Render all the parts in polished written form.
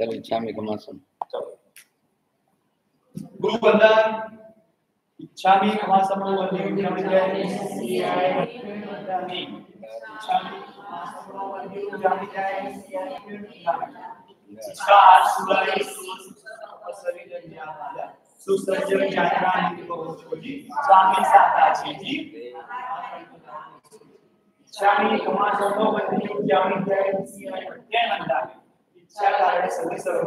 चलो इच्छामि कमासम। गुरु वंदन इच्छामि कमासम वंदे इच्छामि इच्छा कारण सभी सर्व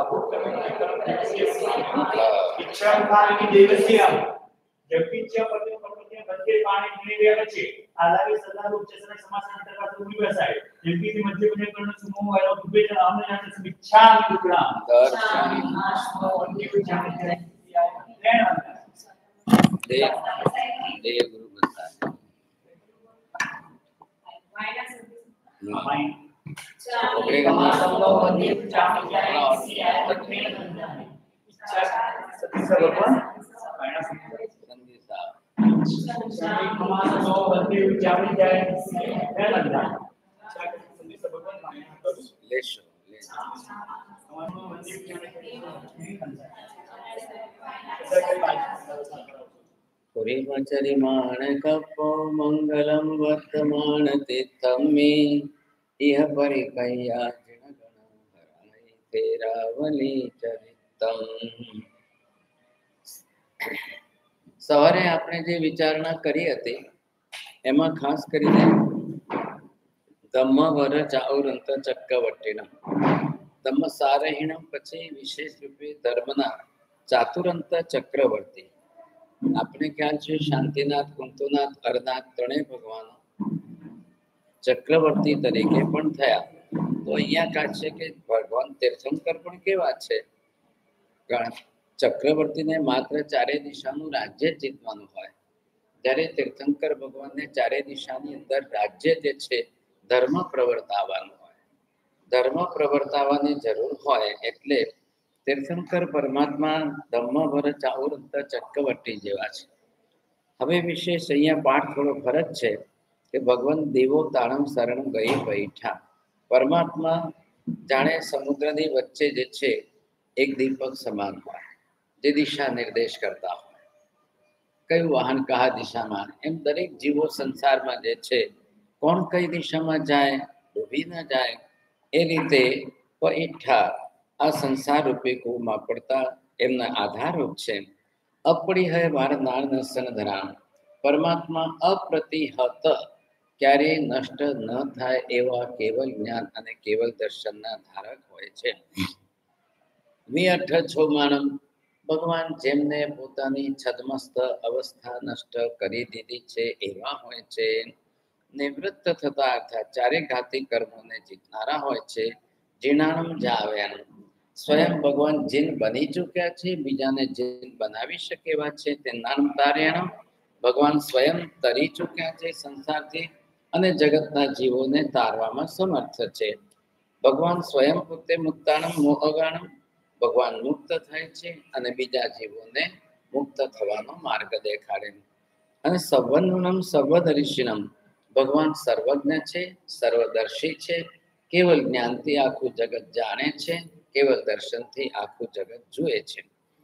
इच्छा कारणि देवस्य जपिच्य पद्य पद्य बंधे पाणी गुणिव्या છે આલાવી સદા ઉચ્ચસન સમાસ અંતર્ગત ઉભી બેસાય જેમકી મધ્ય ગુણે કર્ણ સુમો વાયો ઉભે આમને જાતે ઇચ્છા વિકૃણા દર્શામી માસનો અંતિમ જાણે દે दे गुरु बता माइंड ओके कमासमो वंदे जाने जाए सिया तत्मे इच्छा सती सर्व परिणाम संदेशा इच्छामि कमासमो वंदे जाने जाए सिया तत्मे इच्छा सती सर्व परिणाम लेशो कमासमो वंदे जाने पुरीमचरि माणकपो मंगलम वर्तमान तीर्थम मे इह परिकैया जिनगण हराय तेरावली चरितम। सवारे आपने जे विचारणा करी हती एमा खास करीने धम्मवर चाउरंत चक्रवर्तीना धम्मसारहीणम पछी विशेष रूपे धर्मना चातुरंत चक्रवर्ती आपने ख्याल छे शांतिनाथ कुंतुनाथ अरनाथ त्रणेय भगवानो चक्रवर्ती तरीके पण थया तो अहींया काढशे के भगवान तीर्थंकर पण केवा छे कारण चक्रवर्ती ने मात्र चारे दिशाનું राज्य જીતવાનું હોય જ્યારે तीर्थंकर भगवान ने चारे दिशाની અંદર राज्य જે છે ધર્મ પ્રવર્તાવવાનું હોય ધર્મ પ્રવર્તાવવાની જરૂર હોય એટલે तीर्थंकर परमात्मा धम्मवर चाउरंत चक्रवर्ती जेवा छे। हवे विशेष अहींया पाठ थोड़ो फरक छे के भगवान देवो ताणम शरण गई बैठा परमात्मा जाने समुद्रनी वच्चे जे छे एक दीपक समान होय जे दिशा निर्देश करता होय कई वाहन कहा दिशा में एम दरेक जीवो संसार में जे छे कोण कई दिशा में जाए डूबी न जाए ए रीते बैठा आ संसार रूपी कूमा पड़ता एमना आधाररूप छे। अपरिहय वारनार नसन धराम परमात्मा अप्रतिहत क्यारे नष्ट न थाय एवा केवल ज्ञान अने केवल दर्शनना धारक होय छे। विअठ छोमाणम भगवान जेमने पोतानी छदमस्त अवस्था नष्ट करी दीधी छे एवा होय छे। निवृत्त थता अर्थात चारे घाती कर्मोने जीतनारा होय छे। जीर्णाणम जाव्यान स्वयं भगवान जिन बनी चुक्या छे बीजाने जिन बनावी शके एवा छे ते नाम तार्याणम भगवान स्वयं तरी चुक्या छे संसारथी अने जगतना जीवोने तारवामां समर्थ छे। भगवान स्वयं पोते मुक्ताणम मोहगाणम भगवान मुक्त थाय छे अने बीजा जीवोने मुक्त थवानो मार्ग देखाड़े अने सर्वनुनम सर्वदर्शिनम भगवान सर्वज्ञ छे सर्वदर्शी छे केवल ज्ञानथी आखुं जगत जाणे छे केवल दर्शन थी आखुं जगत जुए छे।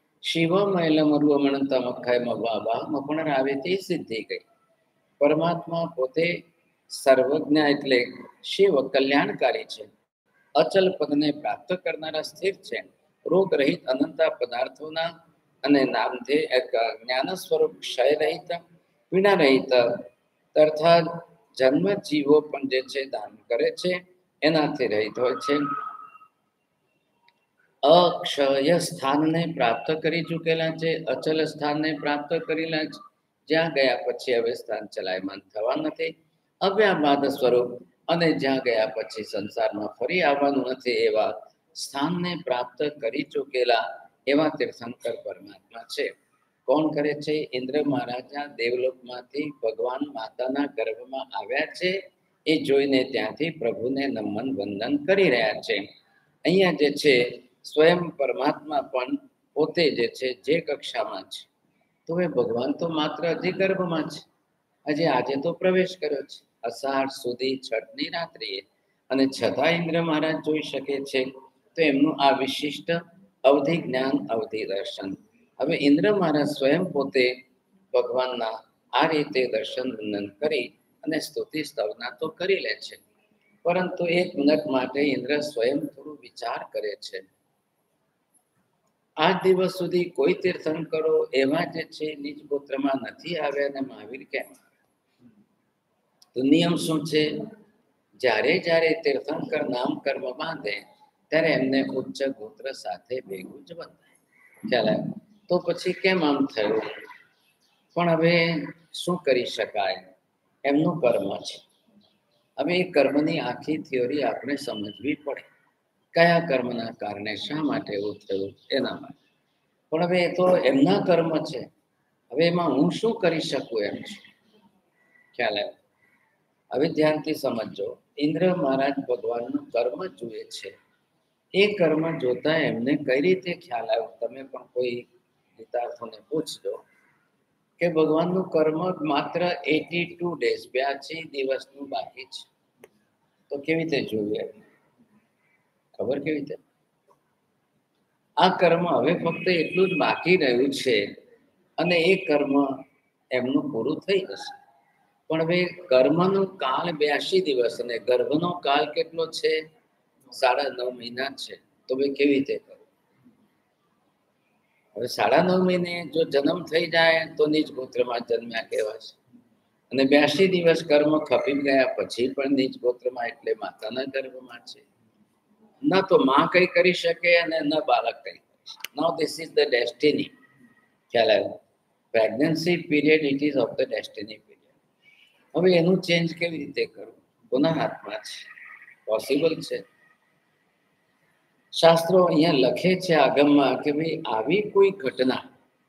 शिवमयलमरुवमणंतमखयमवाबाहमपुनरावेती सिद्धि गई परमात्मा पोते सर्वज्ञ एटले शिव कल्याणकारी छे अचल पदने प्राप्त करनारा स्थिर छे रोग रहित अनंता पदार्थोना अने नामधेय ज्ञान स्वरूप क्षय रहित पीड़ा रहित अर्थात जन्म जीवो पण जे छे दान करे छे एनाथी रहित होय छे। अक्षय स्थान ने प्राप्त करी चुकेला छे अचल स्थान ने प्राप्त करेला छे ज्यां गया पछी हवे स्थान चलायमान थवा नथी अव्याबाद स्वरूप अने ज्यां गया पछी संसारमां फरी आववानुं नथी एवा स्थान ने प्राप्त करी चुकेला एवा तीर्थंकर परमात्मा छे। कोण करे छे इंद्र महाराजा देवलोकमांथी भगवान माताना गर्भमां आव्या छे ए जोईने त्यांथी प्रभुने नमन वंदन करी रह्या छे। अहींया जे छे स्वयं परमात्मा पण पोते जे छे जे कक्षामां छे तो ए भगवान तो मात्र हजी गर्भमां छे हजी आजे तो प्रवेश कर्यो छे अषाढ़ सुधी छठनी रात्रिए अने छतां इंद्र महाराज जोई शके छे તો એમનું આ વિશિષ્ટ અવધિ જ્ઞાન અવધિ દર્શન. હવે ઇન્દ્ર મહારાજ સ્વયં પોતે ભગવાનના આ રીતે દર્શન વંદન કરી અને સ્તુતિ સ્તવના તો કરી લે છે, પરંતુ એક મિનિટ માટે ઇન્દ્ર સ્વયં થોડું વિચાર કરે છે. આજ દિવસ સુધી કોઈ તીર્થંકરો એવા જે છે નિજ ગોત્રમાં નથી આવ્યા અને મહાવીર કેમ? તો નિયમ શું છે? જ્યારે જ્યારે તીર્થંકર નામ કર્મ બાંધે ત્યારે એમને ઉચ્ચ ગોત્ર સાથે ભેગું જ બંધાય. ખ્યાલ આવ્યો? તો પછી કેમ આમ થયું? પણ હવે શું કરી શકાય? એમનું કર્મ છે. હવે એ કર્મની આખી થિયોરી આપણે સમજવી પડે. કયા કર્મના કારણે શા માટે એવું થયું એના માટે. પણ હવે એ તો એમના કર્મ છે. હવે એમાં હું શું કરી શકું એમ છું. ખ્યાલ આવ્યો? હવે ધ્યાનથી સમજો. ઇન્દ્ર મહારાજ ભગવાનનું કર્મ જુએ છે. એ કર્મ જોતા એમને કઈ રીતે ખ્યાલ આવ્યો? તમે પણ કોઈ ગીતાર્થોને પૂછજો કે ભગવાનનું કર્મ માત્ર 82 ડેઝ 82 દિવસનું બાકી છે. તો કેવી રીતે જોઈએ? ખબર કેવી રીતે? આ કર્મ હવે ફક્ત એટલું જ બાકી રહ્યું છે અને એ કર્મ એમનું પૂરું થઈ જશે. પણ હવે કર્મનો કાળ 82 દિવસ અને ગર્ભનો કાળ કેટલો છે? 9.5 મહિના છે. તો ભાઈ કેવી રીતે કરવું? હવે 9.5 મહિને જો જન્મ થઈ જાય તો નિજ ગોત્રમાં જન્મ્યા કહેવાશે. અને 82 દિવસ કર્મ ખપી ગયા પછી પણ નિજ ગોત્રમાં એટલે માતાના ગર્ભમાં છે. ન તો માં કઈ કરી શકે અને ન બાળક કઈ કરી શકે. Now this is the destiny. ખ્યાલ આવ્યો? Pregnancy period it is of the destiny period. હવે એનું ચેન્જ કેવી રીતે કરવું? કોના હાથમાં છે? પોસિબલ છે? શાસ્ત્રો અહીંયા લખે છે આગમમાં કે ભાઈ આવી કોઈ ઘટના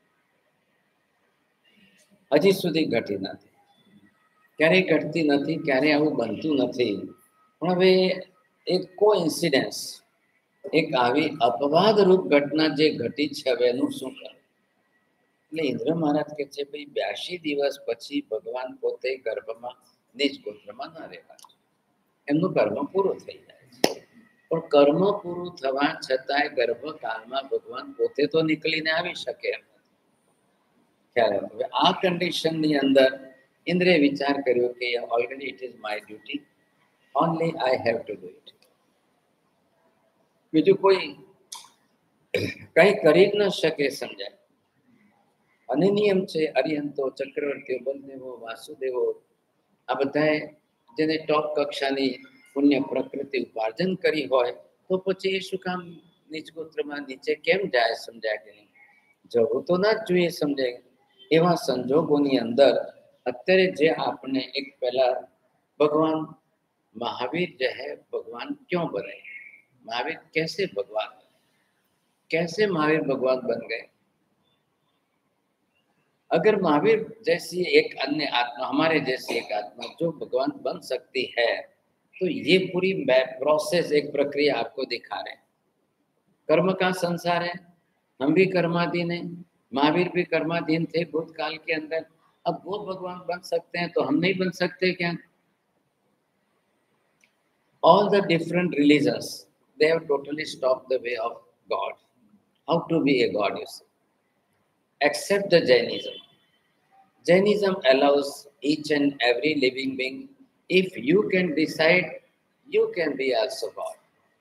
હજી સુધી ઘટી નથી. ક્યારેય ઘટતી નથી, ક્યારેય આવું બનતું નથી. પણ હવે એક કોઇન્સિડન્સ, એક આવી અપવાદરૂપ ઘટના જે ઘટી છે, હવે એનું શું કરવું? એટલે ઇન્દ્ર મહારાજ કહે છે ભાઈ 82 દિવસ પછી ભગવાન પોતે ગર્ભમાં નિજ ગોત્રમાં ન રહેવા. એમનું કર્મ પૂરું થઈ જાય છે. પણ કર્મ પૂરું થવા છતાંય ગર્ભકાળમાં ભગવાન પોતે તો નીકળીને આવી શકે એમ નથી. ખ્યાલ આવ્યો? હવે આ કન્ડિશનની અંદર ઇન્દ્રે વિચાર કર્યો કે already it is my duty, only I have to do it. બીજું કોઈ કઈ કરી જ ન શકે, સમજાય? અને નિયમ છે અરિહંતો, ચક્રવર્તીઓ, બલદેવો, વાસુદેવો આ બધાએ જેને ટોપ કક્ષાની પુણ્ય પ્રકૃતિ ઉપાર્જન કરી હોય તો પછી એ શું કામ નીચ ગોત્રમાં નીચે કેમ જાય? સમજાય કે નહીં? જવું તો ના જ જોઈએ, સમજાય? એવા સંજોગોની અંદર અત્યારે જે આપણે એક પહેલા भगवान महावीर जो है भगवान क्यों बने? महावीर कैसे भगवान बने? कैसे महावीर भगवान बन गए? अगर महावीर जैसी एक अन्य आत्मा, हमारे जैसी एक आत्मा जो भगवान बन सकती है, तो ये पूरी प्रोसेस, एक प्रक्रिया आपको दिखा रहे हैं। कर्म का संसार है, हम भी कर्माधीन हैं, महावीर भी कर्माधीन थे भूतकाल के अंदर। अब वो भगवान बन सकते हैं तो हम नहीं बन सकते क्या? All the different religions, they have totally stopped the way of God. How to be a God, you see? Except the Jainism. Jainism allows each and every living being, if you can decide, you can be also God.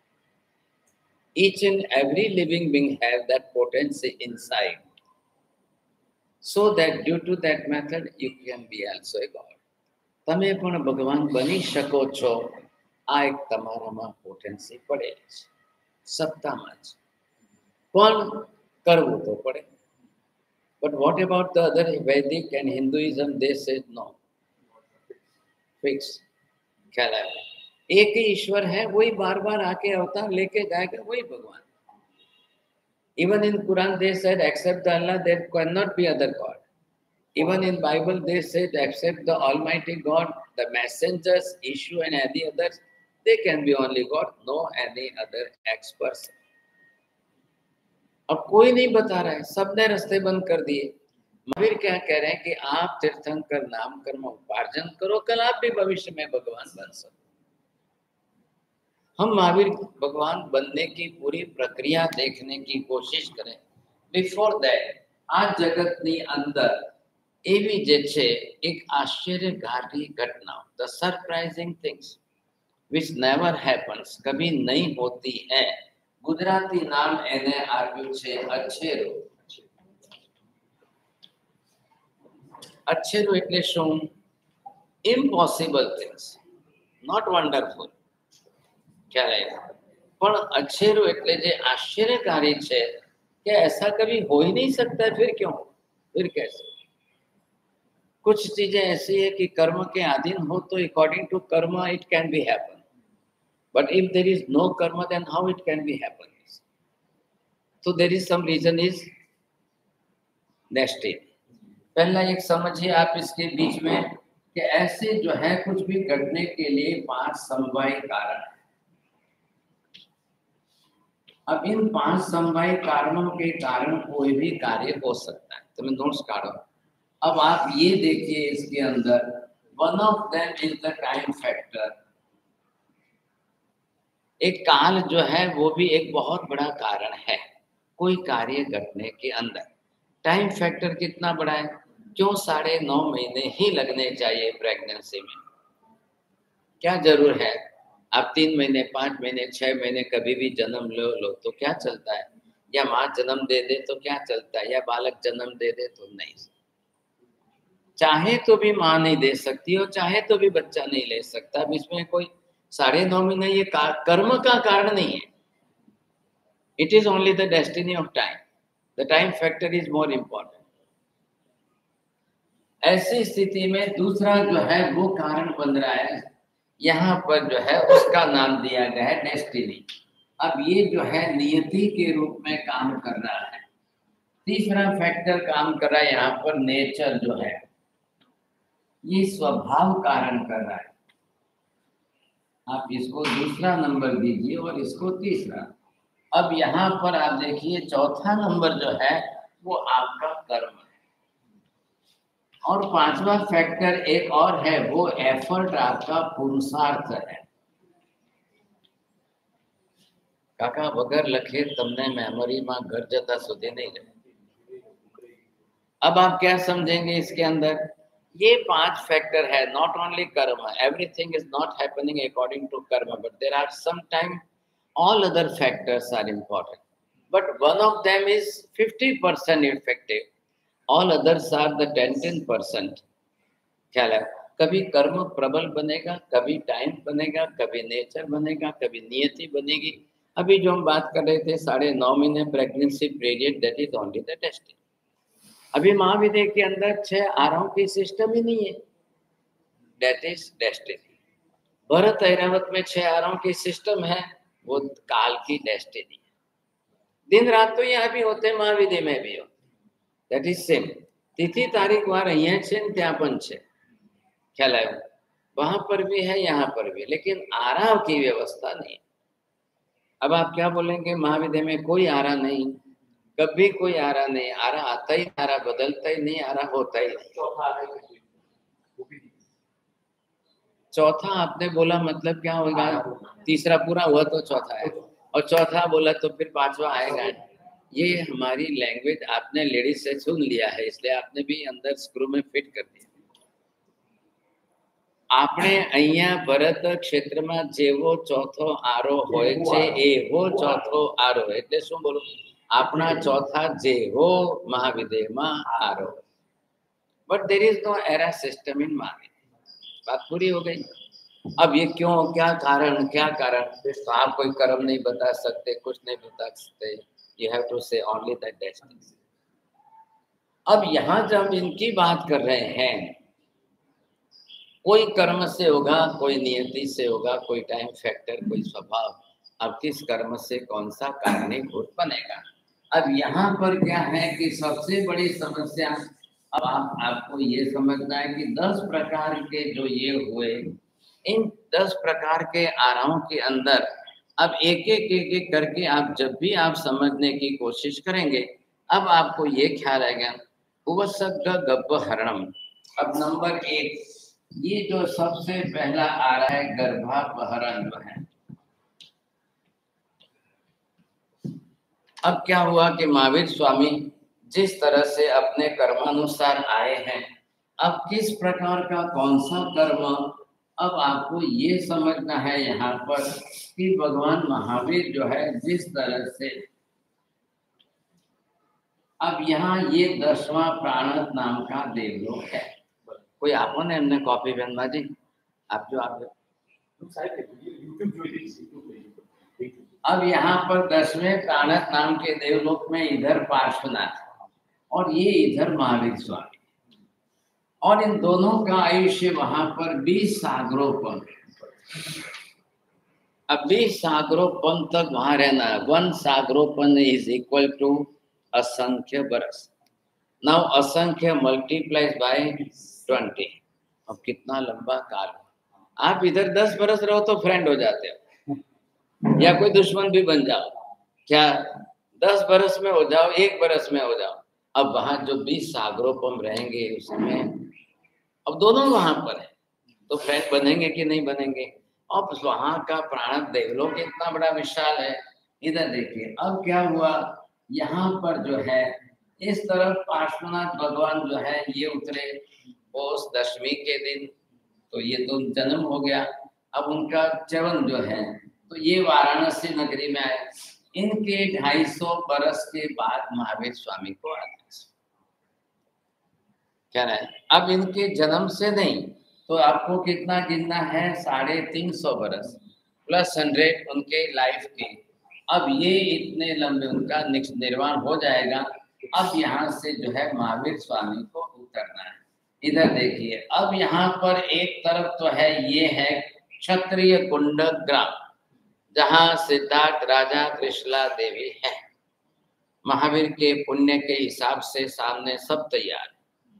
Each and every living being has that potency inside. So that due to that method, you can be also a God. તમે પણ ભગવાન બની શકો છો. આ એક તમારામાં potency પડેલી છે, સત્તામાં છે. પણ કરવું તો પડે. But what about the other Vedic and Hinduism? They said no. Fix. ख्याल आया? एक ही ईश्वर है, वही बार बार आके अवतार लेके जाएगा, वही भगवान. Even in Quran they said except the Allah there cannot be other God. Even in Bible they said except the Almighty God, the messengers, issue and any others, they can be only God, no any other ex-person. अब कोई नहीं बता रहा है, सबने रास्ते बंद कर दिए. महावीर क्या कह रहे हैं कि आप तीर्थंकर नाम कर्म उपार्जन करो, कल आप भी भविष्य में भगवान बन सकते. हम महावीर भगवान बनने की पूरी प्रक्रिया देखने की कोशिश करें। बिफोर दैट આ જગતની અંદર એવી જે છે એક આશ્ચર્યકારી ઘટનાઓ, the surprising things which never happens, कभी नहीं होती है। गुजराती नाम એને આપ્યું છે અછેરો। અછેરો એટલે શું? Impossible things, not wonderful. ખ્યાલ આવ્યો? પણ અછેરો એટલે જે આશ્ચર્યકારી છે कि ऐसा कभी हो ही नहीं सकता, फिर क्यों, फिर कैसे? कुछ चीजें ऐसी है कि कर्म के अधीन हो तो according to karma it can be happen, but if there is no karma then how it can be happen? तो there is some reason is destiny. पहला एक समझिए आप इसके बीच में कि ऐसे जो है कुछ भी घटने के लिए 5 समवाय कारण है। अब इन 5 समवाय कारणों के कारण कोई भी कार्य हो सकता है। तो मैं नोट्स काढो। अब आप ये देखिए इसके अंदर one of them is the time factor. एक काल जो है वो भी एक बहुत बड़ा कारण है कोई कार्य घटने के अंदर। टाइम फैक्टर कितना बड़ा है? क्यों 9.5 महीने ही लगने चाहिए प्रेगनेंसी में? क्या जरूर है? आप 3 महीने, 5 महीने, 6 महीने कभी भी जन्म लो तो क्या चलता है? या माँ जन्म दे दे तो क्या चलता है? या बालक जन्म दे दे तो नहीं। चाहे तो भी माँ नहीं दे सकती और चाहे तो भी बच्चा नहीं ले सकता। अब इसमें कोई 9.5 महीने ये कर्म का कारण नहीं है। It is only the destiny of time. The time factor is more important. ऐसी स्थिति में दूसरा जो है वो कारण बन रहा है, यहाँ पर जो है उसका नाम दिया गया है डेस्टिनी। अब ये जो है नियति के रूप में काम कर रहा है। तीसरा फैक्टर काम कर रहा है यहाँ पर नेचर जो है, ये स्वभाव कारण कर रहा है। आप इसको दूसरा नंबर दीजिए और इसको तीसरा। अब यहाँ पर आप देखिए चौथा नंबर जो है वो आपका कर्म है। और 5वां फैक्टर एक और है, वो एफर्ट, आपका पुरुषार्थ है। काका वगर लखे तमने मेमोरी में घर जता सुधी नहीं रहे। अब आप क्या समझेंगे इसके अंदर? ये 5 फैक्टर है, not only karma. Everything is not happening according to karma, but there are some time all other factors are important, but one of them is 50% effective, all others are the 10%। ख्याल है? कभी कर्म प्रबल बनेगा, कभी टाइम बनेगा, कभी नेचर बनेगा, कभी नियति बनेगी। अभी जो हम बात कर रहे थे 9.5 महीने pregnancy period, that is only the destiny. अभी महाविद्य के अंदर 6 आरों की सिस्टम ही नहीं है, that is destiny. Bharat Airavat में 6 आरों की सिस्टम है, वो काल की डेस्टिनी है। दिन रात तो यहाँ भी होते, महाविद्य में भी होते, दैट इज सेम। तिथि तारीख वार अहियां छे ने त्यां पण छे। ख्याल आयो? वहां पर भी है, यहाँ पर भी, लेकिन आराम की व्यवस्था नहीं। अब आप क्या बोलेंगे? महाविद्य में कोई आरा नहीं, कभी कोई आरा नहीं। आरा आता ही, आरा बदलता ही नहीं, आरा होता ही नहीं। चौथा आपने बोला मतलब क्या होगा? तीसरा पूरा हुआ तो चौथा है, और चौथा बोला तो फिर 5वां आएगा। ये हमारी लैंग्वेज आपने लेडीज से सुन लिया है, इसलिए आपने भी अंदर स्क्रू में फिट कर दिया। આપણે અહીંયા ભરત ક્ષેત્રમાં જેવો ચોથો આરો હોય છે એવો ચોથો આરો, એટલે શું બોલું? આપણા ચોથા જેવો મહાવિદ્યમાં આરો। But there is no era system in महाविद्य। बात पूरी हो गई। अब ये क्यों, क्या कारण, क्या कारण? तो आप कोई कर्म नहीं बता सकते, कुछ नहीं बता सकते। You have to say only the destiny. अब यहाँ जब इनकी बात कर रहे हैं, कोई कर्म से होगा, कोई नियति से होगा, कोई टाइम फैक्टर, कोई स्वभाव। अब किस कर्म से कौन सा कारणीभूत बनेगा? अब यहाँ पर क्या है कि सबसे बड़ी समस्या, अब आपको ये समझना है कि 10 प्रकार के जो ये हुए, इन 10 प्रकार के आराओं के अंदर अब एक एक करके आप जब भी आप समझने की कोशिश करेंगे, अब आपको ये ख्याल आएगा उपसर्ग गब्ब हरणम। अब नंबर 1, ये जो सबसे पहला आ रहा है गर्भापहरण जो है, अब क्या हुआ कि महावीर स्वामी जिस तरह से अपने कर्मानुसार आए हैं, अब किस प्रकार का कौन सा कर्म, अब आपको ये समझना है यहाँ पर कि भगवान महावीर जो है जिस तरह से, अब यहाँ ये 10वां प्राणत नाम का देवलोक है। कोई आपो ने एमने कॉपी पेन जी आप जो आप अब यहाँ पर 10वें प्राणत नाम के देवलोक में इधर पार्श्वनाथ और ये इधर महावीर स्वामी, और इन दोनों का आयुष्य वहां पर 20 सागरोपन। अब 20 सागरोपन तक वहां रहना है। 1 सागरोपन इज इक्वल टू असंख्य बरस। नाउ असंख्य मल्टीप्लाइज बाय 20। अब कितना लंबा काल। आप इधर 10 बरस रहो तो फ्रेंड हो जाते हो या कोई दुश्मन भी बन जाओ, क्या 10 बरस में हो जाओ, 1 बरस में हो जाओ। अब वहां जो 20 सागरोपम रहेंगे उसमें अब दोनों वहां पर है तो फ्रेंड बनेंगे कि नहीं बनेंगे। अब वहां का प्राण देवलोक इतना बड़ा विशाल है। इधर देखिए अब क्या हुआ, यहाँ पर जो है इस तरफ पार्श्वनाथ भगवान जो है ये उतरे उस 10वीं के दिन, तो ये तो जन्म हो गया। अब उनका च्यवन जो है तो ये वाराणसी नगरी में आए। इनके 250 बरस के बाद महावीर स्वामी को आदेश क्या है। अब इनके जन्म से नहीं तो आपको कितना गिनना है, 350 बरस प्लस 100 उनके लाइफ के। अब ये इतने लंबे उनका निर्वाण हो जाएगा। अब यहाँ से जो है महावीर स्वामी को उतरना है। इधर देखिए अब यहाँ पर एक तरफ तो है ये है क्षत्रिय कुंड ग्राम जहाँ सिद्धार्थ राजा त्रिशला देवी है। महावीर के पुण्य के हिसाब से सामने सब तैयार।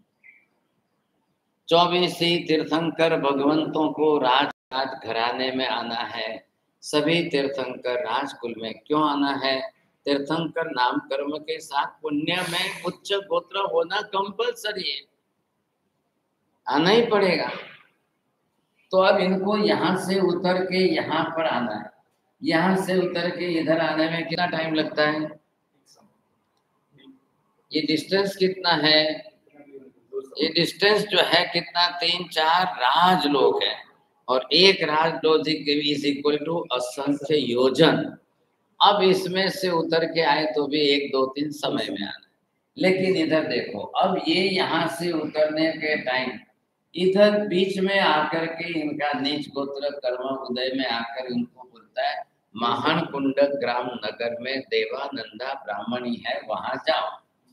24 ही तीर्थंकर भगवंतों को राज घराने में आना है। सभी तीर्थंकर राजकुल में क्यों आना है, तीर्थंकर नाम कर्म के साथ पुण्य में उच्च गोत्र होना कंपलसरी है, आना ही पड़ेगा। तो अब इनको यहाँ से उतर के यहाँ पर आना है। यहाँ से उतर के इधर आने में कितना टाइम लगता है, ये डिस्टेंस कितना है, ये डिस्टेंस जो है कितना 3-4 राजलोक है और एक राजलोक इज इक्वल टू असंख्य योजन। अब इसमें से उतर के आए तो भी 1-2-3 समय में आना। लेकिन इधर देखो अब ये यहाँ से उतरने के टाइम इधर बीच में आकर के इनका नीच गोत्र कर्म उदय में आकर इनको बोलता है महान कुंड ग्राम नगर में देवानंदा ब्राह्मणी है, वहां जाओ।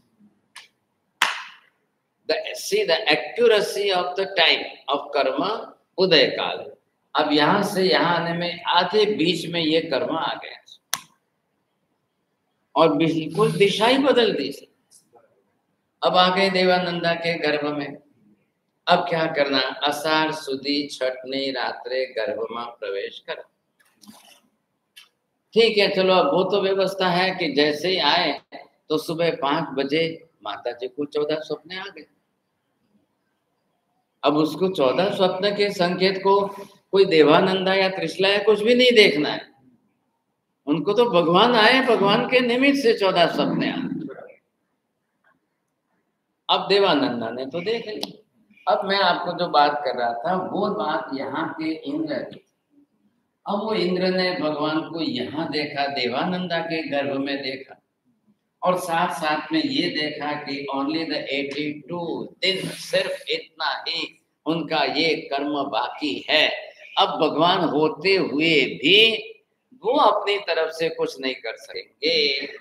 See the accuracy of the time of कर्म उदय काल। अब यहाँ से यहाँ आने में आधे बीच में ये कर्म आ गया और बिल्कुल दिशा ही बदल दी। अब आ गए देवानंदा के गर्भ में। अब क्या करना, आषाढ़ सुदी छठनी रात्रे गर्भ में प्रवेश कर। ठीक है चलो, अब वो तो व्यवस्था है कि जैसे ही आए तो सुबह 5 बजे माता जी को 14 स्वप्न आ गए। अब उसको 14 स्वप्न के संकेत को कोई देवानंदा या त्रिशला या कुछ भी नहीं देखना है, उनको तो भगवान आए, भगवान के निमित्त से 14 स्वप्न आए। अब देवानंदा ने तो देख ली। अब मैं आपको जो बात कर रहा था वो बात यहाँ के इंद्र की। अब वो इंद्र ने भगवान को यहाँ देखा, देवानंदा के गर्भ में देखा और साथ साथ में ये देखा कि ओनली द 82 दिन, सिर्फ इतना ही उनका ये कर्म बाकी है। अब भगवान होते हुए भी वो अपनी तरफ से कुछ नहीं कर सकेंगे।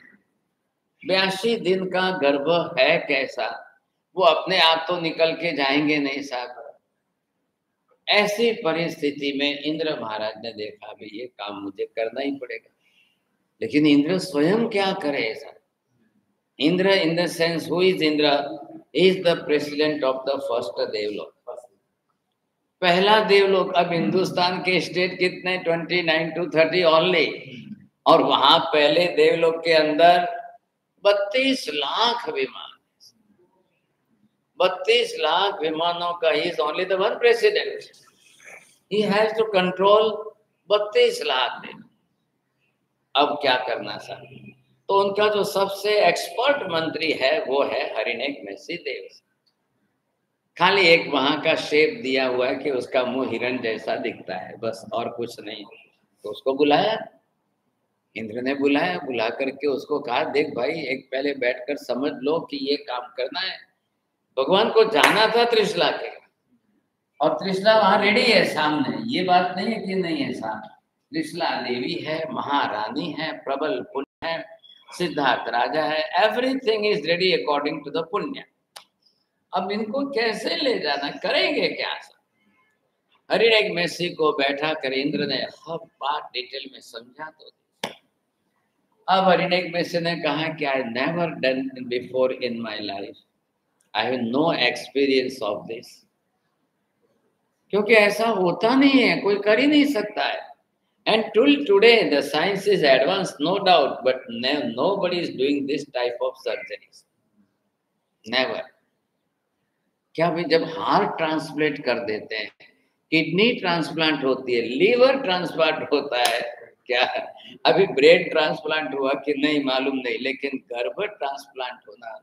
82 दिन का गर्भ है कैसा, वो अपने आप तो निकल के जाएंगे नहीं साहब। ऐसी परिस्थिति में इंद्र महाराज ने देखा भी ये काम मुझे करना ही पड़ेगा। लेकिन इंद्र स्वयं क्या करे ऐसा। Indra in the sense who is Indra, is the president of the first Devlok, पहला देवलोक। अब हिंदुस्तान के स्टेट कितने 29 to 30 ओनली, और वहां पहले देवलोक के अंदर 32 लाख विमान, 32 लाख विमानों का he is only the one president, he has to control 32 lakh. अब क्या करना सर, तो तो उनका जो सबसे एक्सपर्ट मंत्री है वो है हरिनेक मेसी देव। खाली एक वहां का शेप दिया हुआ है कि उसका मुंह हिरण जैसा दिखता है, बस और कुछ नहीं। तो उसको बुलाया, इंद्र ने बुलाया, बुला करके उसको कहा देख भाई एक पहले बैठकर समझ लो कि ये काम करना है। भगवान को जाना था त्रिशला के, और त्रिशला वहां रेडी है सामने, ये बात नहीं है कि नहीं है सामने। त्रिशला देवी है, महारानी है, प्रबल पुण्य है, सिद्धार्थ राजा है, everything is ready according to the punya. अब इनको कैसे ले जाना, करेंगे क्या? हरिनेक मेसी को बैठा कर इंद्र ने हर बात डिटेल में समझा तो दी। अब हरिनेक मेसी ने कहा कि I never done before in my life, I have no experience of this, क्योंकि ऐसा होता नहीं है, कोई कर ही नहीं सकता है। And till today the science is advance no doubt, but nobody is doing this type of surgeries, never. क्या भाई जब हार्ट ट्रांसप्लांट कर देते हैं, किडनी ट्रांसप्लांट होती है, लीवर ट्रांसप्लांट होता है, क्या अभी ब्रेन ट्रांसप्लांट हुआ कि नहीं मालूम नहीं, लेकिन गर्भ ट्रांसप्लांट होना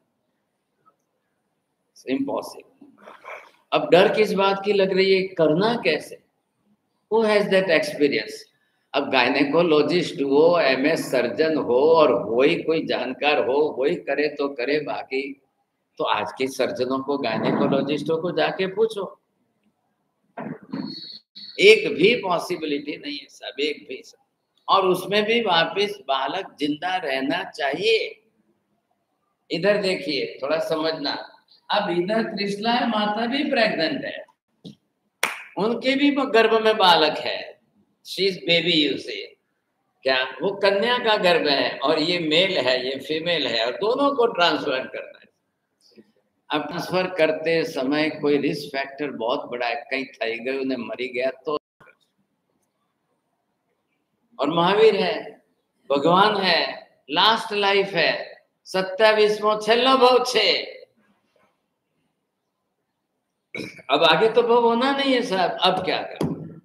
इम्पॉसिबल। अब डर किस बात की लग रही है, करना कैसे? Who has that experience? अब गायनेकोलॉजिस्ट हो, एमएस सर्जन हो, और वही कोई जानकार हो, वही करे तो करे, बाकी तो आज के सर्जनों को, गायनेकोलॉजिस्टों को जाके पूछो, एक भी पॉसिबिलिटी नहीं है सब, एक भी सब। और उसमें भी वापस बालक जिंदा रहना चाहिए। इधर देखिए, थोड़ा समझना। अब इधर त्रिशला है, माता भी प्रेग्नेंट है, उनके भी गर्भ में बालक है, शी इज बेबी, यू से क्या, वो कन्या का गर्भ है, और ये मेल है, ये फीमेल है, और दोनों को ट्रांसफर करना है। अब ट्रांसफर करते समय कोई रिस्क फैक्टर बहुत बड़ा है, कहीं थई गए, उन्हें मरी गया तो, और महावीर है, भगवान है, लास्ट लाइफ है, 27वां छेल्लो भव छे, अब आगे तो भव होना नहीं है साहब, अब क्या कर,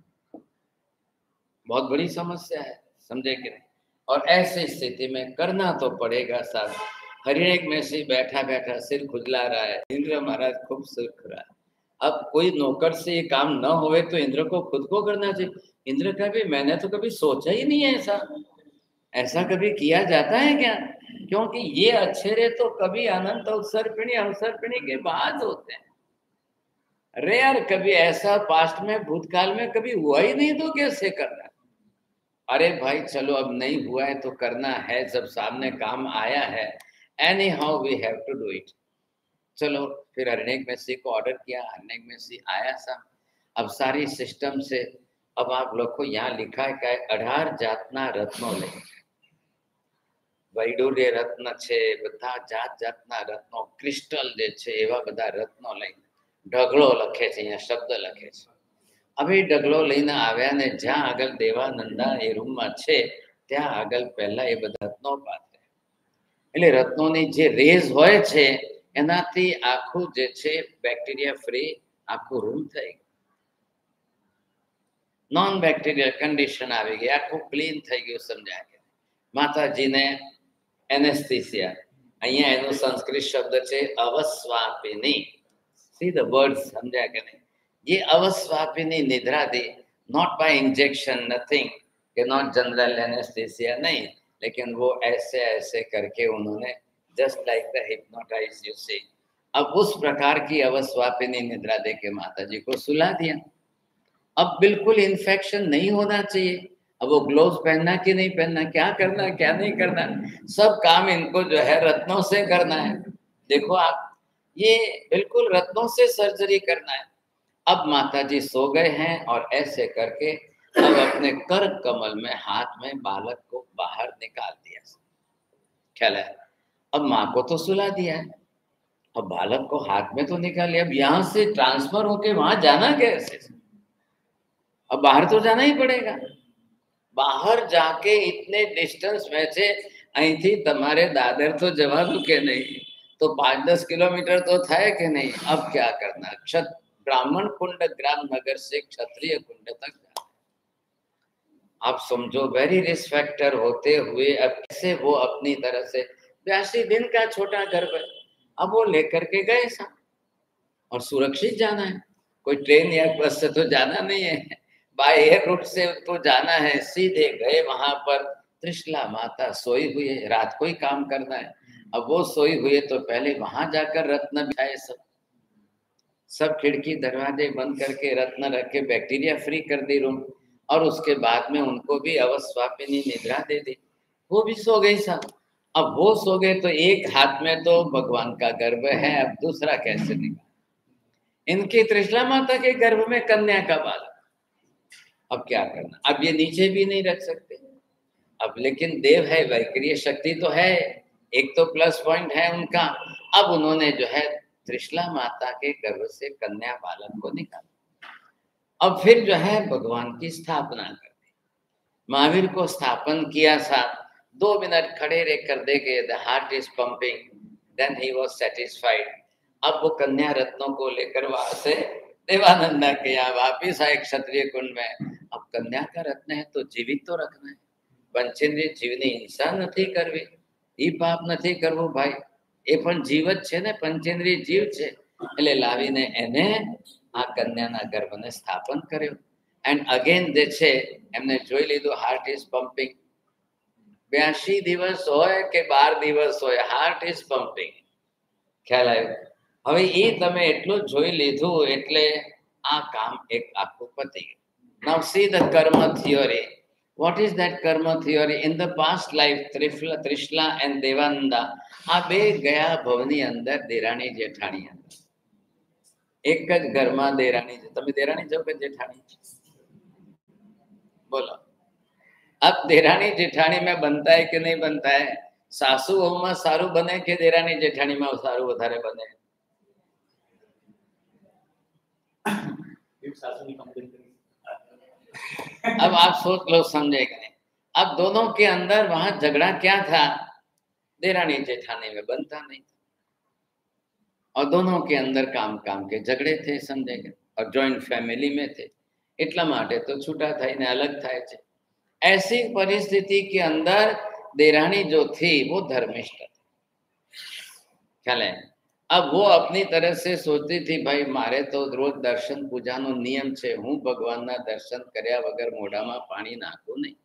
बहुत बड़ी समस्या है, समझे कि नहीं? और ऐसी स्थिति में करना तो पड़ेगा साहब। हरिनेक मेसी बैठा बैठा सिर खुजला रहा है, इंद्र महाराज खूब सिर खुरा है। अब कोई नौकर से ये काम न होवे तो इंद्र को खुद को करना चाहिए। इंद्र का भी, मैंने तो कभी सोचा ही नहीं है ऐसा, ऐसा कभी किया जाता है क्या? क्योंकि ये अक्षरे तो कभी अनंत अवसर्पिणी के बाद होते हैं, रेयर, कभी ऐसा पास्ट में, भूतकाल में कभी हुआ ही नहीं, तो कैसे करना? अरे भाई चलो, अब नहीं हुआ है तो करना है, जब सामने काम आया है, anyhow we have to do it. चलो फिर हरिनेक मेसी को ऑर्डर किया, हरिनेक मेसी आया सा। अब सारी सिस्टम से, अब आप लोग को यहाँ लिखा है क्या, 18 जातना रत्नो ले, वैडूर्य रत्न છે, બધા જાત જાતના રત્નો, ક્રિસ્ટલ જે છે એવા બધા રત્નો લઈને ઢગલો લખે છે, અહીંયા શબ્દ લખે છે। હવે ઢગલો લઈને આવ્યા ને જ્યાં આગળ દેવાનંદા એ રૂમમાં છે ત્યાં આગળ પહેલા એ બધા રત્નો પાથરે, એટલે રત્નોની જે રેઝ હોય છે એનાથી આખું જે છે બેક્ટેરિયા ફ્રી આખું રૂમ થઈ ગયું, નોન બેક્ટેરિयल कंडीशन આવી ગઈ, આખું ક્લીન થઈ ગયું, સમજાય કે? માતાજીને એનેસ્થેસિયા, અહીંયા એનો સંસ્કૃત શબ્દ છે અવસ્વાપિની, सी द वर्ड, समझा कि नहीं? ये अवस्वापिनी निद्रा दी, नॉट बाय इंजेक्शन, नथिंग, कि नॉट जनरल एनेस्थेसिया, नहीं, लेकिन वो ऐसे ऐसे करके उन्होंने, just like the hypnotise you say, अब उस प्रकार की अवस्वापिनी निद्रा दे के माता जी को सुला दिया। अब बिल्कुल इन्फेक्शन नहीं होना चाहिए। अब वो ग्लोव्स पहनना कि नहीं पहनना, क्या करना क्या नहीं करना, सब काम इनको जो है रत्नों से करना है। देखो आप, ये बिल्कुल रत्नों से सर्जरी करना है। अब माताजी सो गए हैं और ऐसे करके अब अपने कर कमल में हाथ में बालक को बाहर निकाल दिया, ख्याल है? अब माँ को तो सुला दिया है, अब बालक को हाथ में तो निकाल लिया, अब यहाँ से ट्रांसफर होके वहां जाना कैसे? अब बाहर तो जाना ही पड़ेगा। बाहर जाके इतने डिस्टेंस में से અહીંથી તમારે દાદર तो જવાનું કે नहीं, तो 5-10 किलोमीटर तो था कि नहीं। अब क्या करना, ब्राह्मण कुंड ग्राम नगर से क्षत्रिय कुंड तक जाना। आप समझो वेरी रिस्पेक्टर होते हुए अब कैसे वो अपनी तरह से 82 दिन का छोटा गर्भ है, अब वो लेकर के गए साहब, और सुरक्षित जाना है, कोई ट्रेन या बस से तो जाना नहीं है, बाय एयर रूट से तो जाना है। सीधे गए वहां पर, त्रिशला माता सोई हुई है, रात को ही काम करना है। अब वो सोई हुई है तो पहले वहां जाकर रत्न बिछाए, सब खिड़की दरवाजे बंद करके रत्न रख के बैक्टीरिया फ्री कर दी रूम, और उसके बाद में उनको भी अवस्थापिनी निद्रा दे दी, वो भी सो गई साहब। अब वो सो गए तो एक हाथ में तो भगवान का गर्भ है, अब दूसरा कैसे निकाल, इनकी त्रिशला माता के गर्भ में कन्या का बालक, अब क्या करना, अब ये नीचे भी नहीं रख सकते। अब लेकिन देव है, वैक्रिय शक्ति तो है, एक तो प्लस पॉइंट है उनका। अब उन्होंने जो है त्रिशला माता के गर्भ से कन्या बालक को निकाला। अब फिर जो है भगवान की स्थापना कर दी, महावीर को स्थापन किया साहब। 2 मिनट खड़े रह कर देखे, the heart is pumping, then he was satisfied. अब वो कन्या रत्नों को लेकर वहां से देवानंदा के यहाँ वापिस आए क्षत्रिय कुंड में। अब कन्या का रत्न है तो जीवित तो रखना है, પંચેન્દ્રિય જીવની હિંસા નથી કરવી, એ પાપ નથી કરવું ભાઈ, એ પણ જીવ જ છે ને, પંચેન્દ્રિય જીવ છે, એટલે લાવીને એને આ કન્યાના ગર્ભને સ્થાપન કર્યો। એન્ડ અગેન જે છે એમને જોઈ લીધું, હાર્ટ ઇઝ પમ્પિંગ, 82 દિવસ હોય કે 12 દિવસ હોય, હાર્ટ ઇઝ પમ્પિંગ, ખ્યાલ આવ્યો? હવે એ તમે એટલું જોઈ લીધું એટલે આ કામ એક આખું પતી ગયું। Now see the karma theory. What is that karma theory? In the past life, Trishla and Devananda, આ બે ગયા ભવની અંદર દેરાણી જેઠાણી હતા, એક જ ઘરમાં દેરાણી છે। તમે દેરાણી છો કે જેઠાણી? બોલો, अब देरानी जेठानी में बनता है कि नहीं बनता है? सासू वहू में सारू बने कि देरानी जेठानी में सारू વધારે बने? अब आप सोच लो, समझेगा नहीं। अब दोनों के अंदर वहां झगड़ा क्या था? देरानी जेठानी में बनता नहीं था, और दोनों के अंदर काम के झगड़े थे, समझेगा? और जॉइंट फैमिली में थे, એટલા માટે તો છૂટા થઈને अलग થાય છે। ऐसी परिस्थिति के अंदर देरानी जो थी वो धर्मिष्ठ थी, ख्याल है? अब वो अपनी तरह से सोचती थी, भाई मारे तो रोज दर्शन पूजा नो नियम छे, हूँ भगवान ना दर्शन कर्या वगर मोढ़ाમાં पानी नाखूं नहीं।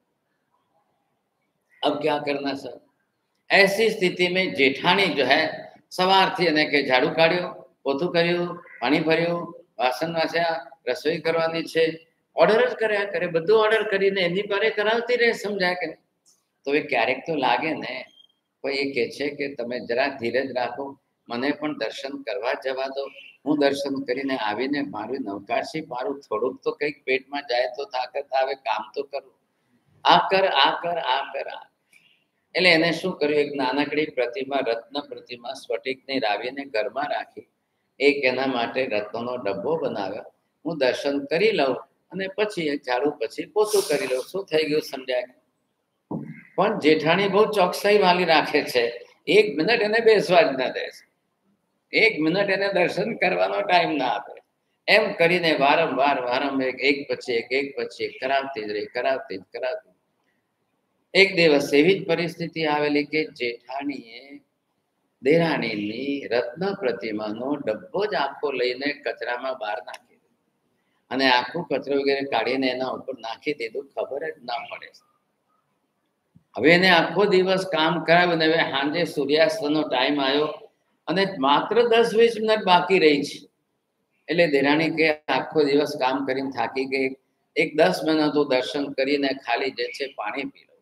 अब क्या करना सर? ऐसी स्थिति में जेठानी जो है सवारथी અને કે ઝાડુ કાઢ્યો, પોતું કર્યું, પાણી ભર્યું, વાસણ વાસ્યા, રસોઈ કરવાની છે, ઓર્ડર જ કર્યા કરે, બધું ઓર્ડર કરીને એની પારે કરાવતી રહે, સમજાય કે નહીં? તો એ ક્યારેક તો લાગે ને, કોઈ એ કહે છે કે તમે જરા ધીરજ રાખો, મને પણ દર્શન કરવા જવા દો, હું દર્શન કરીને આવીને મારું નવકાશી મારું થોડુંક તો કંઈક પેટમાં જાય તો તાકાત આવે, કામ તો કરું, આ કર આ કર આ કર આ। એટલે એને શું કર્યું, એક નાનકડી પ્રતિમા, રત્ન પ્રતિમા સ્ફટિકની લાવીને ઘરમાં રાખી, એક એના માટે રત્નનો ડબ્બો બનાવ્યો, હું દર્શન કરી લઉં અને પછી એક ઝાડુ પછી પોતું કરી લઉં, શું થઈ ગયું, સમજાય? પણ જેઠાણી બહુ ચોકસાઈ વાળી રાખે છે, 1 મિનિટ એને બેસવા જ ન દે, 1 મિનિટ એને દર્શન કરવાનો ટાઈમ ના આપે, એમ કરીને વારંવાર એક પછી એક કરાવતી જ રહી। એક દિવસ એવી જ પરિસ્થિતિ આવેલી કે જેઠાણીએ દેરાણીની રત્ન પ્રતિમાનો ડબ્બો જ આખો લઈને કચરામાં બહાર નાખી દીધો, અને આખું કચરો વગેરે કાઢીને એના ઉપર નાખી દીધું, ખબર જ ના પડે। હવે એને આખો દિવસ કામ કરાવ્યું, હવે સાંજે સૂર્યાસ્તનો ટાઈમ આવ્યો અને માત્ર 10-20 મિનિટ બાકી રહી છે, એટલે દેરાણી કે આખો દિવસ કામ કરીને થાકી ગઈ, એક 10 મિનિટ દર્શન કરીને ખાલી જે છે પાણી પી લો।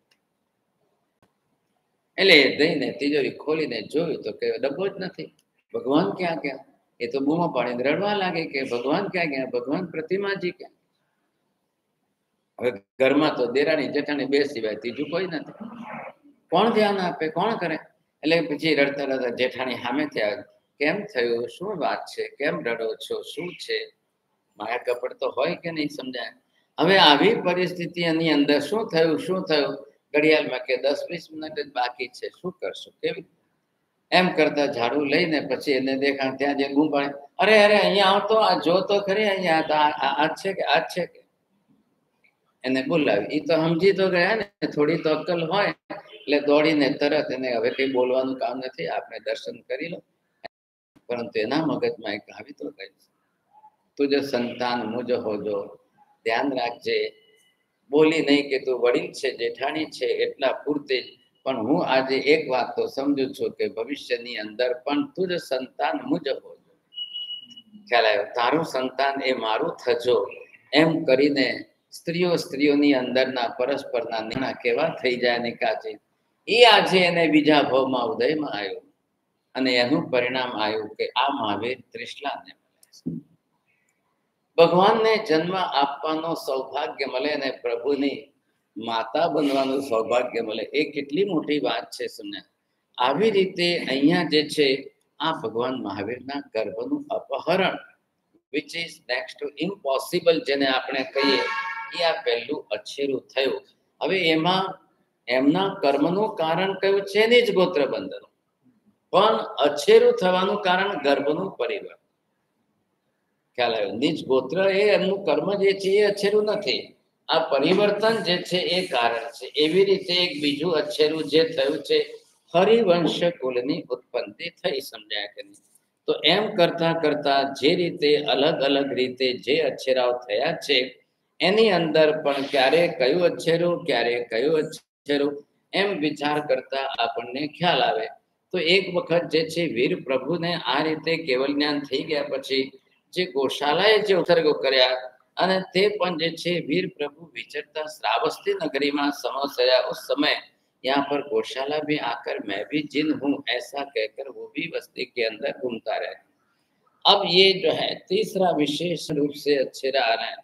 એટલે જઈને તિજોરી ખોલીને જોયું તો કે ડબ્બો જ નથી, ભગવાન ક્યાં ગયા? એ તો બૂમો પાડીને રડવા લાગે કે ભગવાન ક્યાં ગયા, ભગવાન પ્રતિમાજી ક્યાં? હવે ઘરમાં તો દેરાણી જેઠાણી બે સિવાય ત્રીજું કોઈ નથી, કોણ ધ્યાન આપે, કોણ કરે? એટલે પછી રડતા રડતા જેઠાણી સામે થયા, કેમ થયું, શું વાત છે, કેમ રડો છો, શું છે? માયા કપડ તો હોય કે નહીં, સમજાય? હવે આવી પરિસ્થિતિની અંદર શું થયું? ઘડિયાળમાં કે 10-20 મિનિટ જ બાકી છે, શું કરશું, કેવી? એમ કરતા ઝાડુ લઈને પછી એને દેખાણ, ત્યાં જે બૂમ પાડે, અરે અહીંયા આવતો, આ જો તો ખરી, અહીંયા આ છે કે એને બોલાવી. એ તો સમજી તો ગયા ને, થોડી તો અક્કલ હોય એટલે દોડીને તરત એને હવે કઈ બોલવાનું કામ નથી, આપણે દર્શન કરી લો. પરંતુ એના મગજમાં એક આવી તો ગઈ, તુજ સંતાન મુજ હોજો, ધ્યાન રાખજે. બોલી નહીં કે તું વડીલ છે, જેઠાણી છે એટલા પૂરતી જ, પણ હું આજે એક વાત તો સમજુ છું કે ભવિષ્યની અંદર પણ તુજ સંતાન મુજ હોજો. ખ્યાલ આવ્યો? તારું સંતાન એ મારું થજો. એમ કરીને સ્ત્રીઓની અંદરના પરસ્પરના નિર્ણય કેવા થઈ જાય નિકાચી. એ આજે એને બીજા ભાવમાં ઉદયમાં આવ્યો અને એનું પરિણામ આવ્યું કે આ મહાવીર ત્રિશલાને ભગવાનને જન્મ આપવાનો સૌભાગ્ય મળે અને પ્રભુની માતા બનવાનું સૌભાગ્ય મળે. એ કેટલી મોટી વાત છે. સુને આવી રીતે અહીંયા જે છે આ ભગવાન મહાવીરના ગર્ભનું અપહરણ, which is next to impossible, જેને આપણે કહીએ, એ આ પહેલું અછેરું થયું. હવે એમાં એમના કર્મનું કારણ કયું છે? એની જ ગોત્ર બંધન, પણ અછેરું થવાનું કારણ ગર્ભનું પરિવર્તન. ખ્યાલ આવ્યો? નિજ ગોત્ર એ એમનું કર્મ જે છે એ અછેરું નથી, આ પરિવર્તન જે છે એ કારણ છે. એવી રીતે એક બીજું અછેરું જે થયું છે, હરિવંશ કુલની ઉત્પત્તિ થઈ. સમજાય કે નહીં? તો એમ કરતા કરતા જે રીતે અલગ અલગ રીતે જે અછેરાઓ થયા છે એની અંદર પણ ક્યારે કયું અછેરું, ક્યારે કયું અછેરું, એમ વિચાર કરતા આપણને ખ્યાલ આવે. તો એક વખત જે છે વીર પ્રભુને આ રીતે કેવલ જ્ઞાન થઈ ગયા પછી જે ગોશાલાએ જે ઉત્સર્ગો કર્યા અને તે પણ જે છે વીર પ્રભુ વિચરતા श्रावस्ती नगरी में समोसया उस समय यहाँ पर गौशाला भी आकर मैं भी जिन हूँ ऐसा कहकर वो भी बस्ती के अंदर घूमता रहे. अब ये जो है तीसरा विशेष रूप से अक्षरा आ रहा है.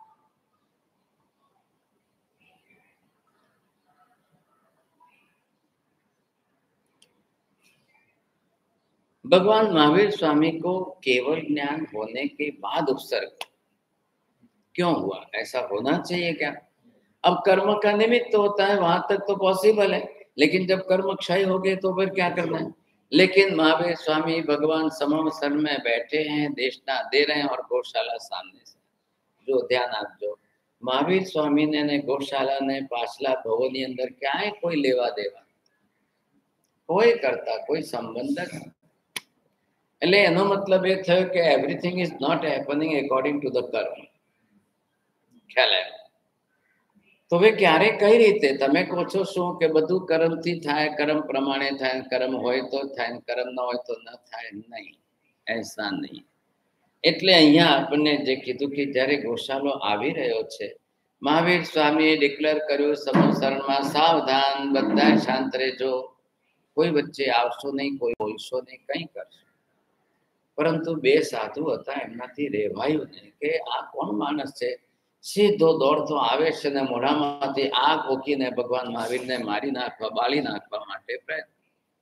भगवान महावीर स्वामी को केवल ज्ञान होने के बाद उपसर्ग क्यों हुआ? ऐसा होना चाहिए क्या? अब कर्म का निमित्त होता है, वहां तक तो पॉसिबल है, लेकिन जब कर्म क्षय हो गए तो फिर क्या करना है? लेकिन महावीर स्वामी भगवान समोसन में बैठे हैं, देशना दे रहे हैं और गौशाला सामने से. जो ध्यान आप जो महावीर स्वामी ने गौशाला ने पाछला भवोनी अंदर क्या है, कोई लेवा देवा कोई करता कोई संबंध नहीं. એટલે એનો મતલબ એ થયો કે everything is not happening according to the karma. ખ્યાલ આવ્યો? તો હવે ક્યારે કઈ રીતે તમે કહો છો શું કે બધું કર્મથી થાય, કર્મ પ્રમાણે થાય, કર્મ હોય તો થાય, કર્મ ન હોય તો ન થાય? નહીં, એસા નહીં. એટલે અહીંયા આપણને જે કીધું કે જ્યારે ગોશાલો આવી રહ્યો છે, મહાવીર સ્વામીએ ડિક્લેર કર્યું સમસરણમાં સાવધાન, બધા શાંત રહેજો, કોઈ વચ્ચે આવશો નહીં, કોઈ બોલશો નહીં, કંઈ કરશો. પરંતુ બે સાધુ હતા, એમનાથી રહેવાયું નહીં કે આ કોણ માણસ છે, સીધો દોડતો આવે છે ને મોઢામાંથી આગ ઓકીને ભગવાન મહાવીરને મારી નાખવા, બાળી નાખવા માટે પ્રયત્ન.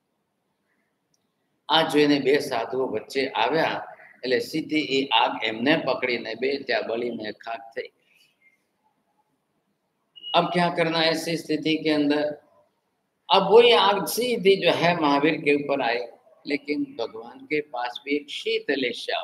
આ જોઈને બે સાધુઓ વચ્ચે આવ્યા એટલે સીધી એ આગ એમને પકડીને બે ત્યાં બળીને ખાક થઈ. अब क्या करना है ऐसी स्थिति के अंदर? अब वही आग सीधी जो है महावीर के ऊपर आई, लेकिन भगवान के पास भी एक शीतलेशा,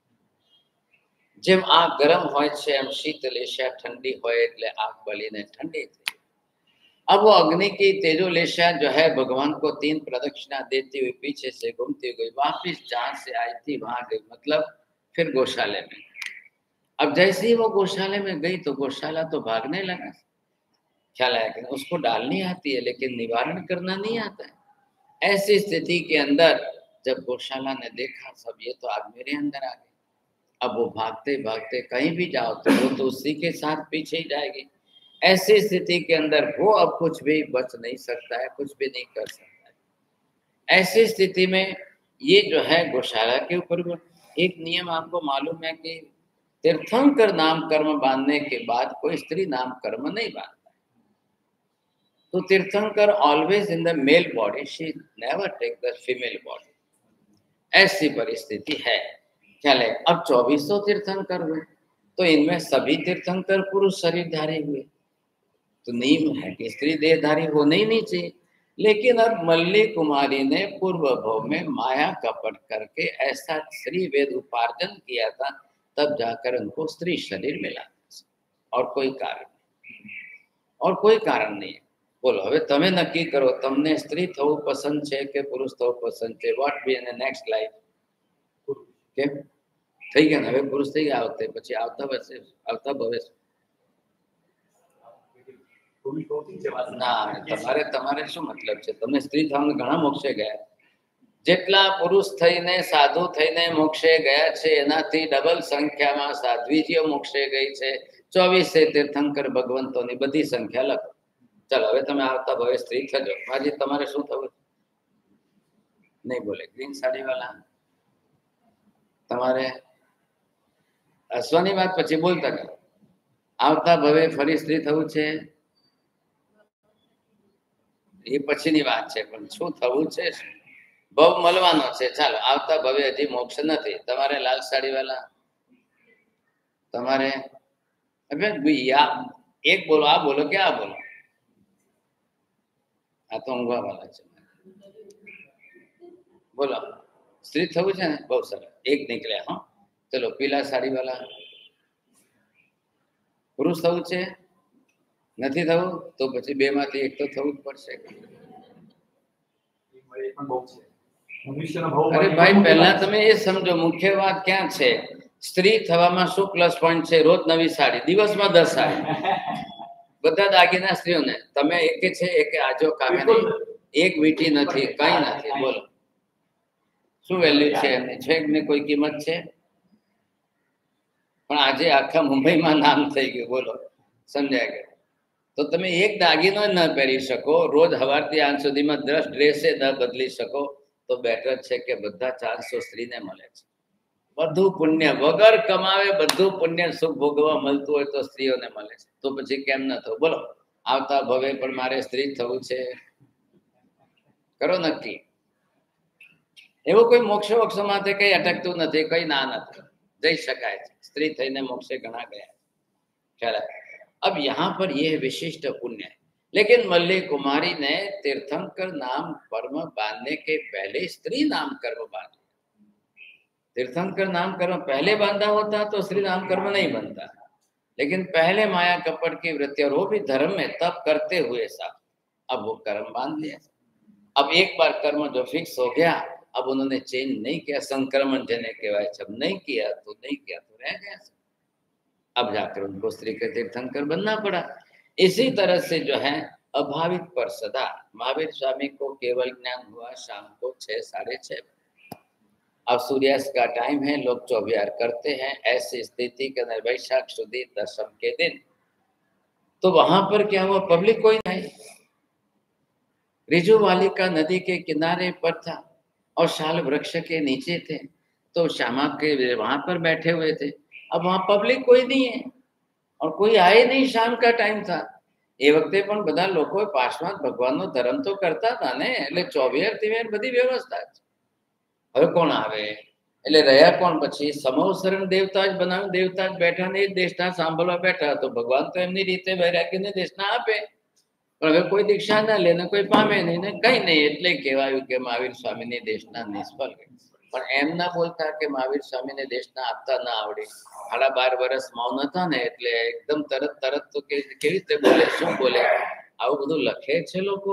જેમ આગ ગરમ હોય છે એમ शीतलेशा ठंडी હોય એટલે आग बलीने ठंडी थी. अब वो अग्नि की तेजोलेशा जो है भगवान को 3 प्रदक्षिणा देती हुई पीछे से घूमती गई, वापिस जहां से आई थी वहां गई, मतलब फिर गौशाले में. अब जैसे ही वो गौशाले में गई तो गौशाला तो भागने लगा. ख्याल आया कि उसको डालनी आती है लेकिन निवारण करना नहीं आता है. ऐसी स्थिति के अंदर जब गौशाला ने देखा सब ये तो आग मेरे अंदर आ गई, अब वो भागते भागते कहीं भी जाओ तो वो तो उसी के साथ पीछे ही जाएगी. ऐसी स्थिति के अंदर वो अब कुछ भी बच नहीं सकता है, कुछ भी नहीं कर सकता है. ऐसी स्थिति में ये जो है गौशाला के ऊपर एक नियम आपको मालूम है कि तीर्थंकर नाम कर्म बांधने के बाद कोई स्त्री नाम कर्म नहीं बांधता. तो Tirthankar always in the male body, she never take the female body. ऐसी परिस्थिति है. चले अब 2400 तीर्थंकर हुए तो इनमें सभी तीर्थंकर पुरुष शरीरधारी हुए, तो नियम है कि स्त्री देहधारी होने ही नहीं चाहिए. लेकिन अब मल्ली कुमारी ने पूर्व भव में माया कपट करके ऐसा स्त्री वेद उपार्जन किया था, तब जाकर उनको स्त्री शरीर मिला और कोई कारण नहीं. और कोई कारण नहीं है। બોલો હવે તમે નક્કી કરો તમને સ્ત્રી થવું પસંદ છે કે પુરુષ થવું પસંદ છે. What be an next life. કેમ થઈ ગયા ને હવે પુરુષ થઈ ગયા વખતે પછી આવતા ભવે ના તમારે શું મતલબ છે? તમે સ્ત્રી થવાને ઘણા મોક્ષે ગયા. જેટલા પુરુષ થઈને સાધુ થઈને મોક્ષે ગયા છે એનાથી ડબલ સંખ્યામાં સાધ્વીજીઓ મોક્ષે ગઈ છે. 24 તીર્થંકર ભગવંતોની બધી સંખ્યા લખો. ચાલો હવે તમે આવતા ભવે સ્ત્રી થજો. માજી તમારે શું થવું? નહીં બોલે. ગ્રીન સાડી વાળા તમારે હસવાની વાત પછી બોલતા કરો. આવતા ભવે ફરી સ્ત્રી થવું છે એ પછીની વાત છે, પણ શું થવું છે? ભવ મળવાનો છે. ચાલો આવતા ભવે હજી મોક્ષ નથી. તમારે લાલ સાડી વાળા તમારે એક બોલો, આ બોલો કે આ બોલો? આ તો ઊંઘવા વાળા છે. બોલો સ્ત્રી થવું છે ને? બહુ સરસ, એક નીકળ્યા. હા ચલો પીલા સાડી વાળા પુરુષ થવું છે? નથી થવું તો પછી બે માંથી એક તો થવું જ પડશે. અરે ભાઈ પહેલા તમે એ સમજો મુખ્ય વાત ક્યાં છે. સ્ત્રી થવામાં શું પ્લસ પોઈન્ટ છે? રોજ નવી સાડી, દિવસમાં 10 સાડી, બધા દાગીના સ્ત્રીઓને. તમે એકે છે એકે આજો કામે નહીં, એક વીટી નથી, કઈ નથી. બોલો શું વેલ્યુ છે એમની? છે એમને કોઈ કિંમત છે? પણ આજે આખા મુંબઈમાં નામ થઈ ગયું. બોલો સમજાય ગયા? તો તમે એક દાગીનો ન પહેરી શકો, રોજ સવારથી આજ સુધીમાં 10 ડ્રેસે ન બદલી શકો, તો બેટર છે કે બધા ચાન્સો સ્ત્રીને મળે છે. બધું પુણ્ય વગર કમાવે, બધું પુણ્ય સુખ ભોગવવા મળતું હોય તો સ્ત્રીઓને મળે છે. તો પછી કેમ ન થવું? બોલો આવતા ભવે પણ મારે સ્ત્રી થવું છે. કરો નક્કી. એવું કોઈ મોક્ષ વોક્ષ માટે કઈ અટકતું નથી, કઈ ના નથી, જઈ શકાય છે. स्त्री થઈને મોક્ષે ઘણા ગયા. ખ્યાલ अब यहाँ पर यह विशिष्ट पुण्य है. लेकिन मल्ली कुमारी ने तीर्थंकर नाम कर्म बांधने के पहले स्त्री नाम कर्म बांध. तीर्थंकर नाम कर्म पहले बांधा होता तो स्त्री नाम कर्म नहीं बनता. लेकिन पहले माया कपट की वृत्ति और वो भी धर्म में तब करते हुए साथ अब वो कर्म बांध लिया. अब एक बार कर्म जो फिक्स हो गया, अब उन्होंने चेंज नहीं किया. संक्रमण जिन्हें कहवाय, जब नहीं किया तो रह गया. अब जाकर उनको स्त्री के तीर्थंकर बनना पड़ा. इसी तरह से जो है अभावित पर सदा महावीर स्वामी को केवल ज्ञान हुआ शाम को 6, 6:30. अब सूर्यास्त का टाइम है, लोग चौबिहार करते हैं. ऐसी स्थिति के अंदर वैशाख सुदी दशम के दिन तो वहां पर क्या हुआ, पब्लिक कोई नहीं. रिजुवालिका नदी के किनारे पर था और शाल वृक्ष के नीचे थे, तो श्यामा के वहां पर बैठे हुए थे. अब वहां पब्लिक कोई नहीं है और कोई आए नहीं. शाम का टाइम था. એ વખતે પણ બધા લોકો પાર્શ્વાદ ભગવાનનો ધર્મ તો કરતા હતા ને, એટલે 24 બધી વ્યવસ્થા છે. હવે કોણ આવે? એટલે રહ્યા કોણ? પછી સમવસરણ દેવતા જ બનાવ્યું. દેવતા જ બેઠા ને એ દેશના સાંભળવા બેઠા. તો ભગવાન તો એમની રીતે વૈરાગ્યને દેશના આપે, પણ હવે કોઈ દીક્ષા ના લે ને કોઈ પામે નહીં ને કઈ નહીં. એટલે કહેવાયું કે મહાવીર સ્વામીની દેશના નિષ્ફળ ગઈ. પણ એમ ના બોલતા કે મહાવીર સ્વામીને દેશના આપતા ના આવડે. 12.5 વર્ષ મૌન હતા ને, એટલે એકદમ તરત તો કેવી રીતે બોલે, શું બોલે, આવું બધું લખે છે લોકો.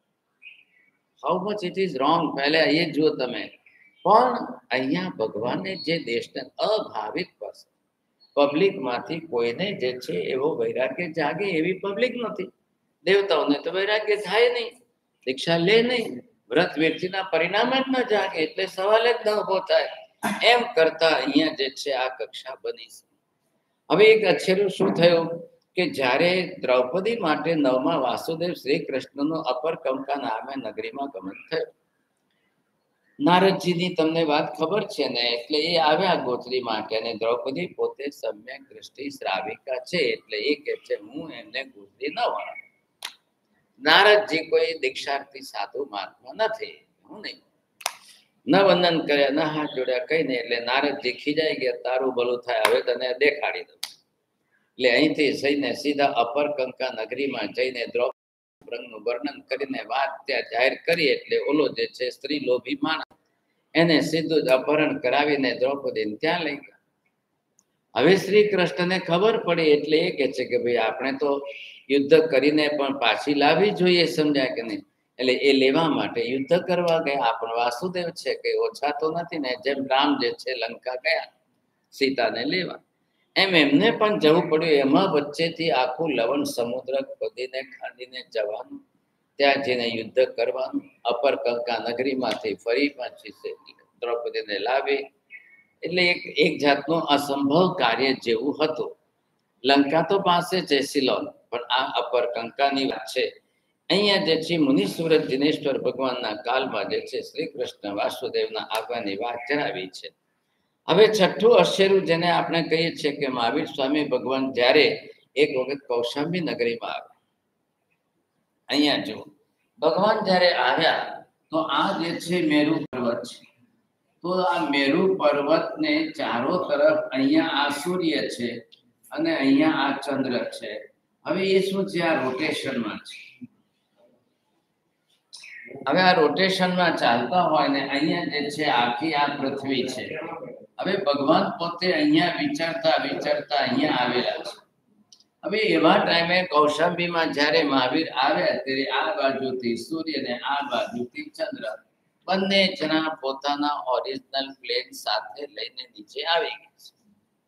How much it is wrong, પહેલે એ જુઓ તમે. પણ અહીંયા ભગવાને જે દેશને અભાવિત પાસે પબ્લિક માંથી કોઈને જે છે એવો વૈરાગ્ય જાગે એવી પબ્લિક નથી. દેવતાઓને તો વૈરાગ્ય થાય નહીં, દીક્ષા લે નહીં, વ્રત વીરતીના પરિણામ જ ન જાગે, એટલે સવાલ જ ન ઉભો થાય. એમ કરતા અહીંયા જે છે આ કક્ષા બની છે. હવે એક અછેરું શું થયું કે જ્યારે દ્રૌપદી માટે 9મા વાસુદેવ શ્રી કૃષ્ણનો અપરકંકા નામે નગરીમાં ગમન થયું. નારદજીની તમને વાત ખબર છે ને, એટલે એ આવ્યા ગોત્રી માટે. અને દ્રૌપદી પોતે સમ્યક દ્રષ્ટિ શ્રાવિકા છે, એટલે એ કે છે હું એમને ગોત્રી ન વળાવું. નારદજી કોઈ દીક્ષાર્થી સાધુ મહાત્મા નથી, હું નહીં. ન વંદન કર્યા, ન હાથ જોડ્યા, કઈ નહીં. એટલે નારદજી ખીજાઈ ગયા, તારું ભલું થાય, હવે તને દેખાડી દઉં. એટલે અહીંથી જઈને સીધા અપરકંકા નગરીમાં જઈને દ્રૌપદી રંગનું વર્ણન કરીને વાત ત્યાં જાહેર કરી. એટલે ઓલો જે છે સ્ત્રી લોભી માણસ, એને સીધું જ અપહરણ કરાવીને દ્રૌપદીને ત્યાં લઈ ગયા. હવે શ્રી કૃષ્ણને ખબર પડી, એટલે એ કે છે કે ભાઈ આપણે તો યુદ્ધ કરીને પણ પાછી લાવવી જોઈએ, સમજાય કે નહીં? એટલે એ લેવા માટે યુદ્ધ કરવા ગયા. પણ વાસુદેવ છે કે ઓછા તો નથી ને, જેમ રામ જે છે લંકા ગયા સીતાને લેવા, એમ એમને પણ જવું પડ્યું. એમાં વચ્ચેથી આખું લવણ સમુદ્ર ખોદીને ખાંડીને જવાનું, ત્યાં જઈને યુદ્ધ કરવાનું. અપરકંકા નગરીમાંથી ફરી પાછી દ્રૌપદીને લાવી. એટલે એક જાતનું અસંભવ કાર્ય જેવું હતું. લંકા તો પાસે છે સિલોન, પણ આ અપરકંકાની વાત છે. અહીંયા જે છે મુનિ સુરત દિનેશ્વર ભગવાનના કાળમાં જે છે શ્રી કૃષ્ણ વાસુદેવના આવવાની વાત જણાવી છે. હવે છઠ્ઠું અશેરું જેને આપણે કહીએ છીએ કે મહાવીર સ્વામી ભગવાન જ્યારે એક વખત કૌશાંબી નગરીમાં આવ્યા. અહીંયા જો ભગવાન જ્યારે આવ્યા તો આ જે છે મેરુ પર્વત છે. તો આ મેરુ પર્વતને ચારો તરફ અહીંયા આ સૂર્ય છે અને અહીંયા આ ચંદ્ર છે. હવે એ શું છે? આ રોટેશનમાં છે. હવે આ રોટેશનમાં ચાલતા હોય ને અહીંયા જે છે આખી આ પૃથ્વી છે. હવે ભગવાન પોતે અહીંયા વિચારતા વિચારતા અહીંયા આવેલા છે. હવે એવા ટાઈમે કૌશાંબીમાં જ્યારે મહાવીર આવ્યા ત્યારે આ બાજુથી સૂર્ય ને આ બાજુથી ચંદ્ર બંને જણા પોતાના ઓરિજિનલ પ્લેન સાથે લઈને નીચે આવી ગયા છે.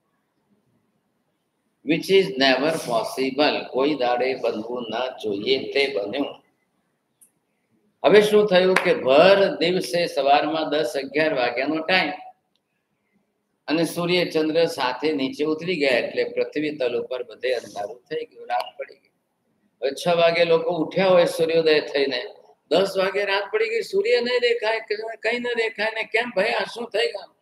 Which is never possible. કોઈ દાડે બનવું ના જોઈએ તે બન્યું. હવે શું થયું કે ભર દિવસે સવારમાં 10-11 વાગ્યાનો ટાઈમ અને સૂર્ય ચંદ્ર સાથે નીચે ઉતરી ગયા એટલે પૃથ્વી તલ ઉપર બધે અંધારું થઈ ગયું, રાત પડી ગઈ. હવે 6 વાગે લોકો ઉઠ્યા હોય સૂર્યોદય થઈને, 10 વાગે રાત પડી ગઈ, સૂર્ય નહીં દેખાય, કઈ ન દેખાય ને કેમ ભાઈ આ શું થઈ ગયું?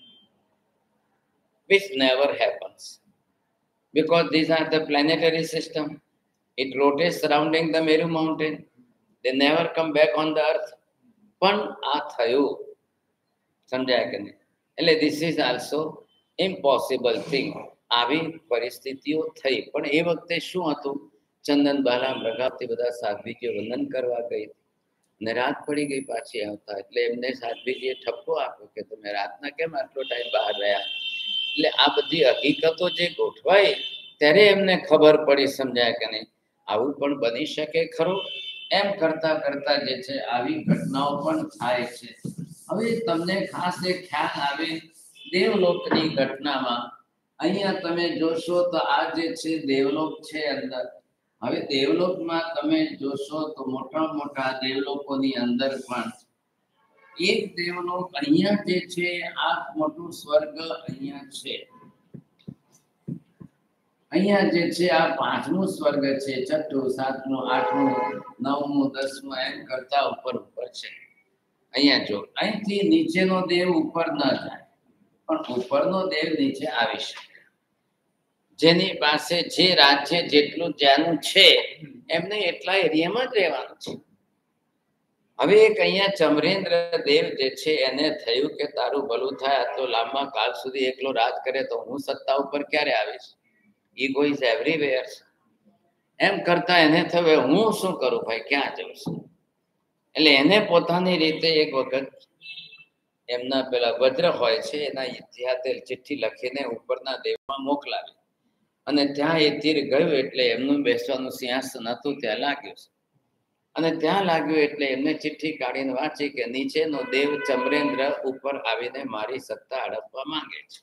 Which never happens because these are the planetary system. It rotates surrounding the Meru mountain. They never come back on the earth. પણ આ થયું, સમજાય કે નહીં? એટલે this is also impossible thing. આવી પરિસ્થિતિઓ થઈ. પણ એ વખતે શું હતું? ચંદન બાલા મૃગાવતી બધા સાધ્વીજીઓ વંદન કરવા ગઈ ને રાત પડી ગઈ પાછી આવતા. એટલે એમને સાધ્વીજીએ ઠપકો આપ્યો કે તમે રાતના કેમ આટલો ટાઈમ બહાર રહ્યા? એટલે આ બધી હકીકતો જે ગોઠવાઈ ત્યારે એમને ખબર પડી, સમજાય કે નહીં? આવું પણ બની શકે ખરું. એમ કરતા કરતા જે છે આવી ઘટનાઓ પણ થાય છે. હવે તમને ખાસ એક ખ્યાલ આવે દેવલોકની ઘટનામાં. અહીંયા તમે જોશો તો આ જે છે દેવલોક છે અંદર. હવે દેવલોકમાં તમે જોશો તો મોટા મોટા દેવલોકોની અંદર પણ એક દેવલોક અહીંયા જે છે આ મોટું સ્વર્ગ અહીંયા છે. અહીંયા જે છે આ 5મું સ્વર્ગ છે, 6ઠું, 7મું, 8મું, 9મું, 10મું એમ કરતા ઉપર ઉપર છે. અહીંયા જો અહીંથી નીચેનો દેવ ઉપર ન જાય પણ ઉપરનો દેવ નીચે આવી શકે. જેની પાસે જે રાજ્ય જેટલું જ્યાંનું છે એમને એટલા એરિયામાં જ રહેવાનું છે. હવે એક અહીંયા ચમરેન્દ્ર દેવ જે છે એને થયું કે તારું ભલું થાય, તો લાંબા કાળ સુધી એકલો રાજ કરે તો હું સત્તા ઉપર ક્યારે આવીશ? Ego is everywhere. એમ કરતા એને થયું હું શું કરું ભાઈ, ક્યાં જઉં છું? એટલે એને પોતાની રીતે એક વખત એમના પેલા વજ્ર હોય છે એના ઇતિહાસે ચિઠ્ઠી લખીને ઉપરના દેવમાં મોકલાવી અને ત્યાં એ તીર ગયું એટલે એમનું બેસવાનું સિંહાસન હતું ત્યાં લાગ્યું છે. અને ત્યાં લાગ્યું એટલે એમને ચિઠ્ઠી કાઢીને વાંચી કે નીચેનો દેવ ચમરેન્દ્ર ઉપર આવીને મારી સત્તા હડપવા માંગે છે.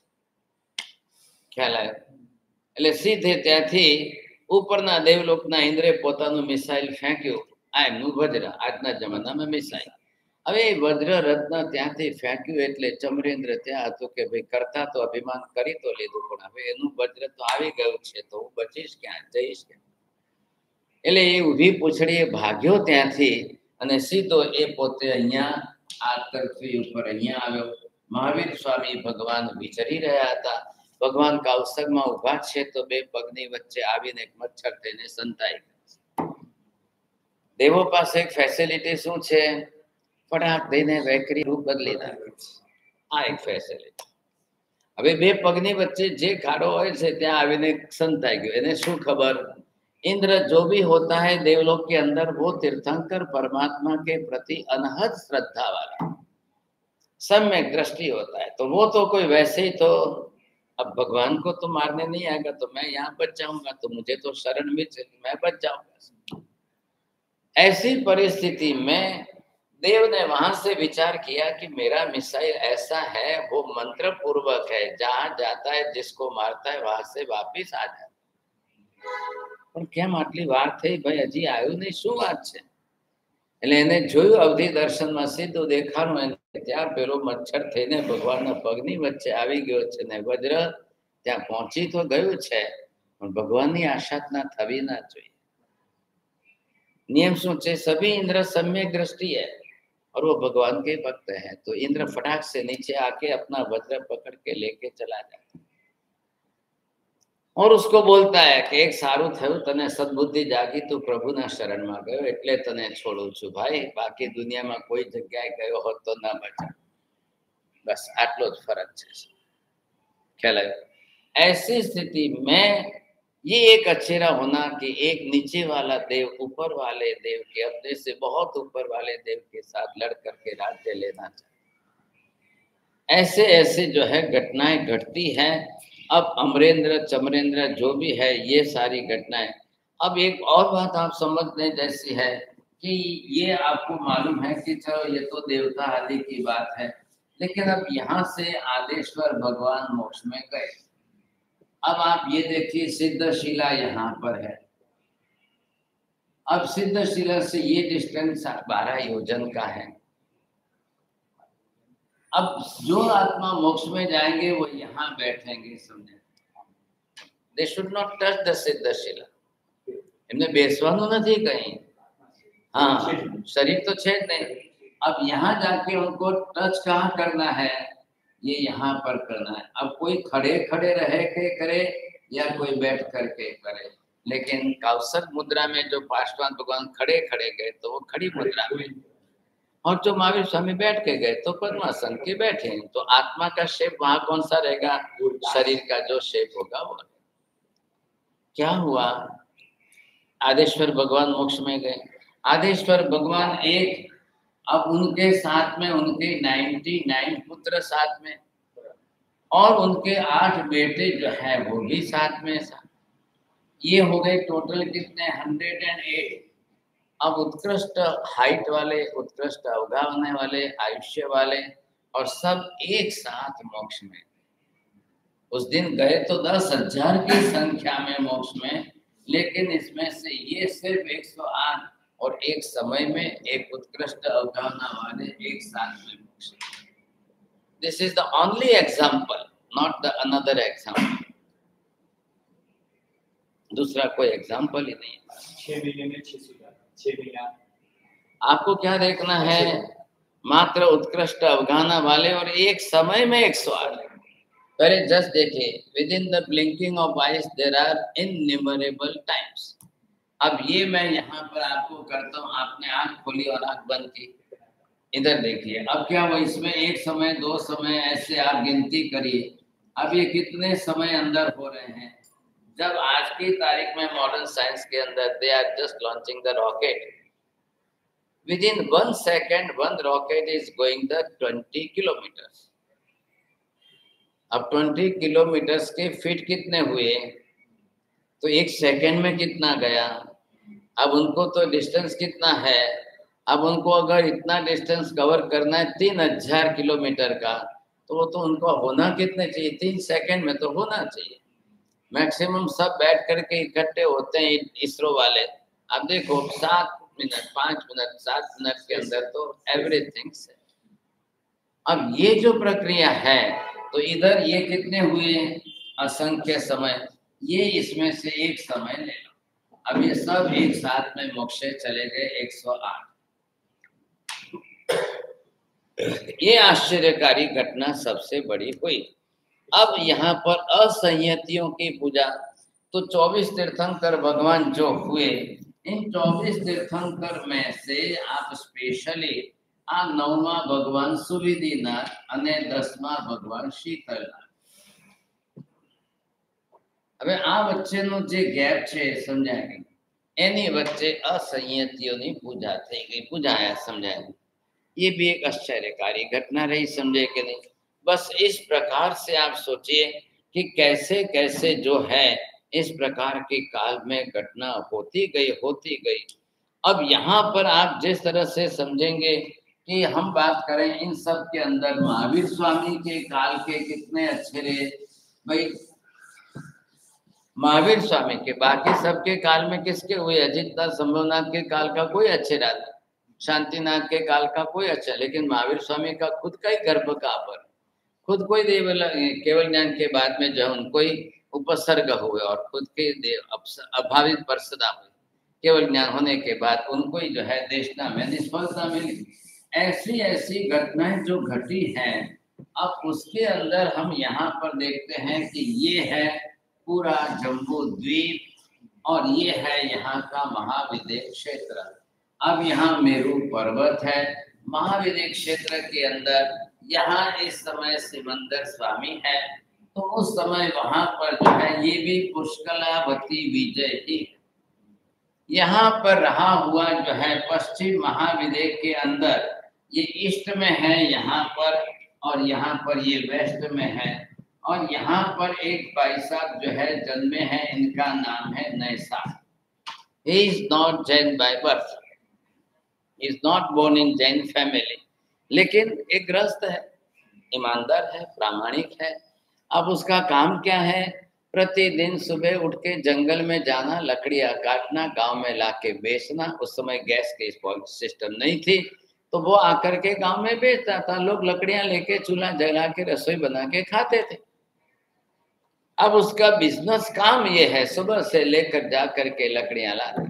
ખ્યાલ આવ્યો? એટલે સીધે ત્યાંથી ઉપરના દેવલોકના ઇન્દ્રે પોતાનું મિસાઇલ ફેંક્યું. આ એમનું વજ્ર, આજના જમાનામાં મિસાઇલ. હવે વજ્ર રત્ન ત્યાંથી ફેંક્યું એટલે ચમરેન્દ્ર ત્યાં હતું કે ભાઈ કરતા તો અભિમાન કરી તો લીધું, પણ હવે એનું વજ્ર તો આવી ગયું છે તો હું બચીશ ક્યાં, જઈશ ક્યાં? એટલે એ ઊભી પૂંછડીએ ભાગ્યો ત્યાંથી અને સીધો એ પોતે અહીંયા આ પૃથ્વી ઉપર અહીંયા આવ્યો. મહાવીર સ્વામી ભગવાન વિચરી રહ્યા હતા. ભગવાન કૌશગમાં ઉભા છે તો બે પગની વચ્ચે આવીને એક મચ્છર થઈને સંતાઈ ગયા. દેવો પાસે એક ફેસિલિટી શું છે? ફટાક દઈને વેકરી રૂપ બદલી નાખે છે. આ એક ફેસિલિટી. હવે બે પગની વચ્ચે જે ખાડો હોય છે ત્યાં આવીને સંતાઈ ગયો. એને શું ખબર? इंद्र जो भी होता है देवलोक के अंदर वो तीर्थंकर परमात्मा के प्रति अनहद श्रद्धा वाला सम्यक दृष्टि होता है, तो वो तो कोई वैसे ही तो अब भगवान को तो मारने नहीं आएगा तो मैं यहाँ बच जाऊंगा, तो मुझे तो शरण मिल जाएगी, मैं बच जाऊंगा। ऐसी परिस्थिति में देव ने वहां से विचार किया कि मेरा मिसाइल ऐसा है, वो मंत्र पूर्वक है, जहां जाता है जिसको मारता है वहां से वापिस आ जाता है। પણ કેમ આટલી વાર થઈ ભાઈ, હજી આવ્યું નહીં, શું વાત છે? એટલે એને જોયું અવધિ દર્શનમાં સીધું દેખાણું એને, ત્યાં પેલો મચ્છર થઈને ભગવાનના પગની વચ્ચે આવી ગયો છે ને વજ્ર ત્યાં પહોંચી તો ગયું છે, પણ ભગવાનની આશાતના થવી ના જોઈએ। नियम શું છે? सभी इंद्र सम्यक दृष्टि है और वो भगवान के भक्त हैं, तो इंद्र फटाक से नीचे आके अपना वज्र पकड़ के लेके चला जाता और उसको बोलता है कि एक सारू थયું, तने सद्बुद्धि जागी, तू प्रभुना शरणમાં ગયો એટલે તને છોડું છું ભાઈ, બાકી દુનિયામાં કોઈ જગ્યાએ ગયો હોત તો ના બચા। बस આટલો જ ફરક છે, ખ્યાલ આવ્યો? ऐसी स्थिति में ये एक अचेरा होना कि एक नीचे वाला देव ऊपर वाले देव के, अपने से बहुत ऊपर वाले देव के साथ लड़ करके राज्य लेना चाहिए। ऐसे ऐसे जो है घटनाएं घटती हैं। अब अमरेंद्र चमरेंद्र जो भी है, ये सारी घटनाएं। अब एक और बात आप समझने जैसी है कि ये आपको मालूम है कि चलो ये तो देवता आदि की बात है, लेकिन अब यहाँ से आदेश्वर भगवान मोक्ष में गए। अब आप ये देखिए सिद्धशिला यहाँ पर है। अब सिद्धशिला से ये डिस्टेंस 12 योजन का है। अब जो आत्मा मोक्ष में जाएंगे वो यहाँ बैठेंगे, समझे? They should not touch the Siddhashila. એમને બેસવાનું નથી કहीं, हाँ शरीर तो छेद नहीं। अब यहाँ जाके उनको टच कहाँ करना है? ये यहाँ पर करना है। अब कोई खड़े खड़े रहे के करे या कोई बैठ करके करे, लेकिन कौसक मुद्रा में जो पार्श्वान भगवान खड़े खड़े गए तो वो खड़ी मुद्रा में, और जो महावीर स्वामी बैठ के गए तो पद्मासन के बैठे। तो आत्मा का शेप वहां कौन सा रहेगा? शरीर का जो शेप होगा वो। क्या हुआ? आदेश्वर भगवान मोक्ष में गए। आदेश्वर भगवान एक, अब उनके साथ में उनके 99 पुत्र साथ में, और उनके 8 बेटे जो है वो भी साथ में। ये हो गए टोटल कितने? 108। अब उत्कृष्ट हाइट वाले, उत्कृष्ट अवगाहने वाले, आयुष्य वाले, और सब एक साथ मोक्ष में। उस दिन गए तो 10,000 की संख्या में मोक्ष में, लेकिन इसमें से ये सिर्फ 108 और एक समय में एक उत्कृष्ट अवगाहना वाले एक साथ में मोक्ष। This is the only example, not the another example. दूसरा कोई एग्जाम्पल ही नहीं। 6 महीने में 6 महीना आपको क्या देखना है? मात्र उत्कृष्ट अवगाहना वाले और एक समय में 108। पहले जस्ट देखिए, within the blinking of eyes there are innumerable times. अब ये मैं यहाँ पर आपको करता हूँ, आपने आंख खोली और आंख बंद की, इधर देखिए। अब क्या वो इसमें एक समय, 2 समय, ऐसे आप गिनती करिए। अब ये कितने समय अंदर हो रहे हैं? जब आज की तारीख में मॉडर्न साइंस के अंदर they are just launching the rocket, within 1 second one rocket is going the 20 kilometers। अब 20 किलोमीटर के फीट कितने हुए? तो 1 सेकंड में कितना गया? अब उनको तो डिस्टेंस कितना है? अब उनको अगर इतना डिस्टेंस कवर करना है 3000 किलोमीटर का, तो वो तो उनको होना कितने चाहिए? 3 सेकंड में तो होना चाहिए। मैक्सिमम सब बैठ करके इकट्ठे होते हैं इसरो वाले। अब देखो 7 मिनट, 5 मिनट, 7 मिनट के अंदर तो एवरीथिंग से। अब ये जो प्रक्रिया है, तो इधर ये कितने हुए? असंख्य समय। ये इसमें से एक समय ले लो। अब ये सब एक साथ में मोक्ष चले गए 108। ये आश्चर्यकारी घटना सबसे बड़ी हुई। अब यहाँ पर असंयतियों की पूजा, तो 24 तीर्थंकर भगवान जो हुए, इन 24 तीर्थंकर में से आप स्पेशली आ 9मा भगवान सुविधिनाथ અને 10मा भगवान शीतलनाथ। હવે આ વચ્ચેનો જે ગેપ છે સમજાય, એની વચ્ચે असंयतियों पूजा થઈ ગઈ, પૂજાયા समझाया। ये भी एक आश्चर्यकारी घटना रही, समझे कि नहीं? बस इस प्रकार से आप सोचिए कि कैसे कैसे जो है इस प्रकार के काल में घटना होती गई। अब यहाँ पर आप जिस तरह से समझेंगे कि हम बात करें इन सब के अंदर महावीर स्वामी के काल के कितने अच्छे रहे भाई, महावीर स्वामी के, बाकी सबके काल में किसके हुए? अजितनाथ संभवनाथ के काल का कोई अच्छे रहा, शांतिनाथ के काल का कोई अच्छा, लेकिन महावीर स्वामी का खुद का ही गर्भ का पर, खुद कोई देव केवल ज्ञान के बाद में जो है उनको ही उपसर्ग हुए और खुद के अभावित परसदा हुए, केवल ज्ञान होने के बाद उनको ही जो है देशना में निष्फलता मिली। ऐसी ऐसी घटनाएं जो घटी हैं, अब उसके अंदर हम यहाँ पर देखते हैं कि ये है पूरा जम्बू द्वीप और ये है यहाँ का महाविदेह क्षेत्र। अब यहाँ मेरू पर्वत है, महाविदेह क्षेत्र के अंदर यहाँ इस समय सिमंदर स्वामी है, तो उस समय वहां पर जो है ये भी पुष्कलावती विजय ही यहाँ पर रहा हुआ जो है पश्चिम महाविदेह के अंदर, ये ईस्ट में है यहाँ पर और यहाँ पर ये वेस्ट में है, और यहाँ पर एक भाई साहब जो है जन्मे हैं, इनका नाम है नैसार। He is not Jain by birth, he is not born in Jain family, लेकिन एक गृहस्थ है, ईमानदार है, प्रामाणिक है। अब उसका काम क्या है? प्रतिदिन सुबह उठ के जंगल में जाना, लकड़ियां काटना, गांव में लाके बेचना। उस समय गैस के सिस्टम नहीं थी, तो वो आकर के गांव में बेचता था। लोग लकड़ियां लेके चूल्हा जला के रसोई बना के खाते थे। अब उसका बिजनेस काम ये है, सुबह से लेकर जा करके लकड़ियां लाना।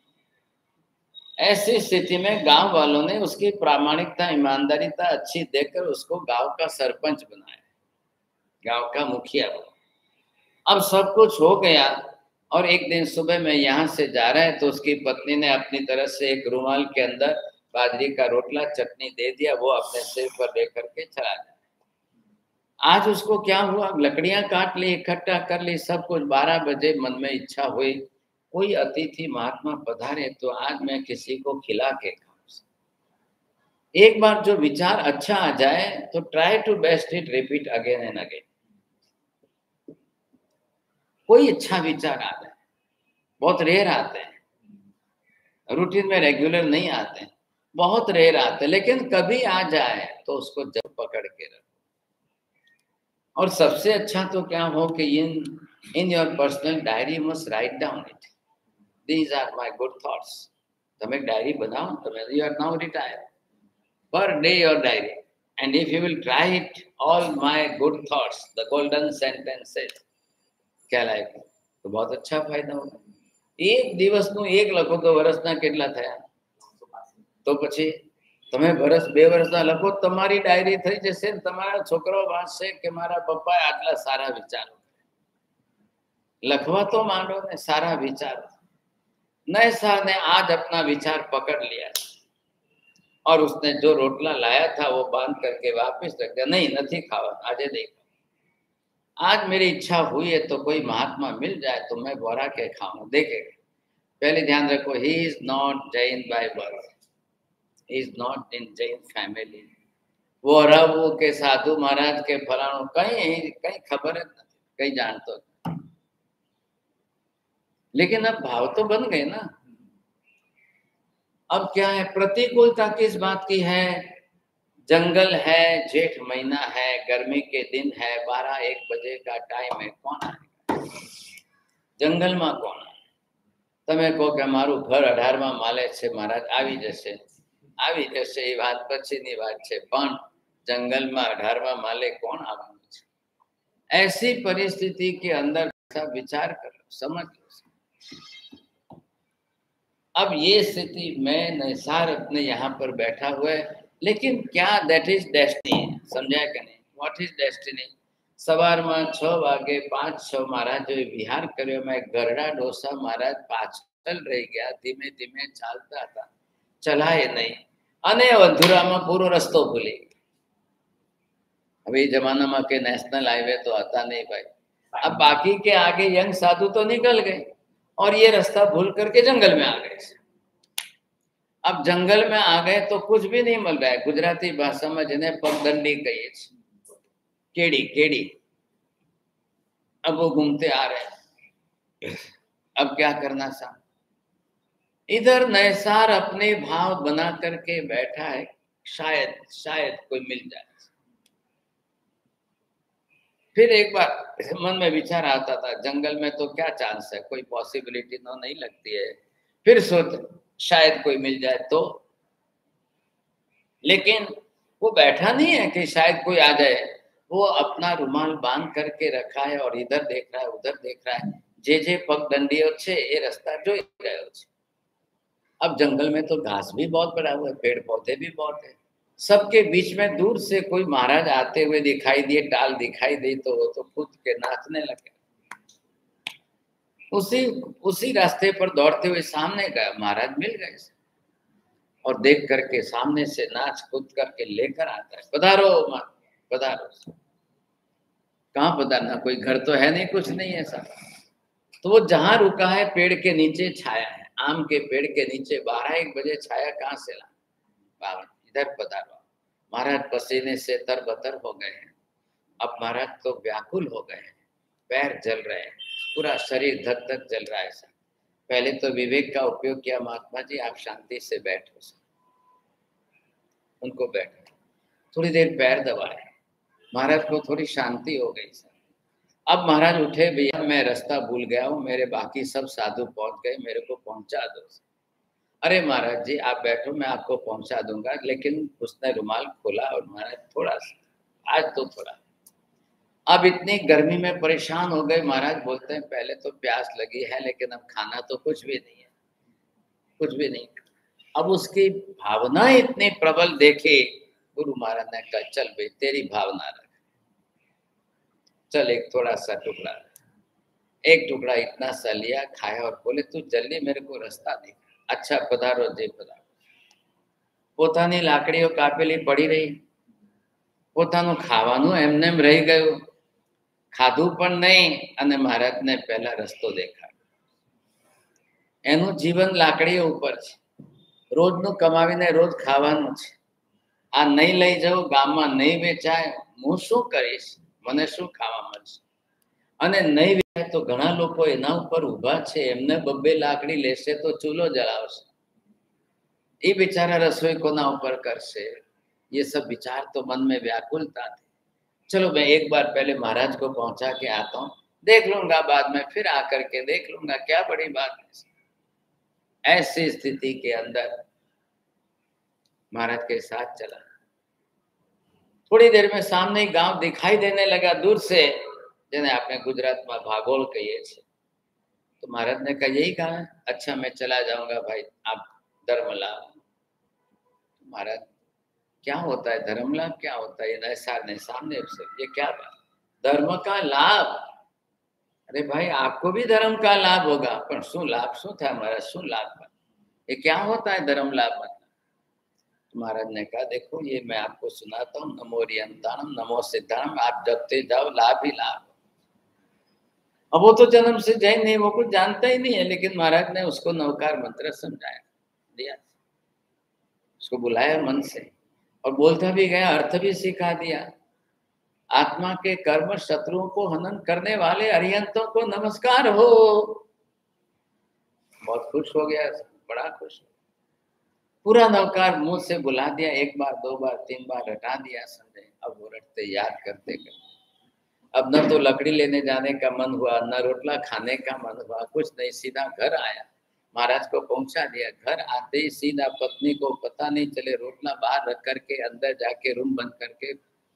ऐसी स्थिति में गांव वालों ने उसकी प्रामाणिकता, ईमानदारीता अच्छी देखकर उसको गांव का सरपंच बनाया, गांव का मुखिया बना। अब सब कुछ हो गया और एक दिन सुबह में यहाँ से जा रहा है तो उसकी पत्नी ने अपनी तरफ से एक रुमाल के अंदर बाजरी का रोटला, चटनी दे दिया, वो अपने सिर पर लेकर के चला जाए। आज उसको क्या हुआ? लकड़ियां काट ली, इकट्ठा कर ली, सब कुछ। 12 बजे मन में इच्छा हुई, कोई अतिथि महात्मा पधारे तो आज मैं किसी को खिला के खाऊं। एक बार जो विचार अच्छा आ जाए तो try to best it, repeat again and again. कोई अच्छा विचार आ जाए, बहुत रेयर आते हैं, रूटीन में रेगुलर नहीं आते, बहुत रेयर आते, लेकिन कभी आ जाए तो उसको जब पकड़ के रखो। और सबसे अच्छा तो क्या हो कि in your personal diary must write down it, these are my good thoughts. તમે डायरी बनाओ, તમે you are now retired, per day your diary, and if you will try it, all my good thoughts, the golden sentences क्या लायक, तो बहुत अच्छा फायदा होगा। एक દિવસનું એક લખો તો વર્ષના કેટલા થયા? તો પછી તમે વર્ષ 2 વર્ષના લખો, તમારી ડાયરી થઈ જશે ને તમારા છોકરાઓ વાંચશે કે મારા પપ્પાએ આટલા સારા વિચારો। લખવા તો માંડો ને સારા વિચારો। नैसा ने आज अपना विचार पकड़ लिया और उसने जो रोटला लाया था वो बांध करके वापस रख दिया। नहीं, नहीं खावा, आज देखो, आज मेरी इच्छा हुई है तो कोई महात्मा मिल जाए तो मैं बोरा के खाऊं, देखेगा। पहले ध्यान रखो, he is not Jain by birth, he is not in Jain family. वो रब के साधु महाराज के फलाणों कहीं खबर है, कहीं जानते, लेकिन अब भाव तो बन गए ना। अब क्या है, प्रतिकूलता किस बात की है? जंगल है, जेठ महीना है, गर्मी के दिन है, 12-1 बजे का टाइम है, कौन आएगा जंगल में? कौन आए? તમે કહો કે મારું ઘર 18મા માલે છે, મહારાજ આવી જશે, એ વાત પછીની વાત છે, પણ જંગલમાં 18મા માલે કોણ આવવાનું છે? ऐसी परिस्थिति के अंदर विचार करो, समझ लो। अब ये स्थिति में नैसार अपने यहाँ पर बैठा हुआ है, लेकिन क्या दैट इज डेस्टिनी है? समझा कि नहीं? What is destiny? सवार में 6 वागे 5-6 महाराज जो विहार कर्यो में गरड़ा डोसा महाराज पाछल रही गया, धीमे धीमे चालता था, चलाए नहीं, अने अधूरा में पूरो रस्तो भूली। अभी जमाना में के नेशनल हाईवे तो आता नहीं भाई। अब बाकी के आगे यंग साधु तो निकल गए और ये रास्ता भूल करके जंगल में आ गए। अब जंगल में आ गए तो कुछ भी नहीं मिल रहा है। गुजराती भाषा में जिन्हें पगदंडी कहिए, केड़ी केड़ी, अब वो घूमते आ रहे हैं, अब क्या करना साहब। इधर नैसार अपने भाव बना करके बैठा है, शायद शायद कोई मिल जाए। फिर एक बार मन में विचार आता था, जंगल में तो क्या चांस है, कोई पॉसिबिलिटी तो नहीं लगती है। फिर सोच शायद कोई मिल जाए तो, लेकिन वो बैठा नहीं है कि शायद कोई आ जाए। वो अपना रुमाल बांध करके रखा है और इधर देख रहा है, उधर देख रहा है। जे पगडंडियों छे ये रास्ता जोई गयो छे। अब जंगल में तो घास भी बहुत बड़ा हुआ है, पेड़ पौधे भी बहुत है। सबके बीच में दूर से कोई महाराज आते हुए दिखाई दिए, टाल दिखाई दी तो वो तो कूद के नाचने लगे। उसी उसी रास्ते पर दौड़ते हुए सामने गया, महाराज मिल गए और देख करके सामने से नाच कूद करके लेकर आता है, पधारो पधारो। कहाँ पधारना, कोई घर तो है नहीं, कुछ नहीं है साहब। तो वो जहां रुका है पेड़ के नीचे छाया है, आम के पेड़ के नीचे 12-1 बजे छाया कहाँ से ला, बाबा इधर पधारो। महाराज पसीने से तरबतर हो गए हैं। अब महाराज तो व्याकुल हो गए हैं, पैर जल रहे हैं, पूरा शरीर धक धक जल रहा है सर। पहले तो विवेक का उपयोग किया, महात्मा जी आप शांति से बैठो सर। उनको बैठो, थोड़ी देर पैर दबाए, महाराज को थोड़ी शांति हो गई सर। अब महाराज उठे, भैया मैं रास्ता भूल गया हूँ, मेरे बाकी सब साधु पहुंच गए, मेरे को पहुंचा दो। अरे महाराज जी आप बैठो, मैं आपको पहुंचा दूंगा। लेकिन उसने रुमाल खोला और महाराज थोड़ा सा, आज तो थोड़ा। अब इतनी गर्मी में परेशान हो गए, महाराज बोलते हैं पहले तो प्यास लगी है, लेकिन अब खाना तो कुछ भी नहीं है, कुछ भी नहीं। अब उसकी भावना इतनी प्रबल देखे, गुरु महाराज ने कहा चल भाई तेरी भावना रख, चल एक थोड़ा सा टुकड़ा, एक टुकड़ा इतना सा लिया, खाया और बोले तू जल्दी मेरे को रास्ता दे। अच्छा पधारो जी पधारो। પોતાની લાકડીઓ કાપેલી પડી રહી, પોતાનું ખાવાનું એમને એમ રહી ગયું, ખાધું પણ નહીં અને મહારાજને પહેલા રસ્તો દેખાડ્યો। એનું જીવન લાકડીઓ ઉપર છે, રોજનું કમાવીને રોજ ખાવાનું છે। આ નહીં લઈ જવું, ગામમાં નહીં વેચાય, હું શું કરીશ, મને શું ખાવા મળશે। અને નહીં વેચાય તો ઘણા લોકો એના ઉપર ઊભા છે, એમને બબ્બે લાકડી લેશે તો ચૂલો જલાવશે, ये बेचारा रसोई कोना ऊपर कर से। ये सब विचार तो मन में व्याकुलता थी। चलो मैं एक बार पहले महाराज को पहुंचा के आता हूँ, देख लूंगा बाद में, फिर आकर के देख लूंगा, क्या बड़ी बात है। ऐसी स्थिति के अंदर महाराज के साथ चला। थोड़ी देर में सामने गांव दिखाई देने लगा दूर से, जिन्हें आपने गुजरात में भागोल कहिए छे। तो महाराज ने कहा यही कहा है, अच्छा मैं चला जाऊंगा भाई, आप धर्म लाभ। महाराज क्या होता है धर्म लाभ, क्या होता है, ये सामने से ये क्या बात, धर्म का लाभ। अरे भाई आपको भी धर्म का लाभ होगा, पर शू लाभ शू था महाराज, शू लाभ, ये क्या होता है धर्म लाभ मतलब। महाराज ने कहा देखो ये मैं आपको सुनाता हूँ, नमो रियंताणम नमो सिद्धाणम, आप जपते जाओ लाभ ही लाभ। अब वो तो जन्म से जैन नहीं, वो कुछ जानता ही नहीं है, लेकिन महाराज ने उसको नवकार मंत्र समझाया दिया, उसको बुलाया मन से और बोलता भी गया, अर्थ भी सिखा दिया। आत्मा के कर्म शत्रुओं को हनन करने वाले अरिहंतों को नमस्कार हो। बहुत खुश हो गया, बड़ा खुश। पूरा नवकार मुंह से बुला दिया, 1 बार 2 बार 3 बार रटा दिया संजय। अब वो रटते याद करते करते अब न तो लकड़ी लेने जाने का मन हुआ, न रोटला खाने का मन हुआ, कुछ नहीं, सीधा घर आया, महाराज को पहुंचा दिया। घर आते ही सीधा पत्नी को पता नहीं चले रोटला बाहर रख करके अंदर जाके रूम बंद करके,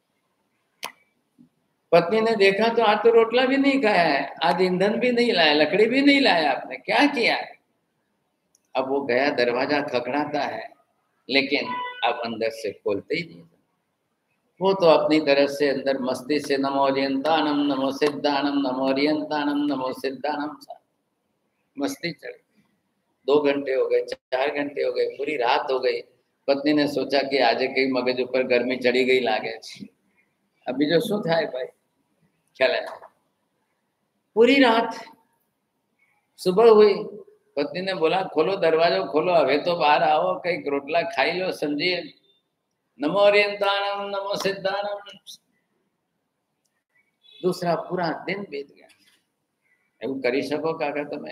पत्नी ने देखा तो आज तो रोटला भी नहीं खाया है, आज ईंधन भी नहीं लाया, लकड़ी भी नहीं लाया, आपने क्या किया है। अब वो गया, दरवाजा खखड़ाता है, लेकिन अब अंदर से खोलते ही नहीं। वो तो अपनी तरफ से अंदर मस्ती से नमो रियंताणम नमो सिद्धाणम नमो रियंताणम नमो सिद्धाणम, मस्ती चढ़। 2 घंटे हो गए, 4 घंटे हो गए, पूरी रात हो गई। पत्नी ने सोचा कि आज के मगज ऊपर गर्मी चढ़ी गई लागे, अभी जो शू थाय भाई ख्याल है। पूरी रात, सुबह हुई, पत्नी ने बोला खोलो दरवाजा खोलो, अभी तो बाहर आओ, कई रोटला खाई लो, समझिए। नमो रियंताणम नमो सिद्धाणम। दूसरा पूरा दिन बीत गया। એવું કરી શકો કાકા તમે?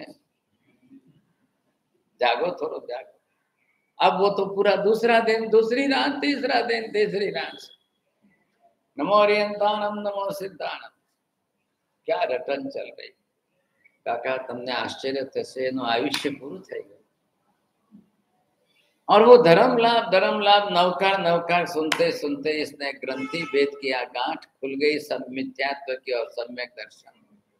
जागो थोड़ो, जागो। अब वो तो पूरा दूसरा दिन, दूसरी रात, तीसरा दिन, तीसरी रात, नमो अरिहंताणम, नमो सिद्धाणम, क्या रटन चल रही। काका तमने आश्चर्य थशे, एનું आयुष्य પૂરું થઈ ગયું। और वो धर्म लाभ नवकार नवकार सुनते सुनते इसने ग्रंथि भेद किया, गांठ खुल गई सब मिथ्यात्व की और सम्यक दर्शन।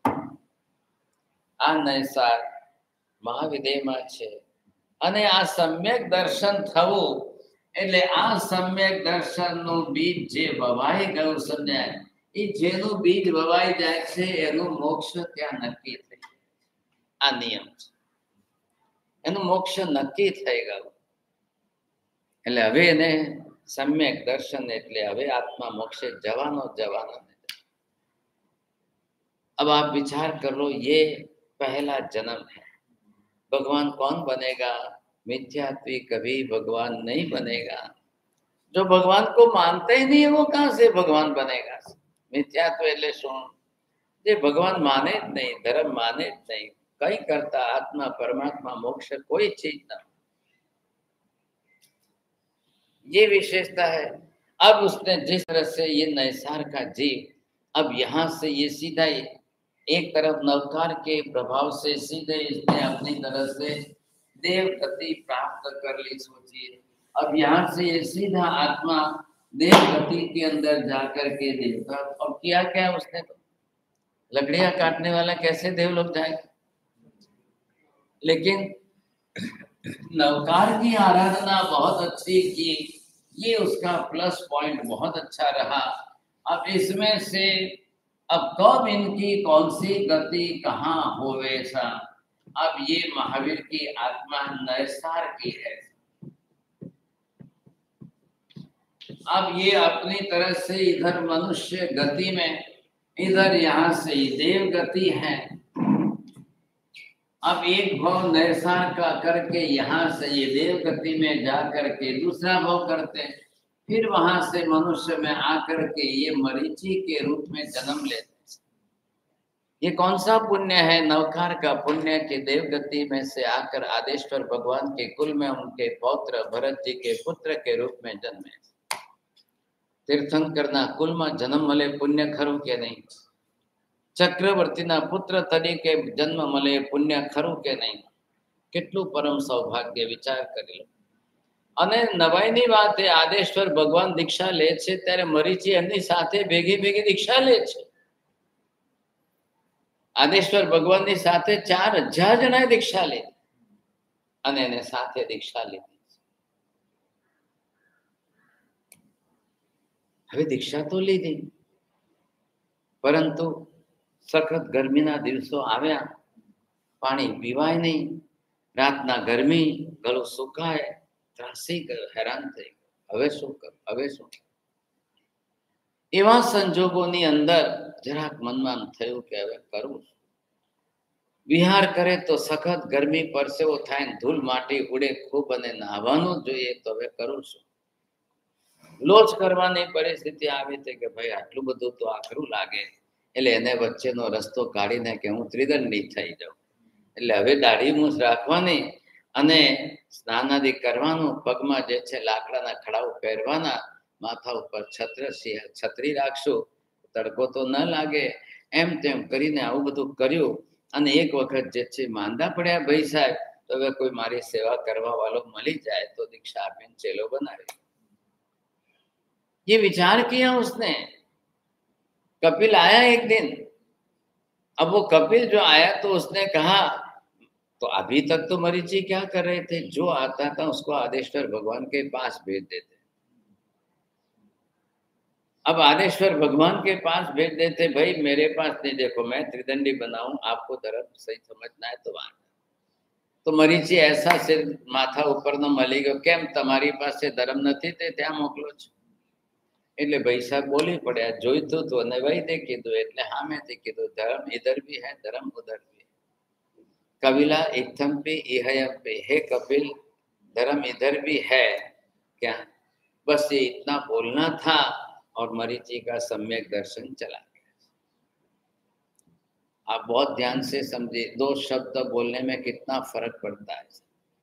आ नैसार महाविदेयમાં છે અને આ સમ્યક દર્શન થવું એટલે આ સમ્યક દર્શનનું બીજ જે વવાઈ ગયું સમજાય, એ જેનું બીજ વવાઈ જાય છે એનું મોક્ષ ત્યાં નક્કી થઈ જાય। આ નિયમ છે, એનું મોક્ષ નક્કી થઈ ગયું એટલે હવે એને સમ્યક દર્શન એટલે હવે આત્મા મોક્ષે જવાનો જવાનો। अब आप विचार कर लो, ये पहला जन्म है। भगवान कौन बनेगा? मिथ्यात्वी कभी भगवान नहीं बनेगा। जो भगवान को मानते ही नहीं है वो कहां से भगवान बनेगा? मिथ्यात्व એટલે શું? જે ભગવાન માને જ નહીં, ધર્મ માને જ નહીં, કઈ કરતા આત્મા પરમાत्मा मोक्ष कोई चीज ना, ये विशेषता है। अब उसने जिस तरह से ये नैसार का जीव अब यहाँ से ये सीधा एक तरफ नवकार के प्रभाव से सीधे इसने अपनी तरह से देव गति प्राप्त कर ली। सोचिए, अब यहाँ से ये सीधा आत्मा देव गति के अंदर जाकर के देवता, और किया क्या उसने? तो लकड़ियां काटने वाला कैसे देवलोक जाएगा? लेकिन नवकार की आराधना बहुत अच्छी की, ये उसका प्लस पॉइंट बहुत अच्छा रहा। अब इसमें से अब कब इनकी कौन सी गति कहाँ हो वैसा, अब ये महावीर की आत्मा नैसार की है। अब ये अपनी तरह से इधर मनुष्य गति में, इधर यहाँ से देव गति है। अब एक भाव नैसार का करके यहाँ से ये देव गति में जा करके दूसरा भाव करते, फिर वहां से मनुष्य में आकर के ये मरीचि के रूप में जन्म लेते। ये कौन सा पुण्य है? नवकार का पुण्य के देव गति में से आकर आदेश्वर भगवान के कुल में उनके पौत्र भरत जी के पुत्र के रूप में जन्मे। तीर्थंकરના કુલમાં જન્મ મળે પુણ્ય ખરું કે નહીં? ચક્રવર્તીના પુત્ર તરીકે જન્મ મળે પુણ્ય ખરું કે નહીં? કેટલું પરમ સૌભાગ્ય, વિચાર કરી લો। અને નવાઈની વાત એ આદેશ્વર ભગવાન દીક્ષા લે છે ત્યારે મરીચી એમની સાથે ભેગી ભેગી દીક્ષા લે છે। આદેશ્વર ભગવાનની સાથે 4000 જણાએ દીક્ષા લીધી અને એને સાથે દીક્ષા લીધી। હવે દીક્ષા તો લીધી, પરંતુ સખત ગરમીના દિવસો આવ્યા, પાણી પીવાય નહીં, રાતના ગરમી, ગળું સુકાય, ત્રાસી ગયો, હેરાન થઈ ગયો, હવે શું કરું, હવે શું? એવા સંજોગોની અંદર જરાક મનમાં થયું કે હવે કરવું। વિહાર કરે તો સખત ગરમી, પરસેવો થાય, ધૂળ માટી ઉડે ખૂબ અને નાહવાનું જોઈએ, તો હવે કરું છું? લોચ કરવાની પરિસ્થિતિ આવી છે કે ભાઈ આટલું બધું તો આકરું લાગે, એટલે એને વચ્ચેનો રસ્તો કાઢીને કે હું ત્રિદંડી થઈ જાઉં, એટલે હવે દાઢી મૂછ રાખવાની અને સ્નાનાદિ કરવાનું, પગમાં જે છે લાકડાના ખડાઓ પહેરવાના, માથા ઉપર છત્રી રાખશું, તડકો તો ન લાગે, એમ તેમ કરીને આવું બધું કર્યું। અને એક વખત જે છે માંદા પડ્યા, ભાઈ સાહેબ તો હવે કોઈ મારી સેવા કરવા વાળો મળી જાય તો દીક્ષા આપીને ચેલો બનાવી। ये विचार किया उसने। कपिल आया एक दिन, अब वो कपिल जो आया तो उसने कहा, तो अभी तक तो मरीचि क्या कर रहे थे, जो आता था उसको आदेश्वर भगवान के पास भेज देते। अब आदेश्वर भगवान के पास भेज देते, भाई मेरे पास नहीं, देखो मैं त्रिदंडी बनाऊं, आपको धर्म सही समझना है तो वहां। तो मरीचि ऐसा सिर माथा ऊपर न मળી ગયો, કેમ તમારી પાસે ધર્મ નથી તે ત્યાં મોકલો છો? એટલે ભાઈ સાહેબ બોલી પડ્યા, જોઈતું હતું અને વૈદ્ય કીધું એટલે સામેથી કીધું, ધર્મ इधर भी है, धर्म उधर भी है। कपिला इत्थम पे इहयम पे, हे कपिल धर्म इधर भी है क्या? बस ये इतना बोलना था और मरीचि का सम्यक दर्शन चला गया। आप बहुत ध्यान से समझिए, 2 शब्द बोलने में कितना फर्क पड़ता है।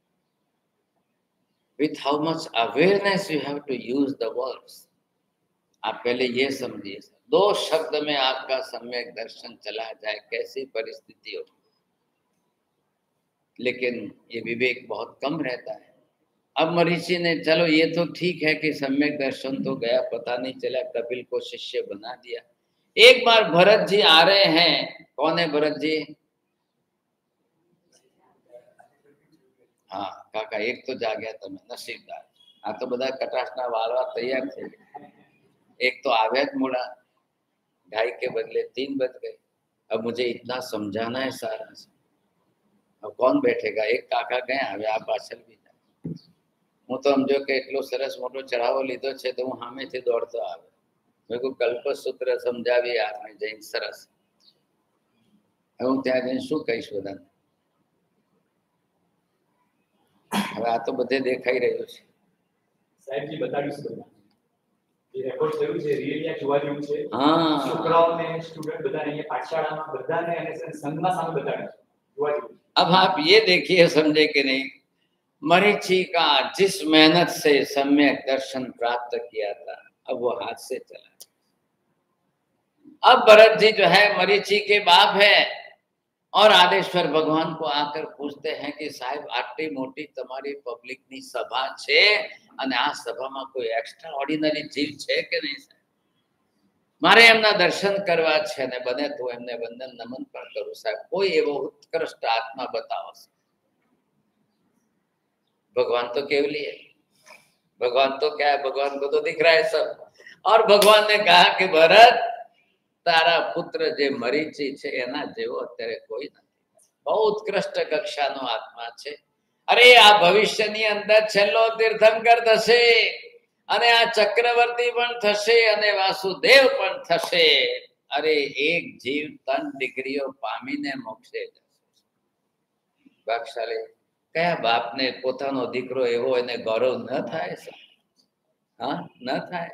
With how much awareness you have to use the words. आप पहले ये समझिए, 2 शब्द में आपका सम्यक दर्शन चला जाए, कैसी परिस्थिति हो। लेकिन ये विवेक बहुत कम रहता है। अब मरीचि ने, चलो ये तो ठीक है कि सम्यक दर्शन तो गया, पता नहीं चला, कपिल को शिष्य बना दिया। एक बार भरत जी आ रहे हैं। कौन है भरत जी? हाँ काका, एक तो जाग्या તમે નસીબદાર। આ તો બધા કટાશના વાળવા તૈયાર થઈ ગયા। एक तो આવ્યા જ મોડા, 2:30 के बदले 3 बज गए। अब मुझे इतना समझाना है सारा से। अब कौन बैठेगा? एक काका गया, હવે આ પાછળ બી જાય। હું તો સમજો કે એટલો સરસ મોટો ચઢાવો લીધો છે તો હું સામેથી દોડતો આવે। મેં કોઈ કલ્પસૂત્ર સમજાવી આપને જઈને સરસ। હવે હું ત્યાં જઈને શું કહીશ બધાને? હવે આ તો બધે દેખાઈ રહ્યું છે। સાહેબજી બતાવીશું બધા જે રેકોર્ડ થયું છે, રિયલી આ જોવા જેવું છે। हाँ, છોકરાઓને, સ્ટુડન્ટ બધાને, અહીંયા પાઠશાળામાં બધાને અને સંઘમાં સામે બતાવીશું, જોવા જેવું। अब आप ये देखिए, समझे कि नहीं, मरीचि का जिस मेहनत से सम्यक दर्शन प्राप्त किया था, अब वो हाथ से चला। अब भरत जी जो है मरीचि के बाप है और आदेश्वर भगवान को आकर पूछते हैं कि साहब आटली मोटी तमारी पब्लिकनी सभा छे અને આ સભામાં કોઈ એક્સ્ટ્રા ઓર્ડિનરી જીવ છે કે નહીં? મારે એમના દર્શન કરવા છે ને બને તો એમને વંદન નમન પણ કરું સાહેબ, કોઈ એવો उत्कृष्ट आत्मा बताओ। भगवान तो केवली है, भगवान तो क्या है, भगवान को तो दिख रहा है सब। और भगवान ने कहा कि भरत, तारा पुत्र जे मरीचि छे एना जेवो अत्यारे कोई नहीं, बहुत उत्कृष्ट कक्षानो आत्मा छे। अरे आ भविष्यनी अंदर छेल्लो तीर्थंकर थशे અને આ ચક્રવર્તી પણ થશે અને વાસુદેવ પણ થશે। અરે એક જીવ 3 ડિગ્રીઓ પામીને મોક્ષે જશે। ભાગશાળી કયા બાપને પોતાનો દીકરો એવો એને ગૌરવ ન થાય? હા, ન થાય।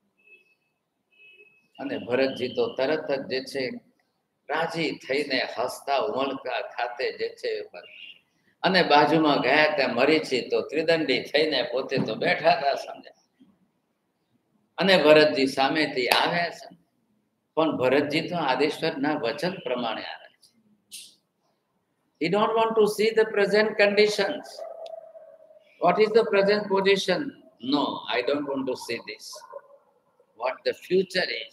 અને ભરતજી તો તરત જ જે છે રાજી થઈને હસતા ઉમળકા ખાતે જે છે અને બાજુમાં ગયા ત્યાં મરીચી તો ત્રિદંડી થઈને પોતે તો બેઠા હતા સમજ્યા। અને ભરતજી સામેથી આવ્યા છે, પણ ભરતજી તો આદેશ્વરના વચન પ્રમાણે આવે છે। He don't want to see the present conditions. What is the present position? No, I don't want to see this. What the future is.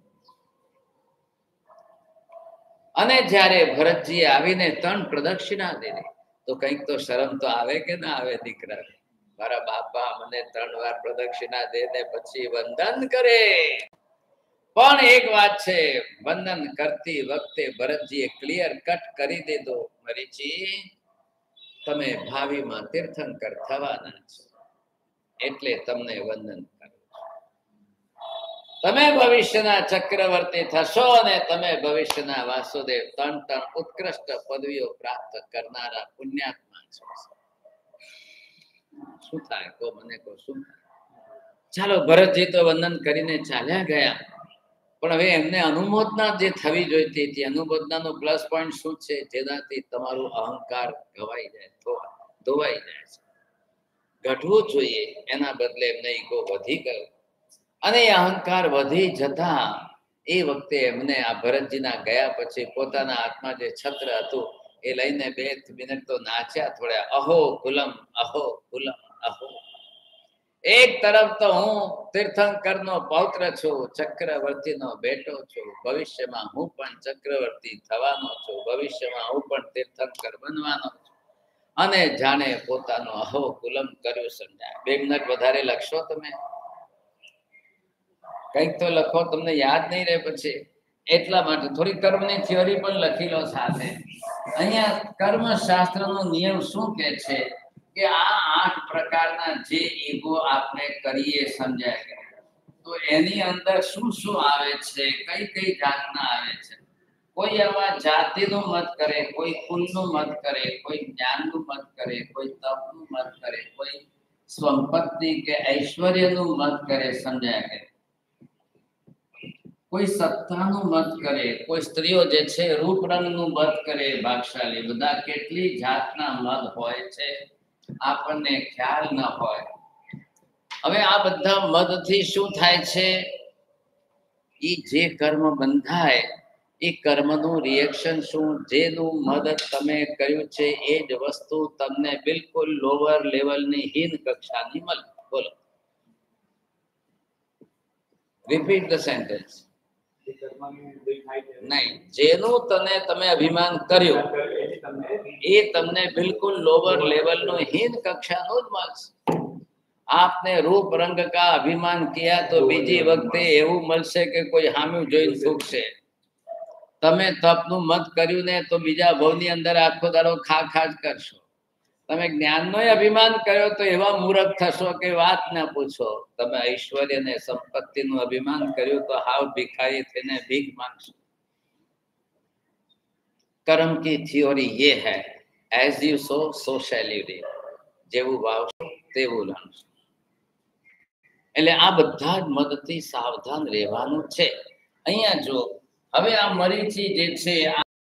અને જ્યારે ભરતજી આવીને 3 પ્રદક્ષિણા દીધી તો કંઈક તો શરમ તો આવે કે ના આવે દીકરા? મારા બાપા મને 3 વાર પ્રદક્ષિણા દે ને પછી વંદન કરે। પણ એક વાત છે, વંદન કરતી વખતે ભરતજીએ ક્લિયર કટ કરી દીધો, મરીચી તમે ભાવિમાં તીર્થંકર થવાના છો એટલે તમને વંદન કરું છું। તમે ભવિષ્યના ચક્રવર્તી થશો અને તમે ભવિષ્યના વાસુદેવ 3 ઉત્કૃષ્ટ પદવીઓ પ્રાપ્ત કરનારા પુણ્યાત્મા છો। શું થાય કો મને કો શું થાય? ચાલો ભરતજી તો વંદન કરીને ચાલ્યા ગયા, પણ હવે એમને અનુમોદના જે થવી જોઈતી હતી, અનુમોદનાનો પ્લસ પોઈન્ટ શું છે? જેનાથી તમારું અહંકાર ઘવાઈ જાય, ધોવાઈ જાય છે, ઘટવું જોઈએ, એના બદલે એમને ઈગો વધી ગયો અને એ અહંકાર વધી જતા એ વખતે એમને આ ભરતજીના ગયા પછી પોતાના હાથમાં જે છત્ર હતું એ લઈને 2 મિનિટ તો નાચ્યા થોડા, અહો કુલમ અહો કુલમ અહો। એક તરફ તો હું તીર્થંકરનો પૌત્ર છું, ચક્રવર્તીનો બેટો છું, ભવિષ્યમાં હું પણ ચક્રવર્તી થવાનો છું, ભવિષ્યમાં હું પણ તીર્થંકર બનવાનો છું, અને જાણે પોતાનો અહો કુલમ કર્યું સમજાય। 2 મિનિટ વધારે લખશો તમે? કંઈક તો લખો, તમને યાદ નહીં રહે પછી, એટલા માટે થોડી કર્મની થિયરી પણ લખી લો સાથે। અહીંયા કર્મશાસ્ત્રનો નિયમ શું કહે છે કે આ 8 પ્રકારના જે ઈગો આપણે કરીએ સમજાય તો એની અંદર શું શું આવે છે, કઈ કઈ જાતના આવે છે? કોઈ આવા જાતિનું મત કરે, કોઈ કુલનું મત કરે, કોઈ જ્ઞાનનું મત કરે, કોઈ તપનું મત કરે, કોઈ સંપત્તિ કે ઐશ્વર્યનું મત કરે સમજાય કે કોઈ સત્તાનું મત કરે, કોઈ સ્ત્રીઓ જે છે રૂપ રંગનું મત કરે, ભાગશાળી બધા કેટલી જાતના મત હોય છે આપણને ખ્યાલ ન હોય. હવે આ બધા મતથી શું થાય છે? એ જે કર્મ બંધાય એ કર્મનું રિએક્શન શું? જેનું મદદ તમે કર્યું છે એ જ વસ્તુ તમને બિલકુલ લોઅર લેવલની હીન કક્ષાની મળે. બોલો, રિપીટ ધ સેન્ટેન્સ. નહીં, જેનું તમે અભિમાન કર્યું એ તમને બિલકુલ લોઅર લેવલનું हीन કક્ષાનું જ મળશે. आपने रूप रंग का अभिमान किया तो बीजी वक्ते એવું મળશે કે કોઈ હામ્યું જોઈને થૂકશે. તમે તપનું મત કર્યું ને તો બીજા ભવની અંદર આખો દાડો ખા ખા જ કરશો. તમે જ્ઞાનનો અભિમાન કર્યો તો એવા મૂર્ખ થશો કે વાત ન પૂછો. તમે ઐશ્વર્ય ને સંપત્તિનું અભિમાન કર્યું તો હાવ ભિખારી થઈને ભીખ માંગશો. કર્મ की થિયોરી ये है, as you sow so shall you reap. જેવું વાવશો તેવું લણશો. એટલે આ બધા જ મદદથી સાવધાન રહેવાનું છે. અહીંયા જો હવે આ મરીચી જે છે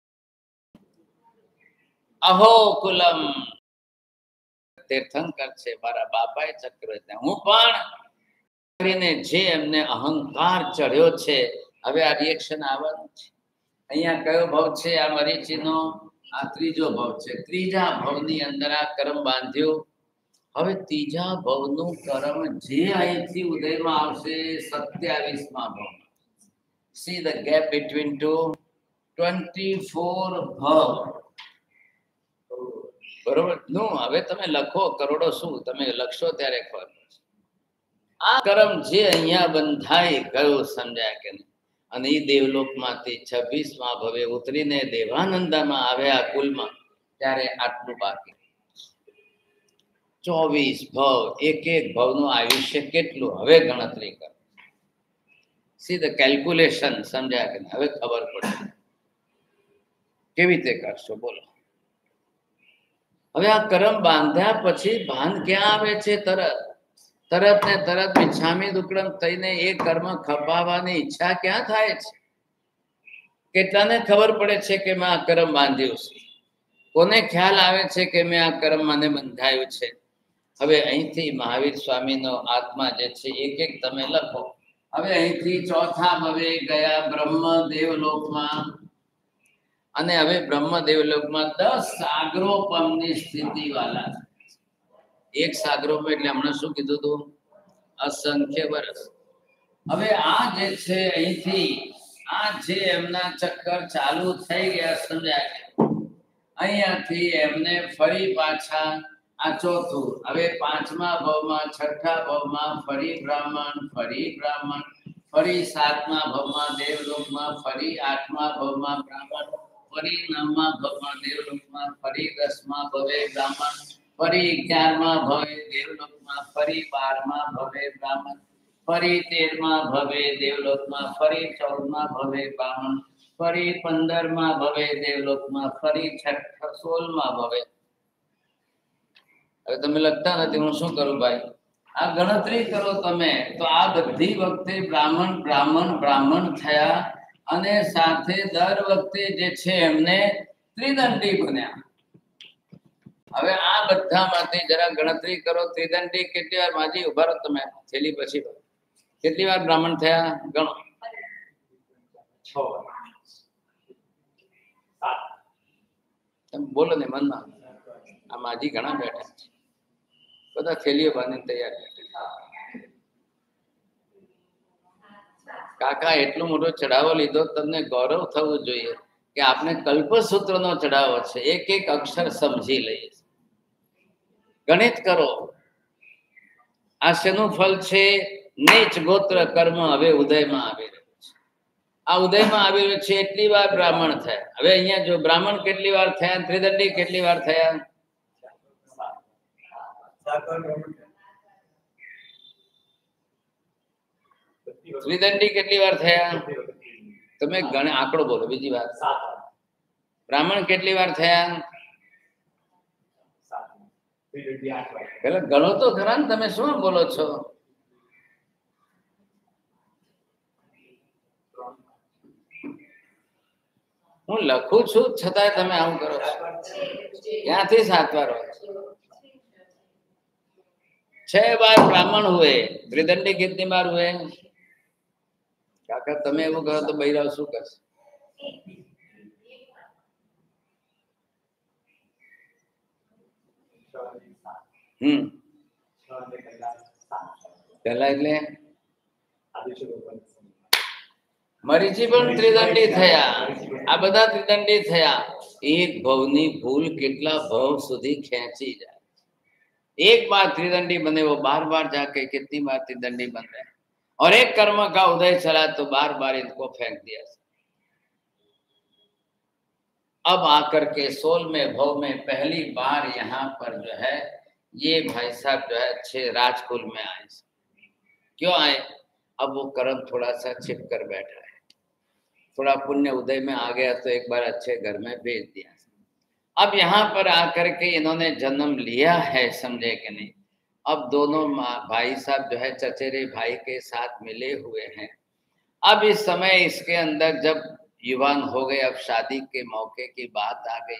અહો કુલમ તીર્થંકર છે, મારા બાપાએ ચક્ર, હું પણ કરીને જે એમને અહંકાર ચડ્યો છે હવે આ રિએક્શન આવવાનું છે. અહીંયા કયો ભાવ છે? આ મરીચીનો આ ત્રીજો ભાવ છે. ત્રીજા ભાવની અંદર આ કર્મ બાંધ્યો. હવે ત્રીજા ભાવનું કર્મ જે અહીંથી ઉદયમાં આવશે 27મા ભાવ. See the gap between two 24 ભાવ. બરોબર નું હવે તમે લખો કરોડો શું તમે લખશો ત્યારે ખબર પડશે. આ કર્મ જે અહીંયા બંધાઈ ગયો, સમજાય કે નહીં? અને એ દેવલોકમાંથી 26મા ભવે ઉતરીને દેવાનંદામાં આવ્યા કુલમાં, ત્યારે આટલું બાકી. 24 ભાવ, એક એક ભાવનું આયુષ્ય કેટલું હવે ગણતરી કરો. સી ધ કેલ્ક્યુલેશન, સમજાય કે નહીં? હવે ખબર પડે કેવી રીતે કરશો. બોલો, હવે આ કર્મ બાંધ્યા પછી ભાન ક્યાં આવે છે? તરત ને તરત મિચ્છામી દુક્કડમ થઈને એ કર્મ ખપાવવાની ઈચ્છા ક્યાં થાય છે? કેટલાને ખબર પડે છે કે મેં આ કર્મ બાંધ્યું છે? કોને ખ્યાલ આવે છે કે મેં આ કર્મ મને બંધાયું છે? હવે અહીંથી મહાવીર સ્વામીનો આત્મા જે છે એક એક તમે લખો. હવે અહીંથી ચોથા ભવે ગયા બ્રહ્મદેવલોકમાં, અને હવે બ્રહ્મદેવલોકમાં 10 સાગરોપમની સ્થિતિ વાળા. એક સાગરોપમ એટલે હમણાં શું કીધું હતું? અસંખ્ય વર્ષ. હવે આ જે છે અહીંથી આ જે એમના ચક્કર ચાલુ થઈ ગયા, સમજાય? અહીંયાથી એમને ફરી પાછા આ ચોથું, હવે 5મા ભાવમાં, 6ઠા ભાવમાં ફરી બ્રાહ્મણ, ફરી 7મા ભાવમાં દેવલોકમાં, ફરી 8મા ભાવમાં બ્રાહ્મણ, ફરી 9મા ભાવમાં દેવલોકમાં, ફરી 10મા ભવે બ્રાહ્મણ, ફરી 11મા ભવે દેવલોકમાં, ફરી 12મા ભવે બ્રાહ્મણ, ફરી 13મા ભવે દેવલોકમાં, ફરી 14મા ભવે બ્રાહ્મણ, ફરી 15મા ભવે દેવલોકમાં, ફરી 16મા ભવે. હવે તમે લખતા નથી, હું શું કરું ભાઈ? આ ગણતરી કરો તમે તો આ બધી વખતે બ્રાહ્મણ બ્રાહ્મણ બ્રાહ્મણ થયા, અને સાથે દર વખતે જે છે એમને ત્રિદંડી બન્યા. હવે આ બધામાંથી જરા ગણતરી કરો. ત્રિદંડી કેટલી વાર? માજી ઉભા રહો તમે, છેલ્લી પછી કેટલી વાર બ્રાહ્મણ થયા? ગણો. 6 વાર. 7. તમે બોલો ને મનમાં. આ માજી ઘણા બેઠા છે, બધા થેલીઓ બાંધીને તૈયાર બેઠા. કાકા એટલો મોટો ચઢાવો લીધો, તમને ગૌરવ થવું જોઈએ કે આપણે કલ્પસૂત્રનો ચઢાવો છે. એક એક અક્ષર સમજી લઈએ. ગણિત કરો. આ શેનું ફળ છે? નીચ ગોત્ર કર્મ હવે ઉદયમાં આવી રહ્યું છે. આ ઉદયમાં આવી રહ્યું છે એટલી વાર બ્રાહ્મણ થયા. હવે અહીંયા જો બ્રાહ્મણ કેટલી વાર થયા, ત્રિદંડી કેટલી વાર થયા? ત્રિદંડી કેટલી વાર થયા? તમે ગણે આંકડો બોલો. બીજી વાત, બ્રાહ્મણ કેટલી વાર થયા? પેલા ગણો તો ખરા ને, તમે શું બોલો છો? હું લખું છું છતાંય તમે આવું કરો છો. ક્યાંથી 7 વાર હોય? 6 बार ब्राह्मण हुए. त्रिदंडी कितनी बार हुए? काका તમે એવું કરો તો બૈરાવ શું કરશે? પહેલા એટલે મરીચી પણ ત્રિદંડી થયા. આ બધા ત્રિદંડી થયા. એક ભવની ભૂલ કેટલા ભવ સુધી ખેંચી જાય. एक बार त्रिदंडी बने वो बार बार जाके कितनी बार त्रिदंडी बन रहे हैं. और एक कर्म का उदय चला तो बार बार इनको फेंक दिया. अब आकर के 16वें भव में पहली बार यहाँ पर जो है ये भाई साहब जो है अच्छे राजकुल में आए. क्यों आए? अब वो कर्म थोड़ा सा छिप कर बैठा है. थोड़ा पुण्य उदय में आ गया तो एक बार अच्छे घर में भेज दिया. अब यहाँ पर आकर के इन्होंने जन्म लिया है, समझे कि नहीं. अब दोनों भाई साहब जो है चचेरे भाई के साथ मिले हुए हैं. अब इस समय इसके अंदर जब युवान हो गए, अब शादी के मौके की बात आ गई.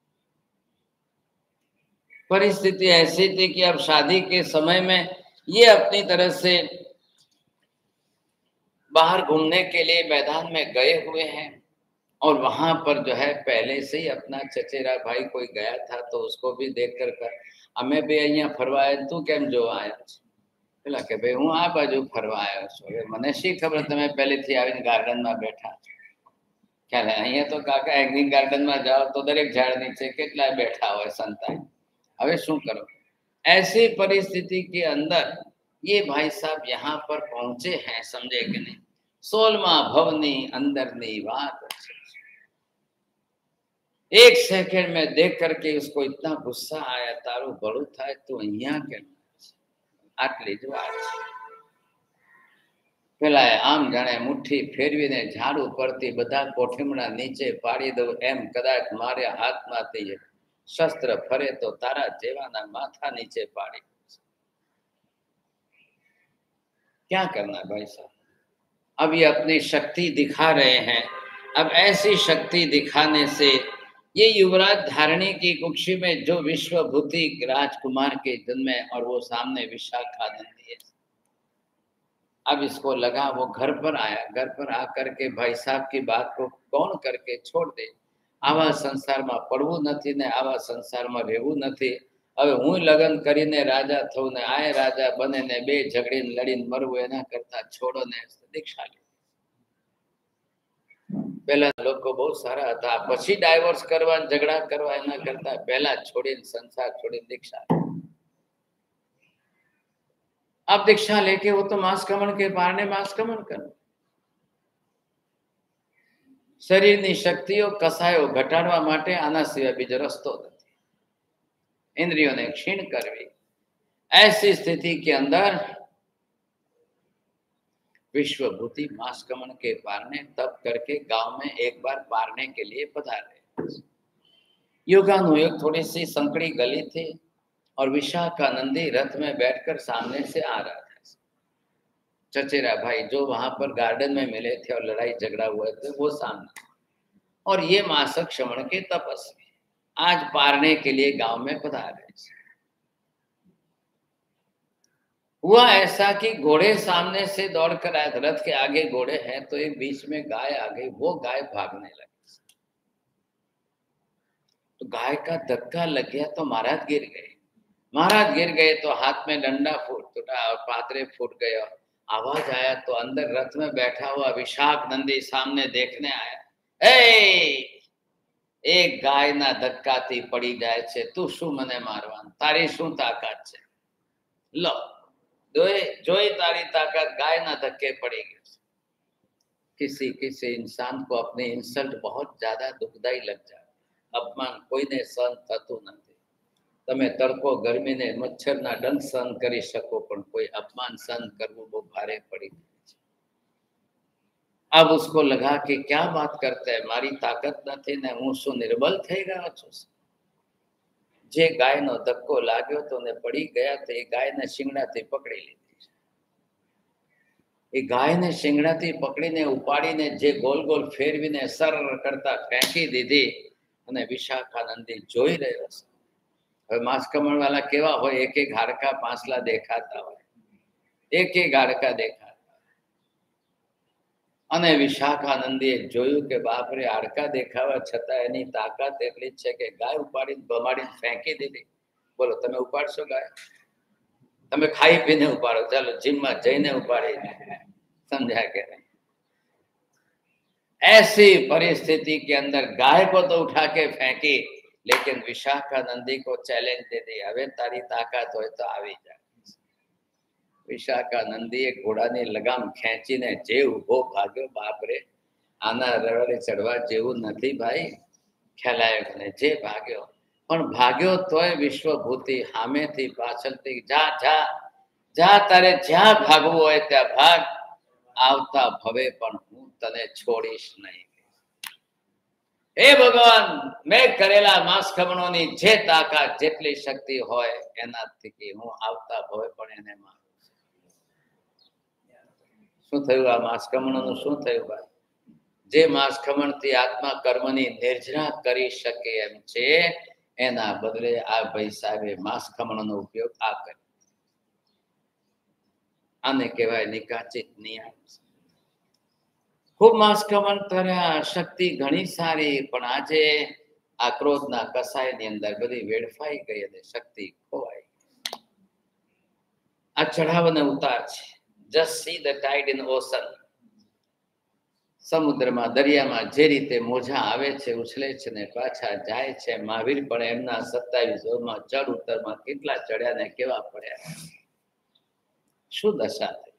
परिस्थिति ऐसी थी कि अब शादी के समय में ये अपनी तरह से बाहर घूमने के लिए मैदान में गए हुए हैं. और वहां पर जो है पहले से ही अपना चचेरा भाई कोई गया था तो उसको भी देख कर हमें भी अहियां फरवाया. तू केम जो आया? પેલા કે ભાઈ હું આ બાજુ ફરવા આવ્યો છું. હવે મને શી ખબર તમે પહેલેથી આવીને ગાર્ડનમાં બેઠા છો. ખ્યાલ અહીંયા તો કાકા એગ્રી ગાર્ડનમાં જાઓ તો દરેક ઝાડ નીચે કેટલા બેઠા હોય સંતાય. હવે શું કરો? ऐसी परिस्थिति के अंदर ये भाई साहब यहाँ पर पहुंचे हैं, समझे कि नहीं. 16वां भवनी अंदરની વાત. एक सेकंड में देख करके उसको इतना गुस्सा आया. तारू बड़ू था तू अहिया केम? आटली ज वात. પેલા આમ જાણે મુઠ્ઠી ફેરવીને ઝાડુ પરથી બધા કોઠીમડા નીચે પાડી દઉં એમ કદાચ મારે હાથમાંથી શસ્ત્ર ફરે તો તારા જેવાના માથા નીચે પાડી. क्या करना भाई साहब? अब ये अपनी शक्ति दिखा रहे हैं. अब ऐसी शक्ति दिखाने से ये युवराज धारणी की कुक्षी में जो विश्वभूति राजकुमार के जन्मे और वो सामने विशाखा नंदी है. अब इसको लगा वो घर पर आया. घर पर आकर के भाई साहब की बात को कौन करके छोड़ दे. आवा संसार में पड़वू नहीं ने आवा संसार में रहवू नहीं. હવે હું લગ્ન કરીને રાજા થઉં ને આય રાજા બને ને બે ઝઘડીને લડીને મરવું એના કરતા છોડો ને દીક્ષા લે. પહેલા લોકો બહુ સારા હતા. પછી ડાયવોર્સ કરવા ઝઘડા કરવા એના કરતા પહેલા છોડીને સંસાર છોડીને દીક્ષા. अब दीक्षा लेके वो तो मांस कमण के पारने मांस कमण कर. शरीરની શક્તિઓ કસાયો ઘટાડવા માટે આના સિવાય બીજો રસ્તો નથી. इंद्रियों ने क्षीण करवी. ऐसी स्थिति के अंदर विश्वभूति मास्कमन के पारने तप करके गांव में एक बार पारने के लिए पधारे. युगानुयुग थोड़ी सी संकड़ी गली थी और विशाखानंदी रथ में बैठकर सामने से आ रहा था. चचेरा भाई जो वहां पर गार्डन में मिले थे और लड़ाई झगड़ा हुए थे वो सामने. और ये मासक श्रवण के तपस्वी आज पारने के लिए गांव में पधारे. हुआ ऐसा कि घोड़े सामने से दौड़ कर आए. रथ के आगे घोड़े हैं तो एक बीच में गाय आ गई. वो गाय भागने लगी तो गाय का धक्का लग गया तो महाराज गिर गए. महाराज गिर गए तो हाथ में डंडा फूट टूटा और पात्रे फूट गए. आवाज आया तो अंदर रथ में बैठा हुआ विशाख नंदी सामने देखने आया. एक गाय ना धक्काती पड़ी जाए छे. तू शू मने मारवान? तारी शू ताकत छे? लो जोई तारी ताकत. गाय ना धक्के पड़ी गई. किसी इंसान को अपने इंसल्ट बहुत ज्यादा दुखदाई लग जाए. अपमान कोई ने सहन थतुं नथी. तमे तड़को गर्मी ने मच्छर ना डंक सहन करी शको पण कोई अपमान सहन करवू बहुत भारे पड़ी. अब उसको लगा कि क्या बात करते हैं, मारी ताकत नहीं ने हूँ शू निर्बल थई गयो छुं. जे गाय नो धक्को लाग्यो तो ने पड़ी गया तो ये गाय ने शिंगड़ा थी पकड़ी लीधी. એ ગાયને શિંગડાથી પકડીને ઉપાડીને જે ગોલ ગોલ ફેરવીને સર કરતા ફેંકી દીધી અને વિશાખાનંદી જોઈ રહ્યો છે. હવે માસ્કમણ વાળા કેવા હોય, એક એક હાડકા પાંસલા દેખાતા હોય, એક એક હાડકા દેખાતા. અને વિશાખાનંદીએ જોયું કે બાપરે, હાડકા દેખાવા છતાં એની તાકાત એટલી જ છે કે ગાય ઉપાડીને ભમાડીને ફેંકી દીધી. બોલો, તમે ઉપાડશો ગાય? તમે ખાઈ પીને ઉપાડો, ચાલો જીમમાં જઈને ઉપાડી. समझा के नहीं? ऐसी परिस्थिति के अंदर गाय को तो उठा के फेंकी, लेकिन विशाखानंदी को चैलेंज दे दी, હવે તારી તાકાત હોય તો આવી જા. વિશાખાનંદીએ ઘોડાની લગામ ખેંચીને જે ઉભો ભાગ્યો, બાપરે, આના રડે ચડવા જેવું નથી ભાઈ. ખ્યાલ આવ્યો ને? જે ભાગ્યો, પણ ભાગ્યો તોય વિશ્વભૂતિ સામેથી પાછળથી જા જા જા, તારે જ્યાં ભાગવું હોય ત્યાં ભાગ, આવતા ભવે પણ હું તને છોડીશ નહીં. હે ભગવાન, મેં કરેલા માસ્કમણોની જે તાકાત, જેટલી શક્તિ હોય એનાથી હું આવતા ભવે પણ એને મારું. શું થયું આ માસ્કમણોનું? શું થયું ભાઈ? જે માસ્કમણથી આત્મા કર્મની નિર્જરા કરી શકે એમ છે, એના બદલે આ ભાઈ સાહેબે માસ્કમણોનો ઉપયોગ આ કર્યો. આને કહેવાય નિકાચિત નિયમ. ખૂબ માસ્કમણ કર્યા, શક્તિ ઘણી સારી, પણ આજે આ ક્રોધના કસાયની અંદર બધી વેડફાઈ ગઈ અને શક્તિ ખોવાઈ. આ ચઢાવ અને ઉતાર છે. Just see the tide in ocean. સમુદ્રમાં, દરિયામાં જે રીતે મોજા આવે છે, ઉછળે છે ને પાછા જાય છે. મહાવીર પણ એમના 27 જોરમાં ચડ ઉતરમાં કેટલા ચડ્યા ને કેવા પડ્યા. શું દશા થઈ?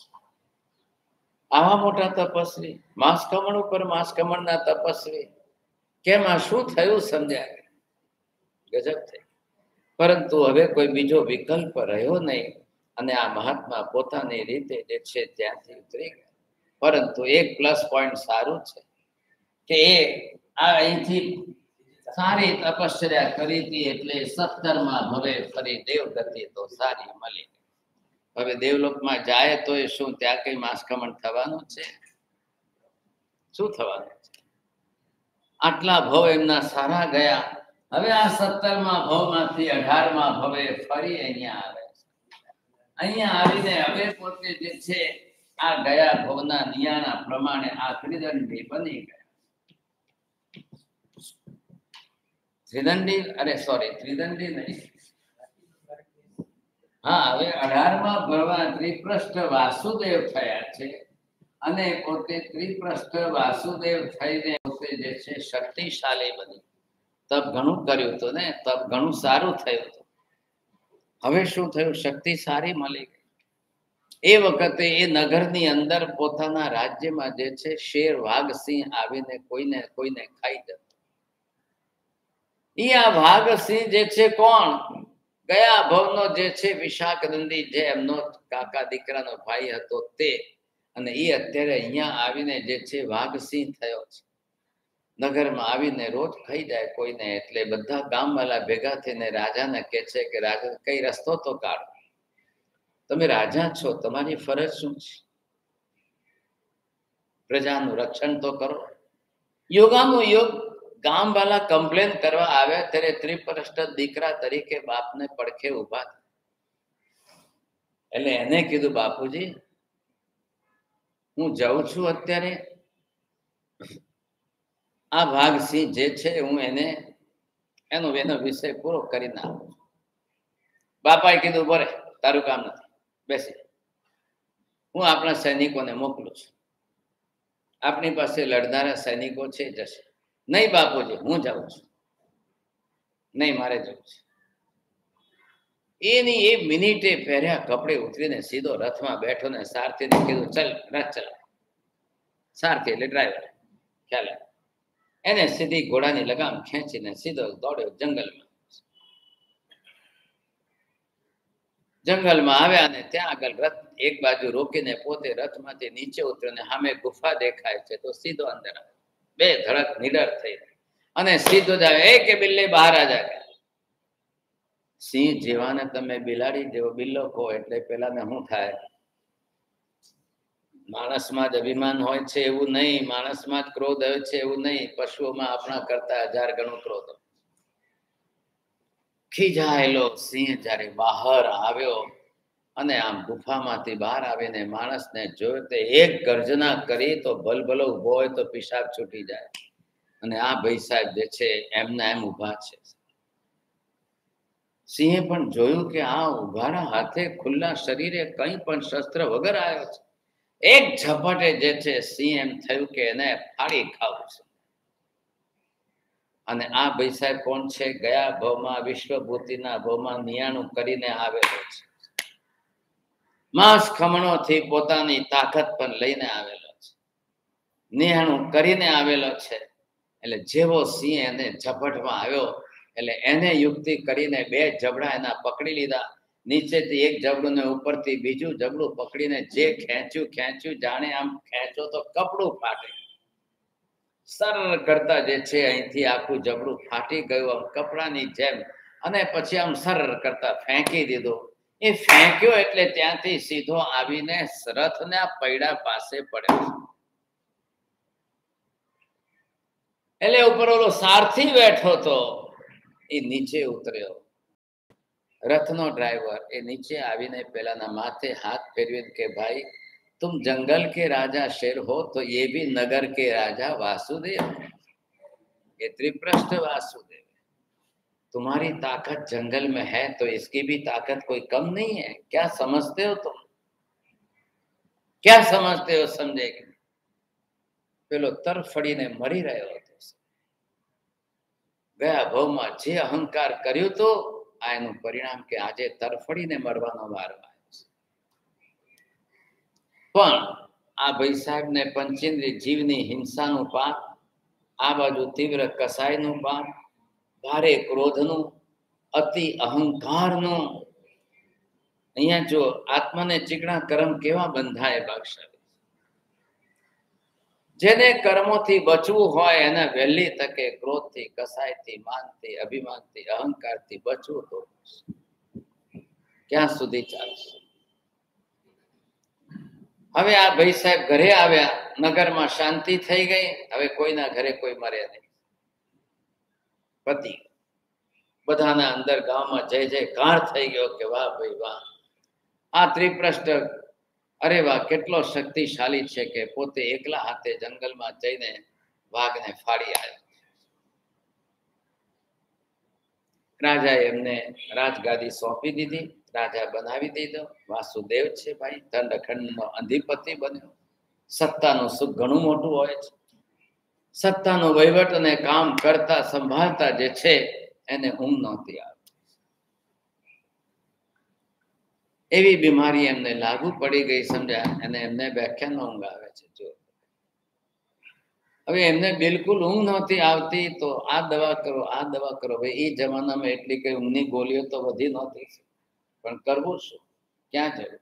આવા મોટા તપસ્વી, માસ્કમણ ઉપર માસ્કમણના તપસ્વી, કેમ આ શું થયું સમજાય? ગજબ થઈ. પરંતુ હવે કોઈ બીજો વિકલ્પ રહ્યો નહીં અને આ મહાત્મા પોતાની રીતે જે છે ત્યાંથી ઉતરી ગયા. પરંતુ એક પ્લસ પોઈન્ટ સારું છે કે એ આ અહીંથી સારી તપશ્ચર્યા કરી હતી, એટલે 17મા ભવે ફરી દેવગતિ તો સારી મળી. હવે દેવલોકમાં જાય તો એ શું ત્યાં કઈ માસ્કમણ થવાનું છે? શું થવાનું છે? આટલા ભવ એમના સારા ગયા. હવે આ 17મા ભવમાંથી 18મા ભવે ફરી અહીંયા આવે છે. અહીંયા આવીને હવે પોતે જે છે આ ગયા ભવના નિયાણા પ્રમાણે આ ત્રિદંડી બની ગયા. ત્રિદંડી, અરે સોરી, ત્રિદંડી નહીં. હા, હવે 18મા ભવમાં ત્રિપ્રષ્ઠ વાસુદેવ થયા છે અને પોતે ત્રિપ્રષ્ઠ વાસુદેવ થઈને પોતે જે છે શક્તિશાળી બની. તપ ઘણું કર્યું હતું ને, તપ ઘણું સારું થયું હતું. હવે શું થયું? શક્તિ સારી મળી ગઈ. એ વખતે એ નગરની અંદર પોતાના રાજ્યમાં જે છે શેર, વાઘ, સિંહ આવીને કોઈને ખાઈ જતો. એ આ વાઘ સિંહ જે છે કોણ? ગયા ભવનો જે છે વિશાખાનંદી, જે એમનો કાકા દીકરાનો ભાઈ હતો તે. અને એ અત્યારે અહીંયા આવીને જે છે વાઘ સિંહ થયો છે. નગરમાં આવીને રોજ ખાઈ જાય કોઈને. એટલે બધા ગામવાળા ભેગા થઈને રાજાને કહે છે કે રાજા, કઈ રસ્તો તો કાઢો. તમે રાજા છો, તમારી ફરજ શું છે? પ્રજાનું રક્ષણ તો કરો. યોગાનું યોગ. ગામવાળા કમ્પ્લેન કરવા આવે ત્યારે ત્રિપ્રષ્ઠ દીકરા તરીકે બાપને પડખે ઉભા. એટલે એને કીધું, બાપુજી હું જાઉં છું અત્યારે, આ વાઘસિંહ જે છે હું એનો વિષય પૂરો કરી નાખું. બાપાએ કીધું, બરે તારું કામ નથી, બેસી. હું આપણા સૈનિકોને મોકલું છું. આપણી પાસે લડનારા સૈનિકો છે, જશે. નહીં બાપુજી, હું જાઉં છું. નહીં, મારે જવું છે. એની એ મિનિટે પહેર્યા કપડે ઉતરીને સીધો રથમાં બેઠો ને સારથીને કીધું, ચલ રથ ચલાવ. સારથી એટલે ડ્રાઈવર, ખ્યાલ આવે. એને સીધી ઘોડાની લગામ ખેંચીને સીધો દોડ્યો જંગલમાં. જંગલમાં આવ્યા અને ત્યાં આગળ રથ એક બાજુ રોકીને પોતે રથમાંથી નીચે ઉતરીને સામે ગુફા દેખાય છે તો સીધો અંદર આવે. બે ધડક નિડર થઈ અને સીધો જ આવે, એ કે બિલ્લે બહાર આ જા. સિંહ જેવાને તમે બિલાડી જેવો બિલ્લો કહો એટલે પેલાને શું થાય? માણસમાં જ અભિમાન હોય છે એવું નહીં, માણસમાં જ ક્રોધ હોય છે એવું નહીં, પશુઓમાં આપણા કરતા 1000 ગણો ક્રોધ. ખીજાયેલો સિંહ જ્યારે બહાર આવ્યો અને આમ ગુફામાંથી બહાર આવીને માણસને જોયો તે એક ગર્જના કરી તો ભલભલો ઊભો હોય તો પેશાબ છૂટી જાય. અને આ ભાઈ સાહેબ જે છે એમના એમ ઊભા છે. સિંહે પણ જોયું કે આ ઉઘાડા હાથે ખુલ્લા શરીરે કંઈ પણ શસ્ત્ર વગર આવ્યો છે. એક ઝપટે જે છે સિંહ એમ થયું કે એને ફાડી ખાવું છે. અને આ ભાઈ સાહેબ કોણ છે? ગયા ભાવમાં વિશ્વભૂતિના ભાવમાં નિયાણું કરીને આવેલો છે. માંસ ખમણોથી પોતાની તાકાત પણ લઈને આવેલો છે, નિયાણું કરીને આવેલો છે. એટલે જેવો સિંહ એને ઝપટમાં આવ્યો એટલે એને યુક્તિ કરીને 2 જબડા એના પકડી લીધા. નીચેથી એક જબડું ને ઉપરથી બીજું જબડું પકડીને જે ખેંચ્યું જાણે આમ ખેંચો તો કપડું ફાટે. સરળ કરતા જે છે અહીંથી આખું જબડું ફાટી ગયું આમ કપડાની જેમ. અને પછી આમ સરળ કરતા ફેંકી દીધું. એ ફેંક્યો એટલે ત્યાંથી સીધો આવીને રથના પૈડા પાસે પડ્યો. એટલે ઉપર ઓલો સારથી બેઠો તો એ નીચે ઉતર્યો. રથનો ડ્રાઈવર એ નીચે આવીને પેલાના માથે હાથ ફેરવીને કે ભાઈ तुम जंगल के राजा शेर हो तो ये भी नगर के राजा वासुदेव, ये त्रिप्रष्ठ वासुदेव, तुम्हारी ताकत जंगल में है तो इसकी भी ताकत कोई कम नहीं है. क्या समझते हो तुम? क्या समझते हो? समझे कि પેલો તરફડીને મરી રહ્યો હતો. ગયા ભાવમાં જે અહંકાર કર્યું તો આ એનું પરિણામ કે આજે તરફડીને મરવાનો વારો આવ્યો છે. પણ આ ભાઈ સાહેબને પંચેન્દ્રિય જીવની હિંસાનું પાપ, આ બાજુ તીવ્ર કસાયનું પાપ, ભારે ક્રોધનું, અતિ અહંકારનું. અહીંયા જો આત્માને ચીકણા કર્મ કેવા બંધાય ભાગશાળી. જેને કર્મોથી બચવું હોય એને વહેલી તકે ક્રોધથી, કસાયથી, માનથી, અભિમાનથી, અહંકારથી બચવું તો ક્યાં સુધી ચાલશે? હવે આ ભાઈ સાહેબ ઘરે આવ્યા, નગરમાં શાંતિ થઈ ગઈ. હવે કોઈના ઘરે કોઈ મરે નહીં. પતિ બધાના અંદર ગામમાં જય જયકાર થઈ ગયો કે વાહ ભાઈ વાહ, આ ત્રિપ્રષ્ઠ અરે વાહ કેટલો શક્તિશાળી છે કે પોતે એકલા હાથે જંગલમાં જઈને વાઘને ફાડી આવ્યો. રાજાએ એમને રાજગાદી સોંપી દીધી, રાજા બનાવી દીધો. વાસુદેવ છે ભાઈ, દંડખંડનો અધિપતિ બન્યો. સત્તાનું સુખ ઘણું મોટું હોય છે. સત્તાનો વહીવટ અને કામ કરતા સંભાળતા જે છે એને ઊંઘ નહોતી આવતી. એવી બીમારી એમને લાગુ પડી ગઈ, સમજ્યા? અને એમને વ્યાખ્યાન ઊંઘ આવે છે. જો હવે એમને બિલકુલ ઊંઘ નહોતી આવતી તો આ દવા કરો, આ દવા કરો. ભાઈ એ જમાનામાં એટલી કઈ ઊંઘની ગોળીઓ તો વધી નહોતી, પણ કરવું શું, ક્યાં જવું?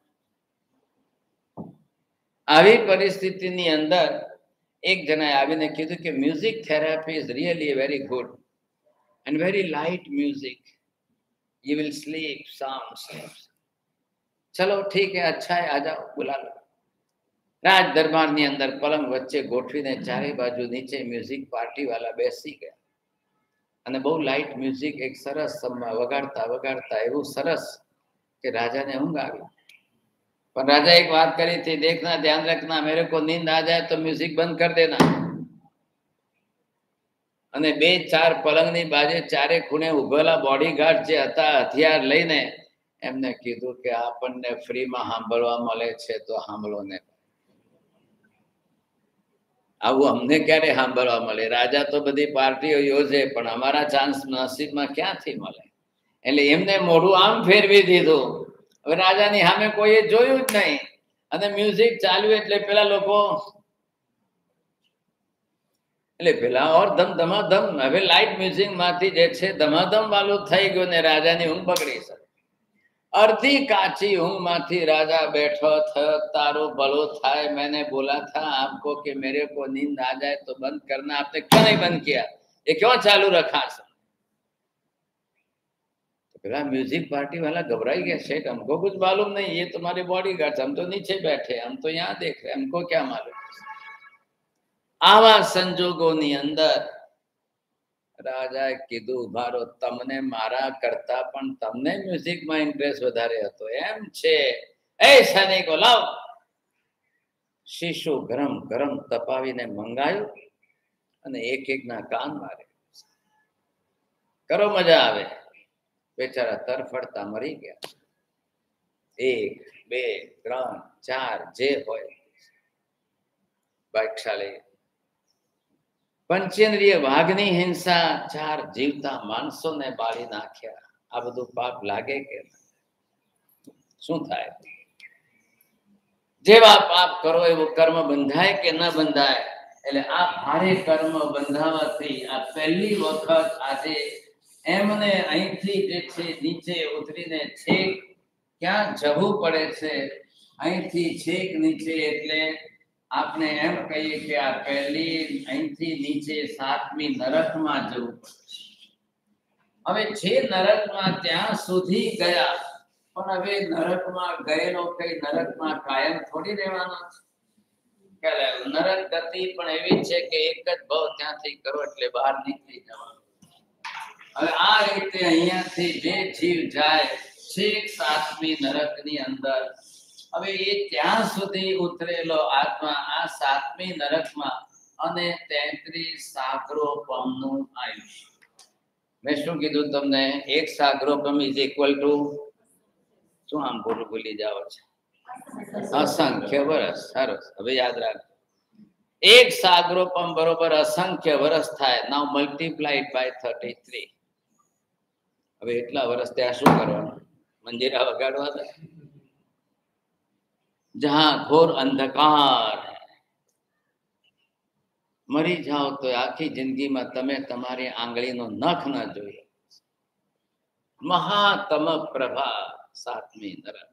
આવી પરિસ્થિતિની અંદર એક જણાએ આવીને કીધું કે music therapy is really very good and very light music, you will sleep sound sleep. ચલો ઠીક હે, અચ્છા હે, આ જાઓ, बुला लो. રાજ દરબારની અંદર પલંગ વચ્ચે ગોઠવીને ચારે બાજુ નીચે મ્યુઝિક પાર્ટી વાળા બેસી ગયા અને બહુ લાઇટ મ્યુઝિક એક સરસ વગાડતા વગાડતા એવું સરસ કે રાજાને ઊંઘ આવી. पर राजा एक बात करी थी, देखना ध्यान रखना, मेरे को नींद आ जाए तो म्यूजिक बंद कर देना. અને 2-4 પલંગની બાજુ ચારે ખૂણે ઉભેલા બોડીગાર્ડ જે હતા હથિયાર લઈને એમને કીધું કે આપણને ફ્રીમાં સાંભળવા મળે છે તો સાંભળો ને, આવું અમને ક્યારે સાંભળવા મળે? રાજા તો બધી પાર્ટીઓ યોજે પણ અમારા ચાન્સ નસીબમાં ક્યાંથી મળે? એટલે એમને મોઢું આમ ફેરવી દીધું. હવે રાજાની સામે કોઈએ જોયું જ નહીં અને મ્યુઝિક ચાલ્યું એટલે પેલા લોકો એટલે પેલા ઓર ધમાધમ. હવે લાઇટ મ્યુઝિક માંથી જે છે ધમાધમ વાળું થઈ ગયું ને રાજાની ઊંઘ બગડી છે. અડધી કાચી ઊંઘ માંથી રાજા બેઠો થયો, તારું ભલું થાય, मैंने बोला था आपको कि मेरे को नींद आ जाए तो बंद करना, आपने क्यों नहीं बंद किया, ये क्यों चालू रखा? म्यूजिक पार्टी वाला घबराई गया, सेठ हमको कुछ मालूम नहीं, ये तुम्हारे बॉडीगार्ड, हम तो नीचे बैठे, हम तो यहाँ देख रहे, हमको क्या मालूम। आवा संजोगोनी अंदर રાજાએ કીધું ઉભારો, તમને મારા કરતા પણ તમને મ્યુઝિકમાં ઇન્ટરેસ્ટ વધારે હતો એમ છે, એ સૈનિકો લાવ, શીશો ગરમ ગરમ તપાવીને મંગાયું અને એક એકના કાન મારે, કરો મજા આવે। બેચારા તરફડતા મરી ગયા। 1 2 3 4 જે હોય ભાગશાળી પંચેન્દ્રિય વાઘની હિંસા 4 જીવતા માણસોને બાળી નાખ્યા। આ બધું પાપ લાગે કે શું થાય? જેવા પાપ કરો એવું કર્મ બંધાય કે ન બંધાય? એટલે આ ભારે કર્મ બંધાવાથી આ પહેલી વખત આજે એમને અહીંથી જે છે નીચે ઉતરીને છેક ક્યાં જવું પડે છે, અહીંથી છેક નીચે, એટલે આપણે એમ કહીએ કે આ પહેલી અહીંથી નીચે 7મી નરકમાં જવું પડશે। હવે જે નરકમાં ત્યાં સુધી ગયા, પણ હવે નરકમાં ગયેલો કઈ નરકમાં કાયમ થોડી રહેવાનો છે। નરક ગતિ પણ એવી છે કે એક જ ભાવ ત્યાંથી કરો એટલે બહાર નીકળી જવાનું। હવે આ રીતે અહીંયાથી જે જીવ જાય છેક 7મી નરકની અંદર, હવે એ ત્યાં સુધી ઉતરેલો આત્મા આ 7મી નરકમાં અને 33 સાગરોપમનું આયુષ્ય। મેં શું કીધું તમને? 1 સાગરોપમ ઇઝ ઇક્વલ ટુ શું? આમ ભૂલી જાઓ છે, અસંખ્ય વર્ષ। સરસ, હવે યાદ રાખજો, 1 સાગરોપમ બરોબર અસંખ્ય વર્ષ થાય। Now multiplied by 33। હવે એટલા વર્ષ ત્યાં શું કરવાનું? મંજીરા વગાડવા હતા? જહાં ઘોર અંધકાર, મરી જાઓ તો આખી જિંદગીમાં તમે તમારી આંગળીનો નખ ન જોઈએ। મહાતમ પ્રભા 7મી નરક।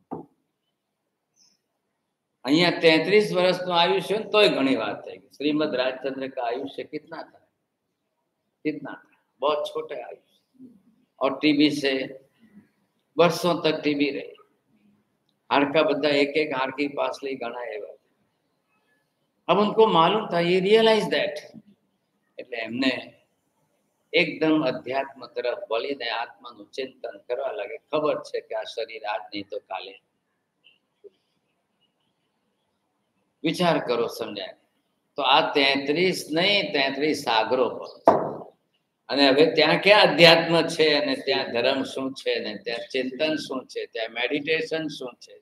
અહીંયા 33 વર્ષનું આયુષ્ય તોય ઘણી વાત થઈ ગઈ। શ્રીમદ રાજચंद्र का आयुष्य कितना था? कितना था? बहुत छोटे आयुष्य, और टीबी से वर्षों तक टीबी रही। हाड़का बद्दा एक एक हाड़ की पासली गणा एवा। अब उनको मालूम था, ये रियलाइज दैट, એટલે એમને એકદમ અધ્યાત્મ તરફ વળીને આત્માનું ચિંતન કરવા લાગે। ખબર છે કે આ શરીર આજ નહીં તો કાલે। વિચાર કરો, સમજાય તો આ 33 નહીં, 33 સાગરો પર। અને હવે ત્યાં ક્યાં અધ્યાત્મ છે, અને ત્યાં ધર્મ શું છે, અને ત્યાં ચિંતન શું છે, ત્યાં મેડિટેશન શું છે?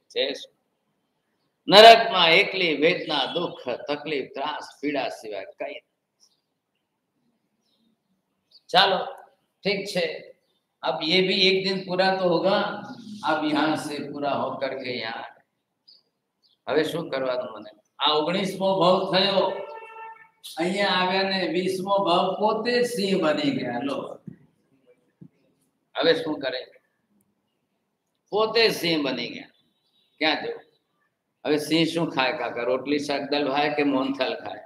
નરકમાં એકલી વેદના, દુઃખ, તકલીફ, ત્રાસ, પીડા સિવાય કઈ। चलो ठीक है, अब ये भी एक दिन पूरा तो होगा। अब यहाँ से पूरा होकर के यहाँ હવે શું કરવાનું? મને આ 19મો ભાવ થયો, અહીંયા આવ્યા ને 20મો ભાવ પોતે સિંહ બની ગયા। લો હવે શું કરે? પોતે સિંહ બની ગયા। ક્યાં જવું? હવે સિંહ શું ખાય કાકા? રોટલી શાક દાળ ખાય કે મોહનથાળ ખાય?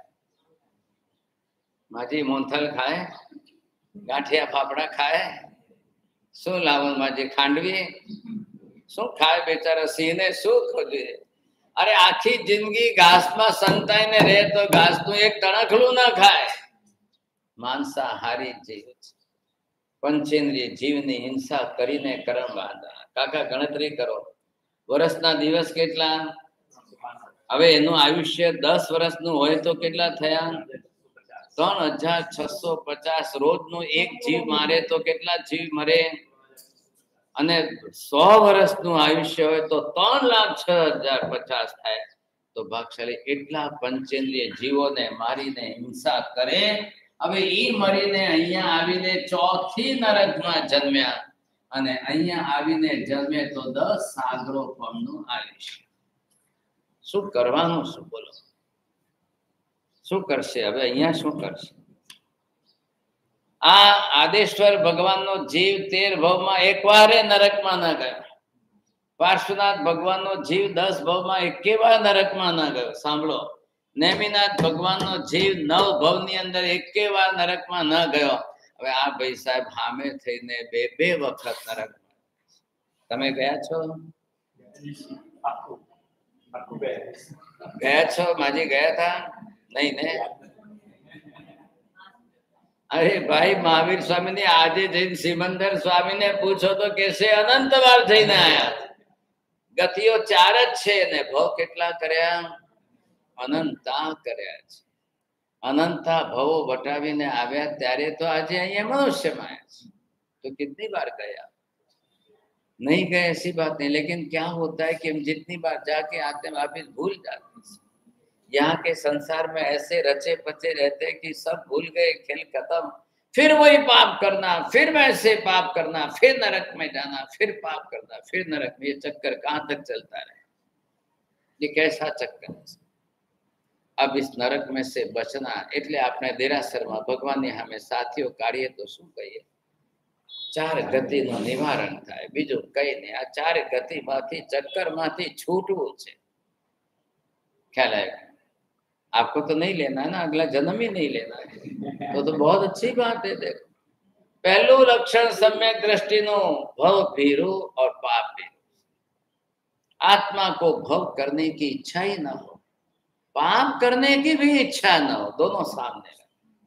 માજી મોહનથાળ ખાય? ગાંઠિયા ફાફડા ખાય? શું લાવવાનું માજી? ખાંડવી? શું ખાય બેચારા સિંહને? શું ખોજે? અરે આખી જિંદગી ઘાસમાં સંતાઈને રહે તો ઘાસનું એક તણખલું ના ખાય। માંસાહારી જીવ છે, પંચેન્દ્રિય જીવની હિંસા કરીને કરમ બાંધા। કાકા ગણતરી કરો, વર્ષના દિવસ કેટલા? હવે એનું આયુષ્ય 10 વર્ષનું હોય તો કેટલા થયા? 3650 રોજનું એક જીવ મારે તો કેટલા જીવ મરે? અને 100 વર્ષનું આયુષ્ય હોય તો 3,06,050 થાય। તો ભાગશાળી એટલા પંચેન્દ્રિય જીવોને મારીને હિંસા કરે। હવે ઈ મરીને અહીંયા આવીને 4થી નરકમાં જન્મ્યા, અને અહીંયા આવીને જન્મે તો 10 સાગરોપમનું આયુષ્ય। શું કરવાનું? શું બોલો? શું કરશે? હવે અહીંયા શું કરશે? આ આદેશ્વર ભગવાનનો જીવ 13 ભવમાં એકવારે નરકમાં ન ગયો। પાર્શ્વનાથ ભગવાનનો જીવ 10 ભવમાં એકેવાર નરકમાં ન ગયો। સાંભળો, નેમિનાથ ભગવાનનો જીવ 9 ભવની અંદર એકેવાર નરકમાં ન ગયો। હવે આ ભાઈ સાહેબ સામે થઈને બે વખત નરક તમે ગયા છો ગયા છો માજી ગયા था नहीं ने अरे भाई महावीर स्वामी ने આજે જઈને સિમંદર સ્વામી ને પૂછો તો કેસે અનંત વાર જઈને આયા ગતિઓ 4 જ છે ને ભવ કેટલા કર્યા અનંતા કર્યા છે અનંતા ભવો વટાવીને આવ્યા ત્યારે તો આજે અહીંયા મનુષ્યમાં આવ્યા છે तो कितनी बार गया नहीं गए ऐसी बात नहीं लेकिन क्या होता है कि हम जितनी बार जाके आते हैं वापिस भूल जाते हैं यहाँ के संसार में ऐसे रचे पचे रहते हैं कि सब भूल गए खेल खत्म फिर वही पाप करना फिर वैसे पाप करना फिर नरक में जाना फिर पाप करना फिर नरक में ये चक्कर कहाँ तक चलता रहे ये कैसा चक्कर है अब इस नरक में से बचना એટલે આપણે દેરાસરમાં ભગવાનની સામે સાથીઓ કાઢીએ તો શું કહીએ 4 ગતિનું નિવારણ થાય બીજું કઈ નહીં આ 4 ગતિમાંથી ચક્કરમાંથી છૂટવું છે ખ્યાલ આવ્યો आपको तो नहीं लेना ना अगला जन्म ही नहीं लेना तो बहुत अच्छी बात है देखो पहलू लक्षण सम्यक दृष्टि नो भव भीरु और पाप भीरु आत्मा को भव करने की इच्छा ही ना हो पाप करने की भी इच्छा ना हो दोनों सामने रहे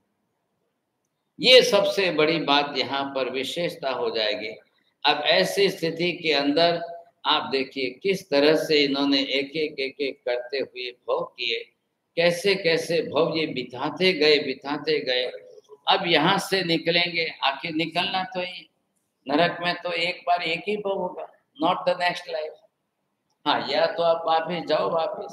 ये सबसे बड़ी बात यहाँ पर विशेषता हो जाएगी अब ऐसी स्थिति के अंदर आप देखिए किस तरह से इन्होंने एक एक करते हुए भव किए कैसे कैसे भव ये बिताते गए अब यहाँ से निकलेंगे आखिर निकलना तो ही नरक में तो एक बार एक ही भव होगा नॉट द नेक्स्ट लाइफ हाँ या तो आप वापिस जाओ वापिस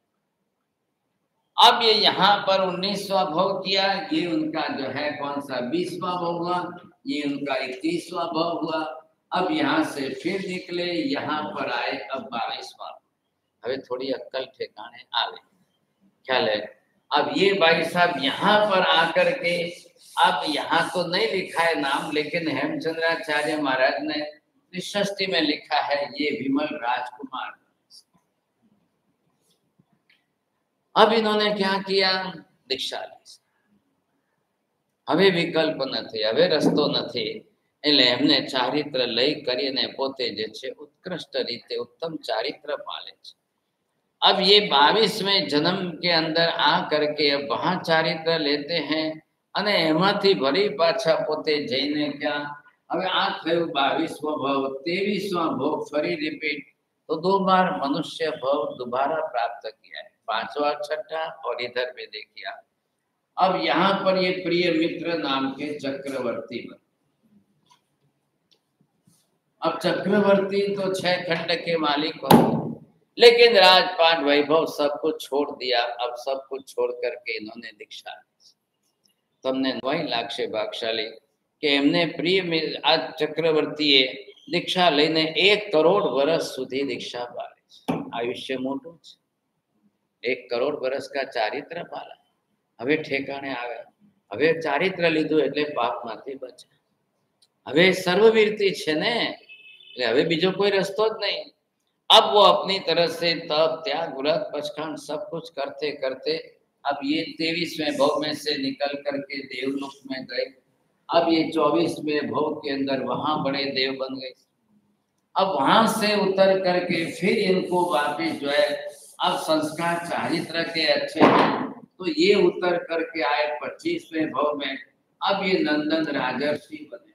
अब ये यहाँ पर 19वां भव किया ये उनका जो है कौन सा 20वां भव हुआ ये उनका 21वां भव हुआ अब यहाँ से फिर निकले यहाँ पर आए अब 22वां हमें थोड़ी अक्कल ठिकाने आवे ख्याल है अब ये भाई साहब यहाँ पर आकर के अब यहाँ तो नहीं लिखा है नाम लेकिन हेमचंद्राचार्य महाराज ने त्रिषष्टि में लिखा है ये विमल राजकुमार अब इन्होंने क्या किया दीक्षा ली હવે વિકલ્પ નથી હવે રસ્તો નથી એટલે એમને ચારિત્ર લઈ કરીને પોતે જે છે ઉત્કૃષ્ટ રીતે ઉત્તમ ચારિત્ર પાલે છે अब ये 22वें जन्म के अंदर आ करके अब वहां चारित्र लेते हैं અને એમાંથી ભરી પાછા પોતે જઈને ક્યાં હવે આ થયું 22વાं ભવ 23વાं ભવ ફરી રિપીટ तो 2 बार मनुष्य भव दोबारा प्राप्त किया है 5वां 6ठा और इधर में देखिए अब यहाँ पर ये प्रिय मित्र नाम के चक्रवर्ती बने अब चक्रवर्ती तो 6 खंड के मालिक हो लेकिन राजपाट वैभव सब कुछ छोड़ दिया अब सब कुछ छोड़ करके इन्होंने दीक्षा ली तमने वही लागशे भागशाली के एमने प्रिय आज चक्रवर्तीए दीक्षा लईने 1 करोड़ वर्ष सुधी दीक्षा पाले आयुष्य मोटું છે 1 करोड़ वर्ष का चारित्र पाला હવે ठेकाणे आवे હવે चारित्र लीधुं એટલે પાપમાંથી બચે હવે સર્વવીરતી છે ને એટલે હવે બીજો કોઈ રસ્તો જ નહીં अब वो अपनी तरह से तप त्याग व्रत पचखंड सब कुछ करते करते अब ये 23वें भव में से निकल करके देवलोक में गए अब ये 24वें भव के अंदर वहां बड़े देव बन गए अब वहां से उतर करके फिर इनको वापिस जो है अब संस्कार चारित्र के अच्छे हैं तो ये उतर करके आए 25वें भव में अब ये नंदन राजर्षि बने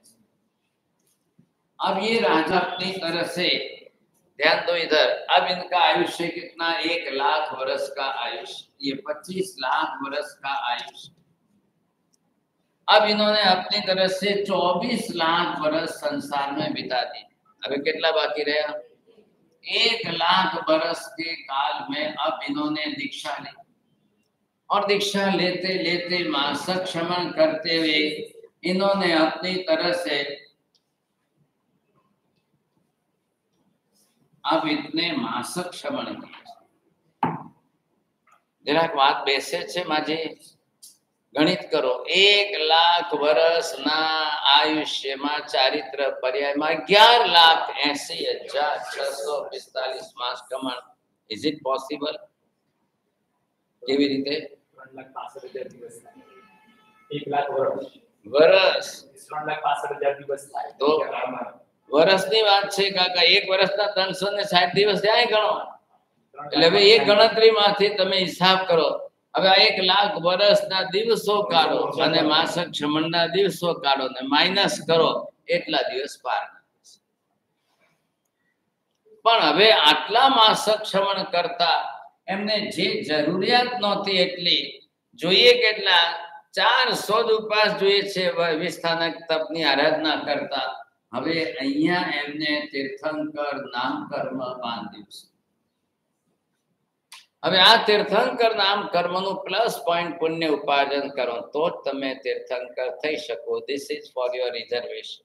अब ये राजा अपनी तरह से ध्यान दो इधर अब इनका आयुष्य कितना 1 लाख वर्ष का आयुष्य ये 25 लाख वर्ष का आयुष्य अब इन्होंने अपनी तरह से 24 लाख वर्ष संसार में बिता दी अभी कितना बाकी रहा 1 लाख वर्ष के काल में अब इन्होंने दीक्षा ली और दीक्षा लेते लेते मासक क्षमण करते हुए इन्होंने अपनी तरह से अब इतने मासक क्षमण જરાક વાત બેસે છે માજી ગણિત કરો 1 લાખ વર્ષના આયુષ્યમાં ચારિત્ર પર્યાયમાં 11,80,645 માસ કમણ ઇઝ ઇટ પોસિબલ કેવી રીતે 3,65,000 દિવસ 1 લાખ વર્ષ વર્ષ 3,65,000 દિવસ થાય તો વર્ષની વાત છે કાકા, એક વર્ષના 360 દિવસ ત્યાં ગણો. એટલે હવે એ ગણતરીમાંથી તમે હિસાબ કરો. હવે આ 1,00,000 વર્ષના દિવસો કાઢો અને માસક ક્ષમણના દિવસો કાઢો ને માઇનસ કરો, એટલા દિવસ પાર. પણ હવે આટલા માસક ક્ષમણ કરતા એમને જે જરૂરિયાત નહોતી એટલી જોઈએ કેટલા 400 ઉપવાસ જોઈએ છે વિસ્થાનક તપની આરાધના કરતા. હવે અહીંયા એમને તીર્થંકર નામ કર્મ બાંધ્યું છે. હવે આ તીર્થંકર નામ કર્મનું પ્લસ પોઈન્ટ પુણ્ય ઉપાર્જન કરો તો જ તમે તીર્થંકર થઈ શકો. This is for your reservation.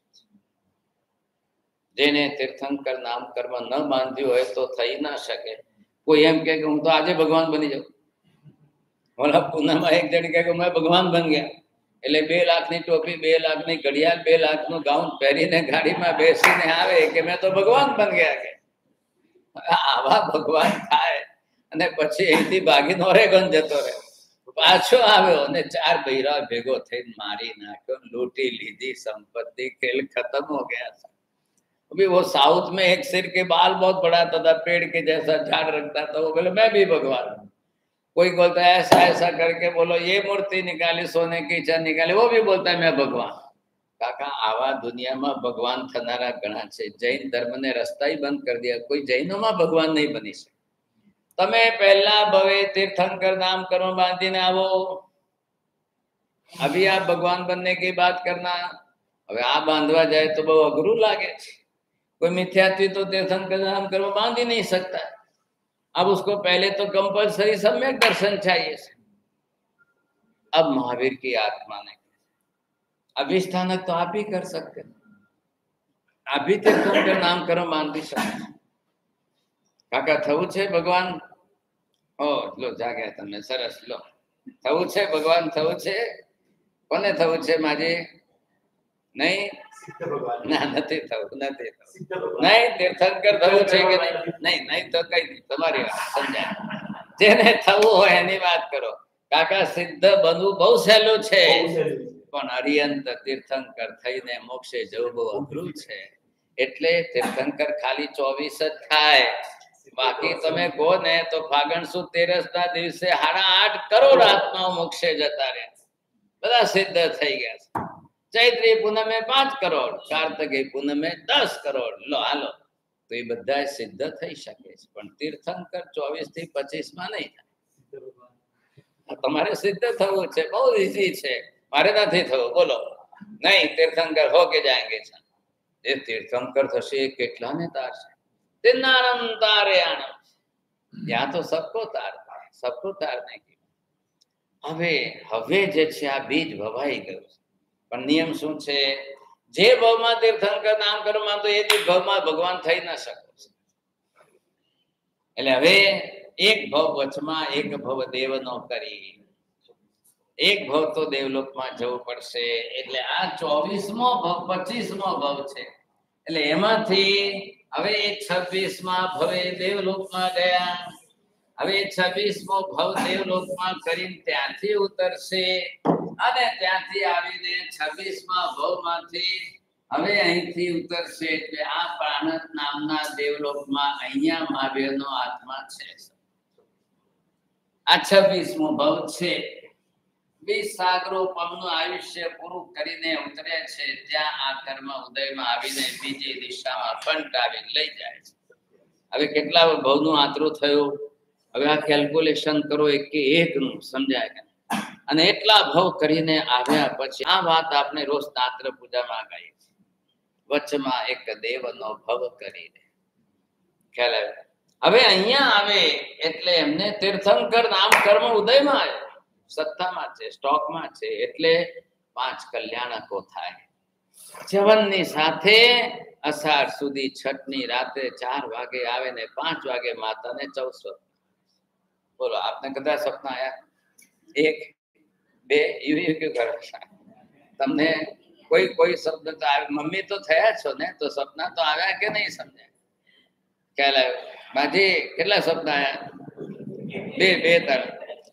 જેને તીર્થંકર નામ કર્મ ન બાંધ્યું હોય તો થઈ ના શકે. કોઈ એમ કે હું તો આજે ભગવાન બની જાઉં. ઓલા પૂનામાં એક જણ કે મેં ભગવાન બન ગયા, એટલે 2 લાખની ટોપી, 2 લાખની ઘડિયાળ, 2 લાખનું ગાઉન પહેરીને ગાડીમાં બેસીને આવે કે મેં તો ભગવાન બન ગયા. કે આવા ભગવાન થાય અને પછી અહીંથી ભાગીને ઓરેગોન જતો રહે. પાછો આવ્યો અને 4 બૈરા ભેગો થઈને મારી નાખ્યો, લૂંટી લીધી संपत्ति, खेल खत्म हो गया था. अभी वो साउथ में एक सिर के बाल बहुत बढ़ाता था, पेड़ के जैसा झाड़ रखता था. वो बोले मैं भी भगवान. कोई बोलता है ऐसा ऐसा करके बोलो ये मूर्ति निकाली, सोने की चर निकाली, वो भी बोलता है मैं भगवान. काका आवा दुनियाમાં ભગવાન થનારા ઘણા છે. જૈન ધર્મને રસ્તા બંધ કરી દિયા. કોઈ જૈનોમાં ભગવાન નહીં બની શકે. તમે પહેલા ભવે तीर्थंकर नाम कर्म बांधीने आवो. अभी आप भगवान बनने की बात करना. હવે આ બાંધવા જાય તો બહુ અઘરું લાગે છે. कोई मिथ्यात्वी तो तीर्थंकर नाम कर्म बांध ही नहीं सकता. अब उसको पहले तो कंपल्सरी सम्यक दर्शन चाहिए. अब महावीर की आत्मा ने अभिष्ठानक तो आप ही कर सकते. आप भी तीर्थंकर नाम कर्म बांधी सकते. કાકા થવું છે ભગવાન? ઓ લો જાગ્યા તમે, સરસ. લો થવું છે ભગવાન, થવું છે. કોને થવું છે માજી? નહીં ના, નથી થવું, નથી થવું. નહીં તીર્થંકર થવું છે કે નહીં? નહીં તો કઈ નહીં, તમારી વાત સમજાય. જેને થવું હોય એની વાત કરો. કાકા સિદ્ધ બનવું બહુ સહેલું છે, પણ અરિયંત તીર્થંકર થઈને મોક્ષે જવું બહુ અઘરું છે. એટલે તીર્થંકર ખાલી 24 જ થાય. બાકી તમે કહો ને તો ફાગણ સુદ 13 ના દિવસે 8.5 કરોડ આત્માઓ મોક્ષે જતા રહે. બધા સિદ્ધ થઈ ગયા છે. ચૈત્રી પૂનમે 5 કરોડ, કાર્તિકી પૂનમે 10 કરોડ. લો હાલો, તો એ બધા સિદ્ધ થઈ શકે છે. પણ તીર્થંકર 24 થી 25 માં નહીં થાય. તમારે સિદ્ધ થવું છે, બહુ ઈઝી છે. મારે નથી થવું, બોલો. નહીં, તીર્થંકર હો કે જાયંગે. એ તીર્થંકર થશે કેટલાને તારશે? तिन्नारम तारे आनम. यहाँ तो सबको तारता है, सबको तारने की. હવે જે છે આ બીજ ભવાઈ ગયું. પણ નિયમ શું છે? જે ભવમાં તીર્થંકર નામ કર્મમાં તો એ જ ભવમાં ભગવાન થઈ ના શકો. એટલે હવે એક ભવ વચમાં એક ભવ દેવનો કરી, એક ભવ તો દેવલોકમાં જવું પડશે. એટલે આ 24મો ભવ 25મો ભવ છે. એટલે એમાંથી હવે 26માં ભવે દેવલોકમાં ગયા. હવે 26મો ભવ દેવલોકમાં કરીને ત્યાંથી ઉતરશે અને ત્યાંથી આવીને 26મા ભવમાંથી હવે અહીંથી ઉતરશે. એટલે આ પ્રાણત નામના દેવલોકમાં અહીંયા મહાવીરનો આત્મા છે. આ 26મો ભવ છે. 20 સાગરો પમનું આયુષ્ય પૂરું કરીને ઉતરે છે. ત્યાં આ કર્મ ઉદયમાં આવીને બીજી દિશામાં ફંટાવીને લઈ જાય છે. હવે કેટલા ભવનું આતરું થયું? હવે આ કેલ્ક્યુલેશન કરો, એકનું સમજાય કે? અને એટલા ભવ કરીને આવ્યા પછી આ વાત આપણે રોજ નાત્ર પૂજામાં ગાઈ છે. વચમાં એક દેવનો ભવ કરીને ખ્યાલ આવ્યો. હવે અહીંયા આવે એટલે એમને તીર્થંકર નામ કર્મ ઉદયમાં આવે, સત્તામાં છે, સ્ટોકમાં છે. એટલે 5 કલ્યાણકો થાય. જવનની સાથે અષાઢ સુધી છઠની રાતે 4 વાગે આવે ને 5 વાગે માતાને 14. બોલો, આપને કદાચ સપના આયા? 1 2 એવું ક્યું કરો? તમને કોઈ શબ્દ તો આવે? મમ્મી તો થયા છો ને, તો સપના તો આવ્યા કે નહીં? સમજાય ખ્યાલ આવ્યો? બાજી કેટલા સપના આયા? 2 3.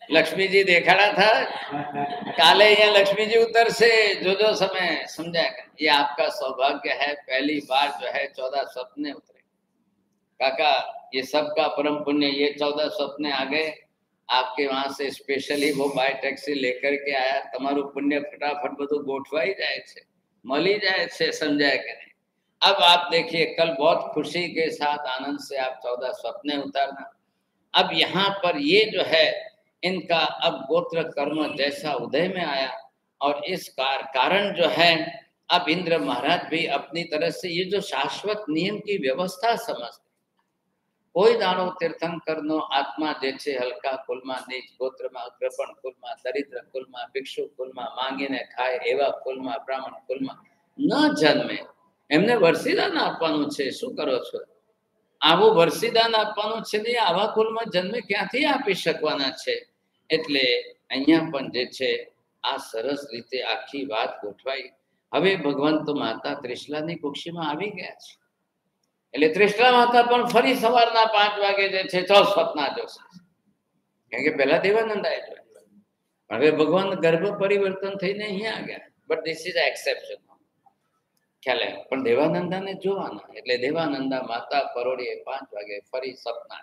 लक्ष्मी जी देखाड़ा था, काले यहाँ लक्ष्मी जी उतरसे, जो समय समझा। ये आपका सौभाग्य है, पहली बार जो है 14 सपने उतरे। काका ये सबका परम पुण्य, ये 14 सपने आ गए आपके वहां से स्पेशली वो बाय टैक्सी लेकर के आया। तमारू पुण्य फटाफट બધું ગોઠવાઈ જાય છે, મળી જાય છે, समझाया कि नहीं। अब आप देखिए कल बहुत खुशी के साथ आनंद से आप 14 सपने उतारना। अब यहाँ पर ये जो है इनका अब गोत्र कर्म जैसा उदय में आया, और इस कारण जो है अब इंद्र महाराज भी अपनी तरह से ये जो शाश्वत नियम की व्यवस्था समझते, કોઈ દાડો તીર્થંકરનો આત્મા જે છે હલકા કુલમાં, નીચ ગોત્રમાં, અગ્રપણ કુલમાં, દરિદ્ર કુલમાં, ભિક્ષુ કુલમાં, માંગીને ખાય એવા કુલમાં, બ્રાહ્મણ કુલમાં ન જન્મે। એમને વરસીદાન આપવાનું છે, શું કરો છો? આવું વરસીદાન આપવાનું છે ને, આવા કુલમાં જન્મે ક્યાંથી આપી શકવાના છે? એટલે અહીંયા પણ જે છે આ સરસ રીતે આખી વાત ગોઠવાઈ। હવે ભગવાન તો માતા ત્રિશલાની કુક્ષીમાં આવી ગયા છે, એટલે ત્રિશલા માતા પણ ફરી સવારના 5 વાગે જે છે 14 સપના જોશે, કારણ કે પહેલા દેવાનંદાએ જોયા, હવે ભગવાન ગર્ભ પરિવર્તન થઈને અહીંયા આ ગયા। બટ ધીસ ઇઝ એક્સેપ્શન, ખ્યાલ આવ્યો? પણ દેવાનંદાને જોવાના, એટલે દેવાનંદા માતા પરોળીએ 5 વાગે ફરી સપના।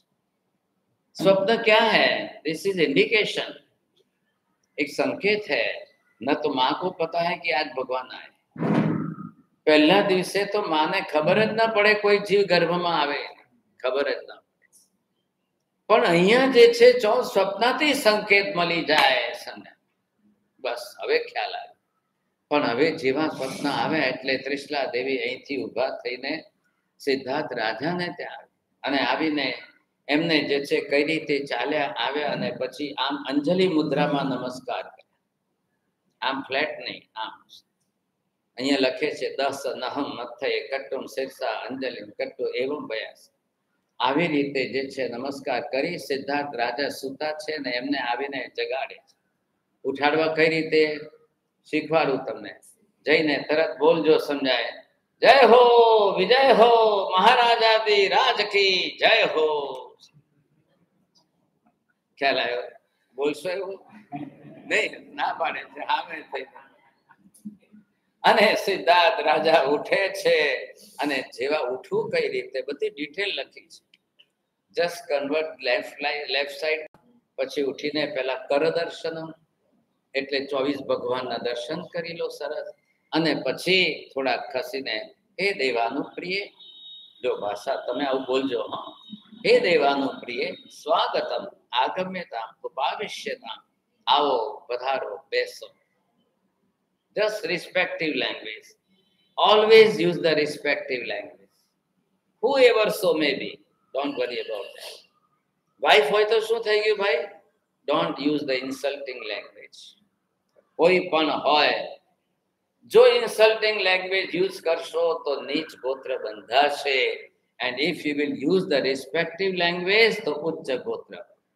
स्वप्न क्या है? दिस इज इंडिकेशन, एक संकेत है। न तो माँ को पता है कि आज भगवान आए, पहला दिवसे तो माँ ने खबर ज न पड़े कोई जीव गर्भ में आवे, खबर ज न पड़े। पण अहींया जे छे जो स्वप्नाथी संकेत मळी जाए सने, बस हवे ख्याल आवे। पण हवे जेवा स्वप्न आवे એટલે ત્રિશલા દેવી અહીંથી ઊભા થઈને સિદ્ધાર્થ રાજાને ત્યાં અને આવીને એમને જે છે કઈ રીતે ચાલ્યા આવ્યા અને પછી આમ અંજલિ મુદ્રામાં નમસ્કાર કર્યા, આમ ફ્લેટ નહીં, આમ અહીંયા લખે છે 10 નહમ મથ્થે કટ્ટુમ શીર્ષા અંજલિ કટ્ટુ એવમ ભયાસ। આવી રીતે જે છે નમસ્કાર કરી સિદ્ધાર્થ રાજા સૂતા છે ને એમને આવીને જગાડે છે। ઉઠાડવા કઈ રીતે શીખવાડું તમને, જઈને તરત બોલજો, સમજાય। જય હો વિજય હો મહારાજાદી રાજ की जय हो। ખ્યાલ આવ્યો? બોલશો એવું નહીં, ના પાડે છે હામે થઈ। અને સિદ્ધાર્થ રાજા ઉઠે છે અને જેવા ઉઠવું કઈ રીતે બધી ડિટેલ લખી છે। જસ્ટ કન્વર્ટ લેફ્ટ સાઈડ, પછી ઉઠીને પહેલા કર દર્શનમ એટલે 24 ભગવાનના દર્શન કરી લો સરસ, અને પછી થોડા ખસીને હે દેવાનું પ્રિય, જો ભાષા તમે આવું બોલજો, હા, હે દેવાનું પ્રિય સ્વાગતમ આગમ્યતામ ઉપાવિશ્યતામ, आओ पधारो बेसो। Just respective language, always use the respective language, whoever so may be, don't worry about that। wife હોય તો શું થઈ ગયું ભાઈ, don't use the insulting language। કોઈ પણ હોય જો insulting language use કરશો તો નીચ ગોત્ર બંધાશે, and if you will use the respective language તો ઉચ્ચ ગોત્ર।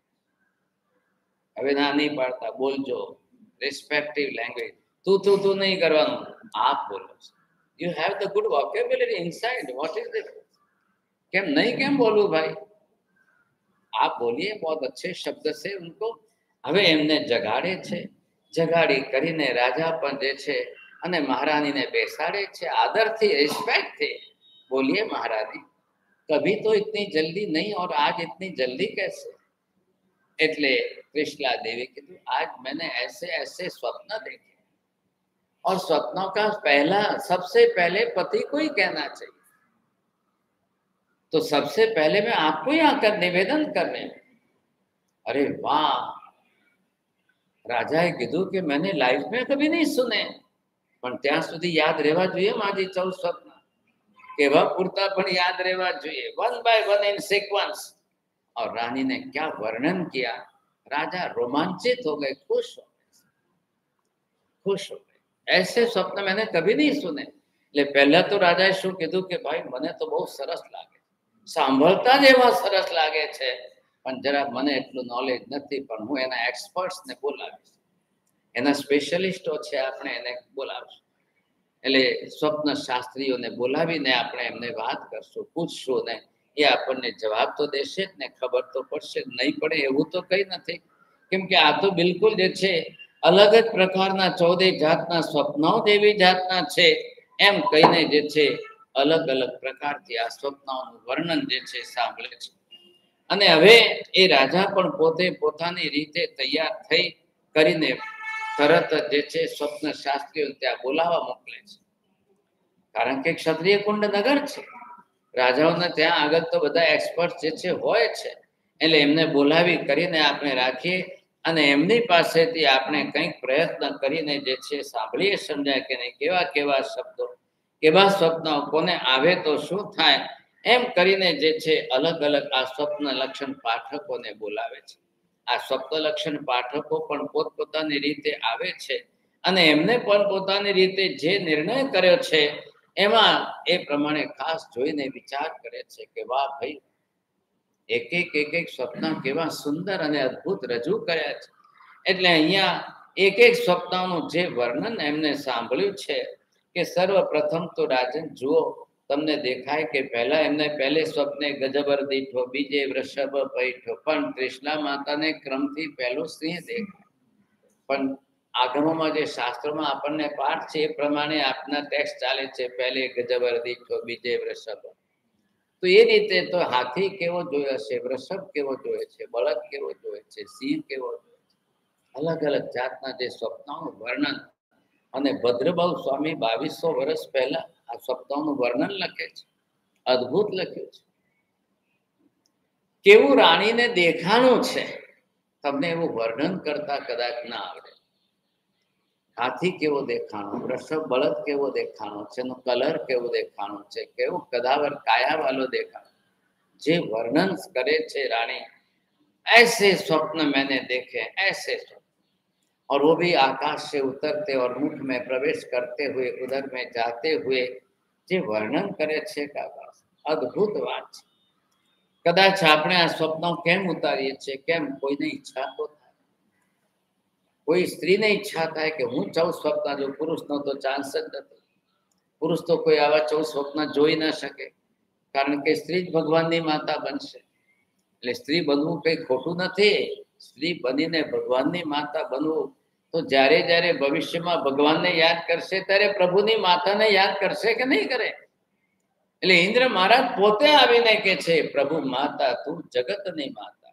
હવે ના નહીં પાડતા, બોલજો respective language, તું નહીં કરવાનું, આપ બોલો। you have the good vocabulary inside, what is it? કેમ નહીં, કેમ બોલવું ભાઈ, आप बोलिए, बहुत अच्छे शब्द से उनको। હવે એમને જગાડે છે, જગાડી કરીને રાજા પણ જે છે અને મહારાણીને બેસાડે છે આદરથી, રિસ્પેક્ટથી। બોલીએ મહારાણી, कभी तो इतनी जल्दी नहीं और आज इतनी जल्दी कैसे? એટલે त्रिशला देवी कीधुं, आज मैंने ऐसे ऐसे स्वप्न देखे, और स्वप्नों का पहला सबसे पहले पति को ही कहना चाहिए, तो सबसे पहले मैं आपको ही आकर निवेदन करने। अरे वाह, राजाए कीधुं कि मैंने लाइफ में कभी नहीं सुने, पण त्यां सुधी याद रहेवा जोईए मारी 14 स्वप्न, केवा पूरता पण याद रहेवा जोईए, one by one in sequence. और रानी ने क्या वर्णन किया, राजा रोमांचित हो गए, खुश हो गए। ऐसे स्वप्न मैंने कभी नहीं सुने। એટલે પહેલા તો રાજાએ શું કીધું કે ભાઈ મને તો બહુ સરસ લાગે, સાંભળતા જ એવા સરસ લાગે છે, પણ જરા મને એટલું નોલેજ નથી, પણ હું એના એક્સપર્ટ્સને બોલાવીશ, એના સ્પેશિયલિસ્ટો છે આપણે એને બોલાવીશું। એટલે સ્વપ્ન શાસ્ત્રીઓને બોલાવીને આપણે એમને વાત કરશું, પૂછશું ને એ આપણને જવાબ તો દેશે જ ને, ખબર તો પડશે, નહીં પડે એવું તો કઈ નથી। કેમ કે આ તો બિલકુલ જે છે અલગ જ પ્રકારના 14 જાતના સ્વપ્નો જેવી જાતના છે એમ કહીને જે છે અલગ અલગ પ્રકારથી આ સ્વપ્નોનું વર્ણન જે છે સાંભળે છે. અને હવે એ રાજા પણ પોતે પોતાની રીતે તૈયાર થઈ કરીને તરત જે છે સ્વપ્ન શાસ્ત્રીઓ ત્યાં બોલાવવા મોકલે છે. કારણ કે ક્ષત્રિય કુંડ નગર છે, રાજાઓને ત્યાં આગળ તો બધા એક્સપર્ટ જે છે હોય છે, એટલે એમને બોલાવી કરીને આપણે રાખીએ અને એમની પાસેથી આપણે કંઈક પ્રયત્ન કરીને જે છે સાંભળીએ સમજાય કે નહીં, કેવા કેવા શબ્દો, કેવા સ્વપ્ન કોને આવે તો શું થાય, એમ કરીને જે છે અલગ અલગ આ સ્વપ્ન લક્ષણ પાઠકોને બોલાવે છે. આ સ્વપ્ન લક્ષણ પાઠકો પણ પોતપોતાની રીતે આવે છે અને એમને પણ પોતાની રીતે જે નિર્ણય કર્યો છે એમાં એ પ્રમાણે ખાસ જોઈને વિચાર કરે છે કે વાહ ભાઈ, એક એક સ્વપ્ન કેવા સુંદર અને અદ્ભુત રજૂ કર્યા છે. એટલે અહીંયા એક સ્વપ્નનું જે વર્ણન એમને સાંભળ્યું છે કે સર્વપ્રથમ તો રાજન જુઓ, તમને દેખાય કે પહેલા એમને પહેલે સ્વપ્ને ગજબર દીઠો, બીજે વૃષભ પૈઠો, પણ ત્રિશલા માતાને ક્રમથી પહેલો સિંહ દેખાય. પણ આગમોમાં જે શાસ્ત્રોમાં આપણને પાઠ છે એ પ્રમાણે આપના ટેક્સ્ટ ચાલે છે, પહેલે ગજબર દીઠો, બીજે વૃષભ. તો એ રીતે તો હાથી કેવો જોયો છે, વૃષભ કેવો જોયો છે, બળદ કેવો જોયો છે, સિંહ કેવો જોયો છે, અલગ અલગ જાતના જે સ્વપ્નોનું વર્ણન. અને ભદ્રબાહુ સ્વામી 2200 વર્ષ પહેલા આ સ્વપ્નોનું વર્ણન લખે છે, અદ્ભુત લખ્યું છે. કેવું રાણીને દેખાણું છે, તમને એવું વર્ણન કરતા કદાચ ના આવડે. હાથી કેવો દેખાણો, વૃષભ બળદ કેવો દેખાણો છે, એનો કલર કેવો દેખાણો છે, કેવો કદાવર કાયા વાલો દેખાણો, જે વર્ણન કરે છે रानी, ऐसे स्वप्न मैंने देखे, ऐसे स्वप्न, और वो भी आकाश से उतरते और मुख में प्रवेश करते हुए उधर में जाते हुए જે વર્ણન કરે છે કાકા, અદ્ભુત વાત છે. કદાચ આપણે આ સ્વપ્નો કેમ ઉતારીએ છીએ, કેમ કોઈને ઈચ્છા તો થાય, કોઈ સ્ત્રીને ઈચ્છા થાય કે હું 14 સ્વપ્ન જો, પુરુષનો તો ચાન્સ જ નથી. પુરુષ તો કોઈ આવા 14 સ્વપ્ન જોઈ ના શકે, કારણ કે સ્ત્રી જ ભગવાનની માતા બનશે. એટલે સ્ત્રી બનવું કંઈ ખોટું નથી, સ્ત્રી બનીને ભગવાનની માતા બનવું તો જ્યારે જ્યારે ભવિષ્યમાં ભગવાનને યાદ કરશે ત્યારે પ્રભુની માતાને યાદ કરશે કે નહીં કરે. એટલે ઇન્દ્ર મહારાજ પોતે આવીને કે છે, પ્રભુ માતા તું જગતની માતા,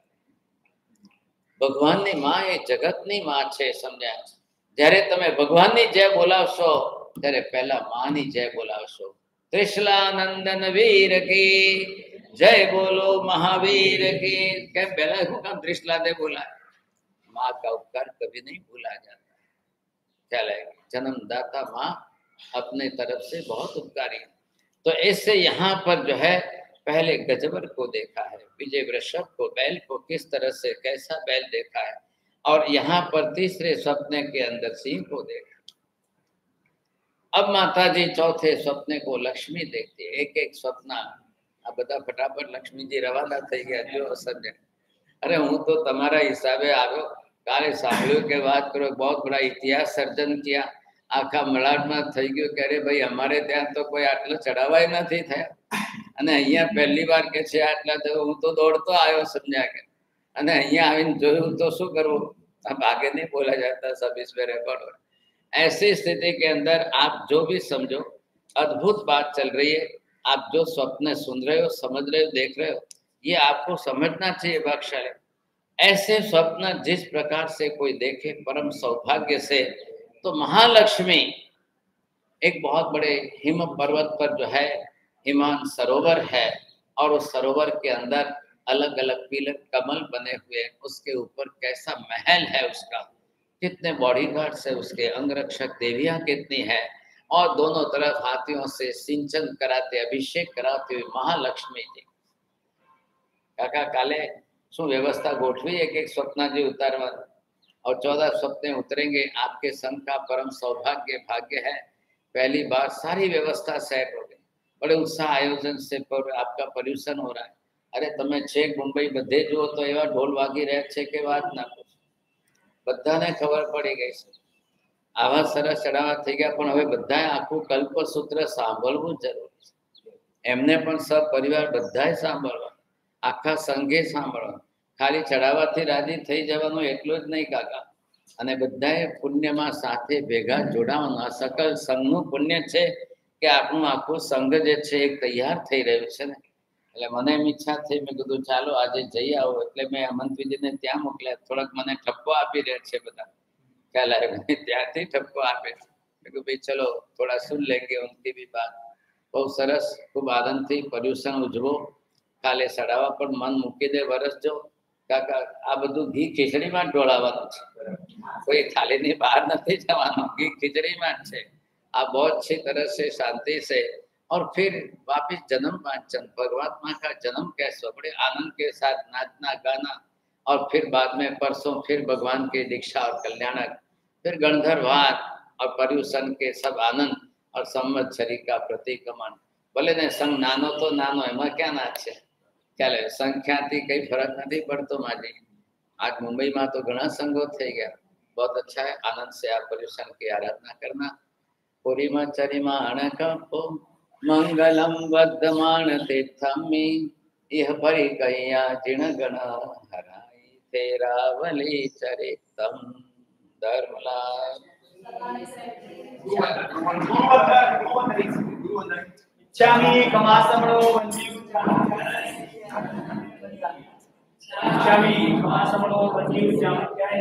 ભગવાનની માં એ જગતની માં છે, સમજ્યા. જ્યારે તમે ભગવાનની જય બોલાવશો ત્યારે પહેલા માની જય બોલાવશો. ત્રિશલાનંદન વીર કી જય બોલો, महावीर की. क्या पहला હું કામ ત્રિશલા દે બોલા, माँ का उपकार कभी नहीं भूला जाता. ख्याल है, जन्मदाता माँ अपने तरफ से बहुत उपकारी. तो ऐसे यहाँ पर जो है पहले गजबर को देखा है, विजय वृषभ को, बैल को किस तरह से कैसा बैल देखा है, और यहाँ पर तीसरे स्वप्न के अंदर सिंह को देखा. अब माता जी चौथे स्वप्न को लक्ष्मी देखती है. एक स्वप्न આ બધા ફટાફટ લક્ષ્મીજી રવાના થઈ ગયા. જો સમજે, અરે હું તો તમારા હિસાબે આવ્યો, કાલે સાંભળ્યું કે વાત કરો, બહુ બડા ઇતિહાસ સર્જન કિયા, આખા મલાડમાં થઈ ગયું કે અરે ભાઈ અમારે ત્યાં તો કોઈ આટલો ચડાવાય નથી થયા, અને અહીંયા પહેલી વાર કે છે આટલા, તો હું તો દોડતો આવ્યો, સમજ્યા કે. અને અહીંયા આવીને જોયું તો શું કરવું, अब आगे नहीं बोला जाता, सब इसमें रिकॉर्ड हो. ऐसी स्थिति के अंदर आप जो भी समझो, अद्भुत बात चल रही है. आप जो स्वप्न सुन रहे हो, समझ रहे हो, देख रहे हो, ये आपको समझना चाहिए भाग्यशाली. ऐसे स्वप्न जिस प्रकार से कोई देखे परम सौभाग्य से, तो महालक्ष्मी एक बहुत बड़े हिम पर्वत पर जो है हिमान सरोवर है, और उस सरोवर के अंदर अलग अलग पीले कमल बने हुए, उसके ऊपर कैसा महल है उसका, कितने बॉडीगार्ड्स है उसके, अंगरक्षक देवियां कितनी है, और दोनों तरफ हाथियों से सिंचन कराते, अभिषेक कराते हुए महालक्ष्मी जी. काका काले શું વ્યવસ્થા ગોઠવી एक स्वप्न जी उतारवा, और 14 स्वप्ने उतरेंगे. आपके संघ का परम सौभाग्य भाग्य है, पहली बार सारी व्यवस्था सेट हो गई. बड़े उत्साह आयोजन से आपका पर्यूषण हो रहा है. अरे તમે છેક મુંબઈ બધે જુઓ તો એવા ઢોલ વાગી રહ્યા છે કે વાત ના પૂછો, બધાને ખબર પડી ગઈ છે. આવા સરસ ચડાવા થઈ ગયા, પણ હવે બધાએ આખું કલ્પસૂત્ર સાંભળવું જરૂરી છે. એમને પણ સપરિવાર બધાએ સાંભળવા, આખા સંઘે સાંભળવા. ખાલી ચડાવવાથી રાજી થઈ જવાનું એટલું જ નહીં કાકા, અને બધાએ પુણ્યમાં સાથે ભેગા જોડાવાનું. આ સકલ સંઘનું પુણ્ય છે કે આપણું આખું સંઘ જે છે એ તૈયાર થઈ રહ્યું છે ને. એટલે મને એમ ઈચ્છા થઈ, મેં કીધું ચાલો આજે જઈ આવો. એટલે મેં અમંતજીને ત્યાં મોકલ્યા. થોડાક મને ઠપકો આપી રહ્યા છે બધા, ખ્યાલ આવ્યો ત્યાંથી ઠપકો આપે. મેં કીધું ભાઈ ચલો થોડા સુન લેંગે ઉનકી ભી બાત. બહુ સરસ, ખૂબ આનંદથી પર્યુષણ ઉજવો. કાલે સડાવા પર મન મૂકી દે વરસજો. કાકા આ બધું ઘી ખીચડીમાં જ ઢોળાવવાનું છે, કોઈ થાળીની બહાર નથી જવાનું, ઘી खिचड़ी છે. આ बहुत अच्छी तरह से शांति से और फिर वापिस जन्म वांचन परमात्मा का जन्म कैसे बड़े आनंद के साथ नाचना गाना, और फिर बाद में परसों फिर भगवान की दीक्षा और कल्याणक, फिर गणधरवाद और पर्यूषण के सब आनंद और संवत्सरी का प्रतिक्रमण. भले ने संग नानो तो नानो, एમાં ક્યાં ના છે, ચાલે સંખ્યાથી કઈ ફરક નથી પડતો માજી. आज मुंबई में तो घना संघो થઈ ગયા. बहुत अच्छा है, आनंद से आप पर्यूषण की आराधना करना. पूरी में चरिमा अणकपो मंगलम वर्धमान तीर्थमी यह परिकया जिण गण हराई तेरा वली चरितम धर्मला. इच्छामि कमासमणो वन्दिं इच्छामि कमासमणो वन्दिं जामत्याय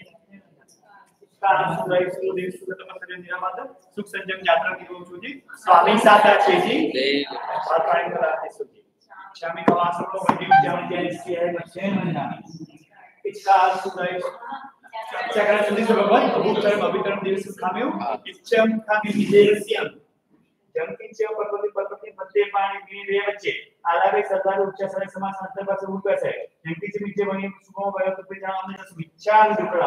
कारण सुराई सुदेव सुगत पत्र निरामत सुख संजम यात्रा की रोज जी स्वामी साता छे जी और प्राण कराते सुजी. इच्छामि कमासमणो वन्दिं जामत्याय है बच्चे मना इच्छा सुराई सगळ्या सुधी भगवान अभूतरम अभितरम दिवस खाम्यो इच्छम खामी विजयस्यम जंकिंचे पर्वती मध्ये पाणी गिरी वच्चे आलावे सरदार उच्चासने समास अंतर्भाग रूप है जंकिंचे नीचे बनी सुगम वयो तो पिता हमने जस विचार जुकड़ा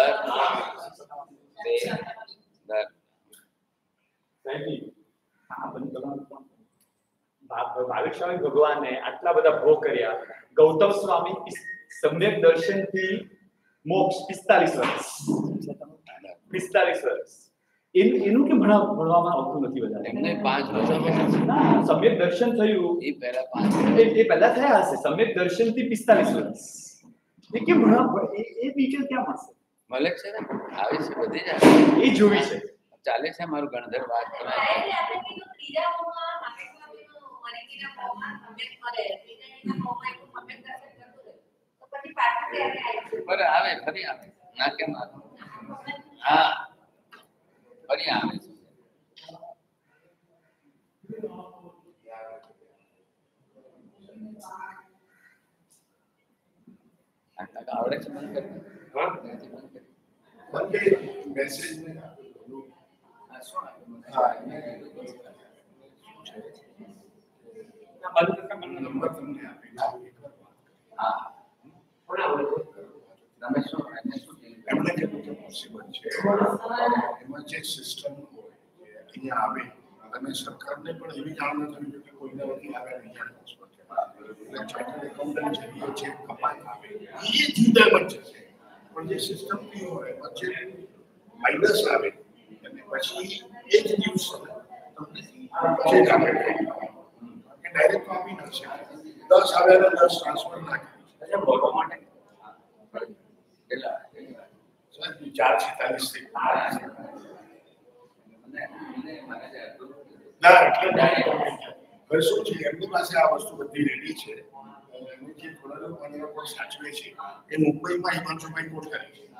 साहेबी आपण भाविक स्वामी भगवाने આટલા બધા ભોગ કર્યા. ગૌતમ સ્વામી સમ્યક દર્શનથી મોક્ષ 45 વર્ષ 45 વર્ષ એનું કે ભણવામાં આવતું નથી વધારે. એમને 5 વર્ષ સમ્યક દર્શન થયું એ પહેલા 5 એ પહેલા થયા હશે. સમ્યક દર્શનથી 45 વર્ષ એ કે ભણવા એ બીજું ક્યાં મળશે? મળે છે ને, આવે છે બધી જ એ જોવી છે. ચાલે છે મારું ગણધર વાત કરાય પર આવે ફરી આવે ના કેમ હા ફરી આવે છે. આટલા આવડે છે બંધ કરી હા બંધ કરી મેસેજ ને નંબર તમને હા એમણે કીધું કે પોસિબલ છે. એમાં જે સિસ્ટમ હોય અહીંયા આવે અને સરકારને પણ એવી જાણ ન થવી જોઈએ કે કોઈને વતી આવે અહીંયા એટલે ચાર્ટર્ડ એકાઉન્ટન્ટ જે છે કપાત આવે એ જુદામાં જ છે. પણ જે સિસ્ટમથી હોય વચ્ચે માઇનસ આવે અને પછી એ જ દિવસે તમને ચેક આપે ડાયરેક્ટ આપી ન શકે. 10 આવે અને 10 ટ્રાન્સફર ના કરી બોલવા માટે કેટલા 446 થી ના એટલે શું છે એમની પાસે આ વસ્તુ બધી રેડી છે. એમની જે ખોરાક પણ સાચવે છે એ મુંબઈમાં હિમાંશુભાઈ કોટ કરે છે.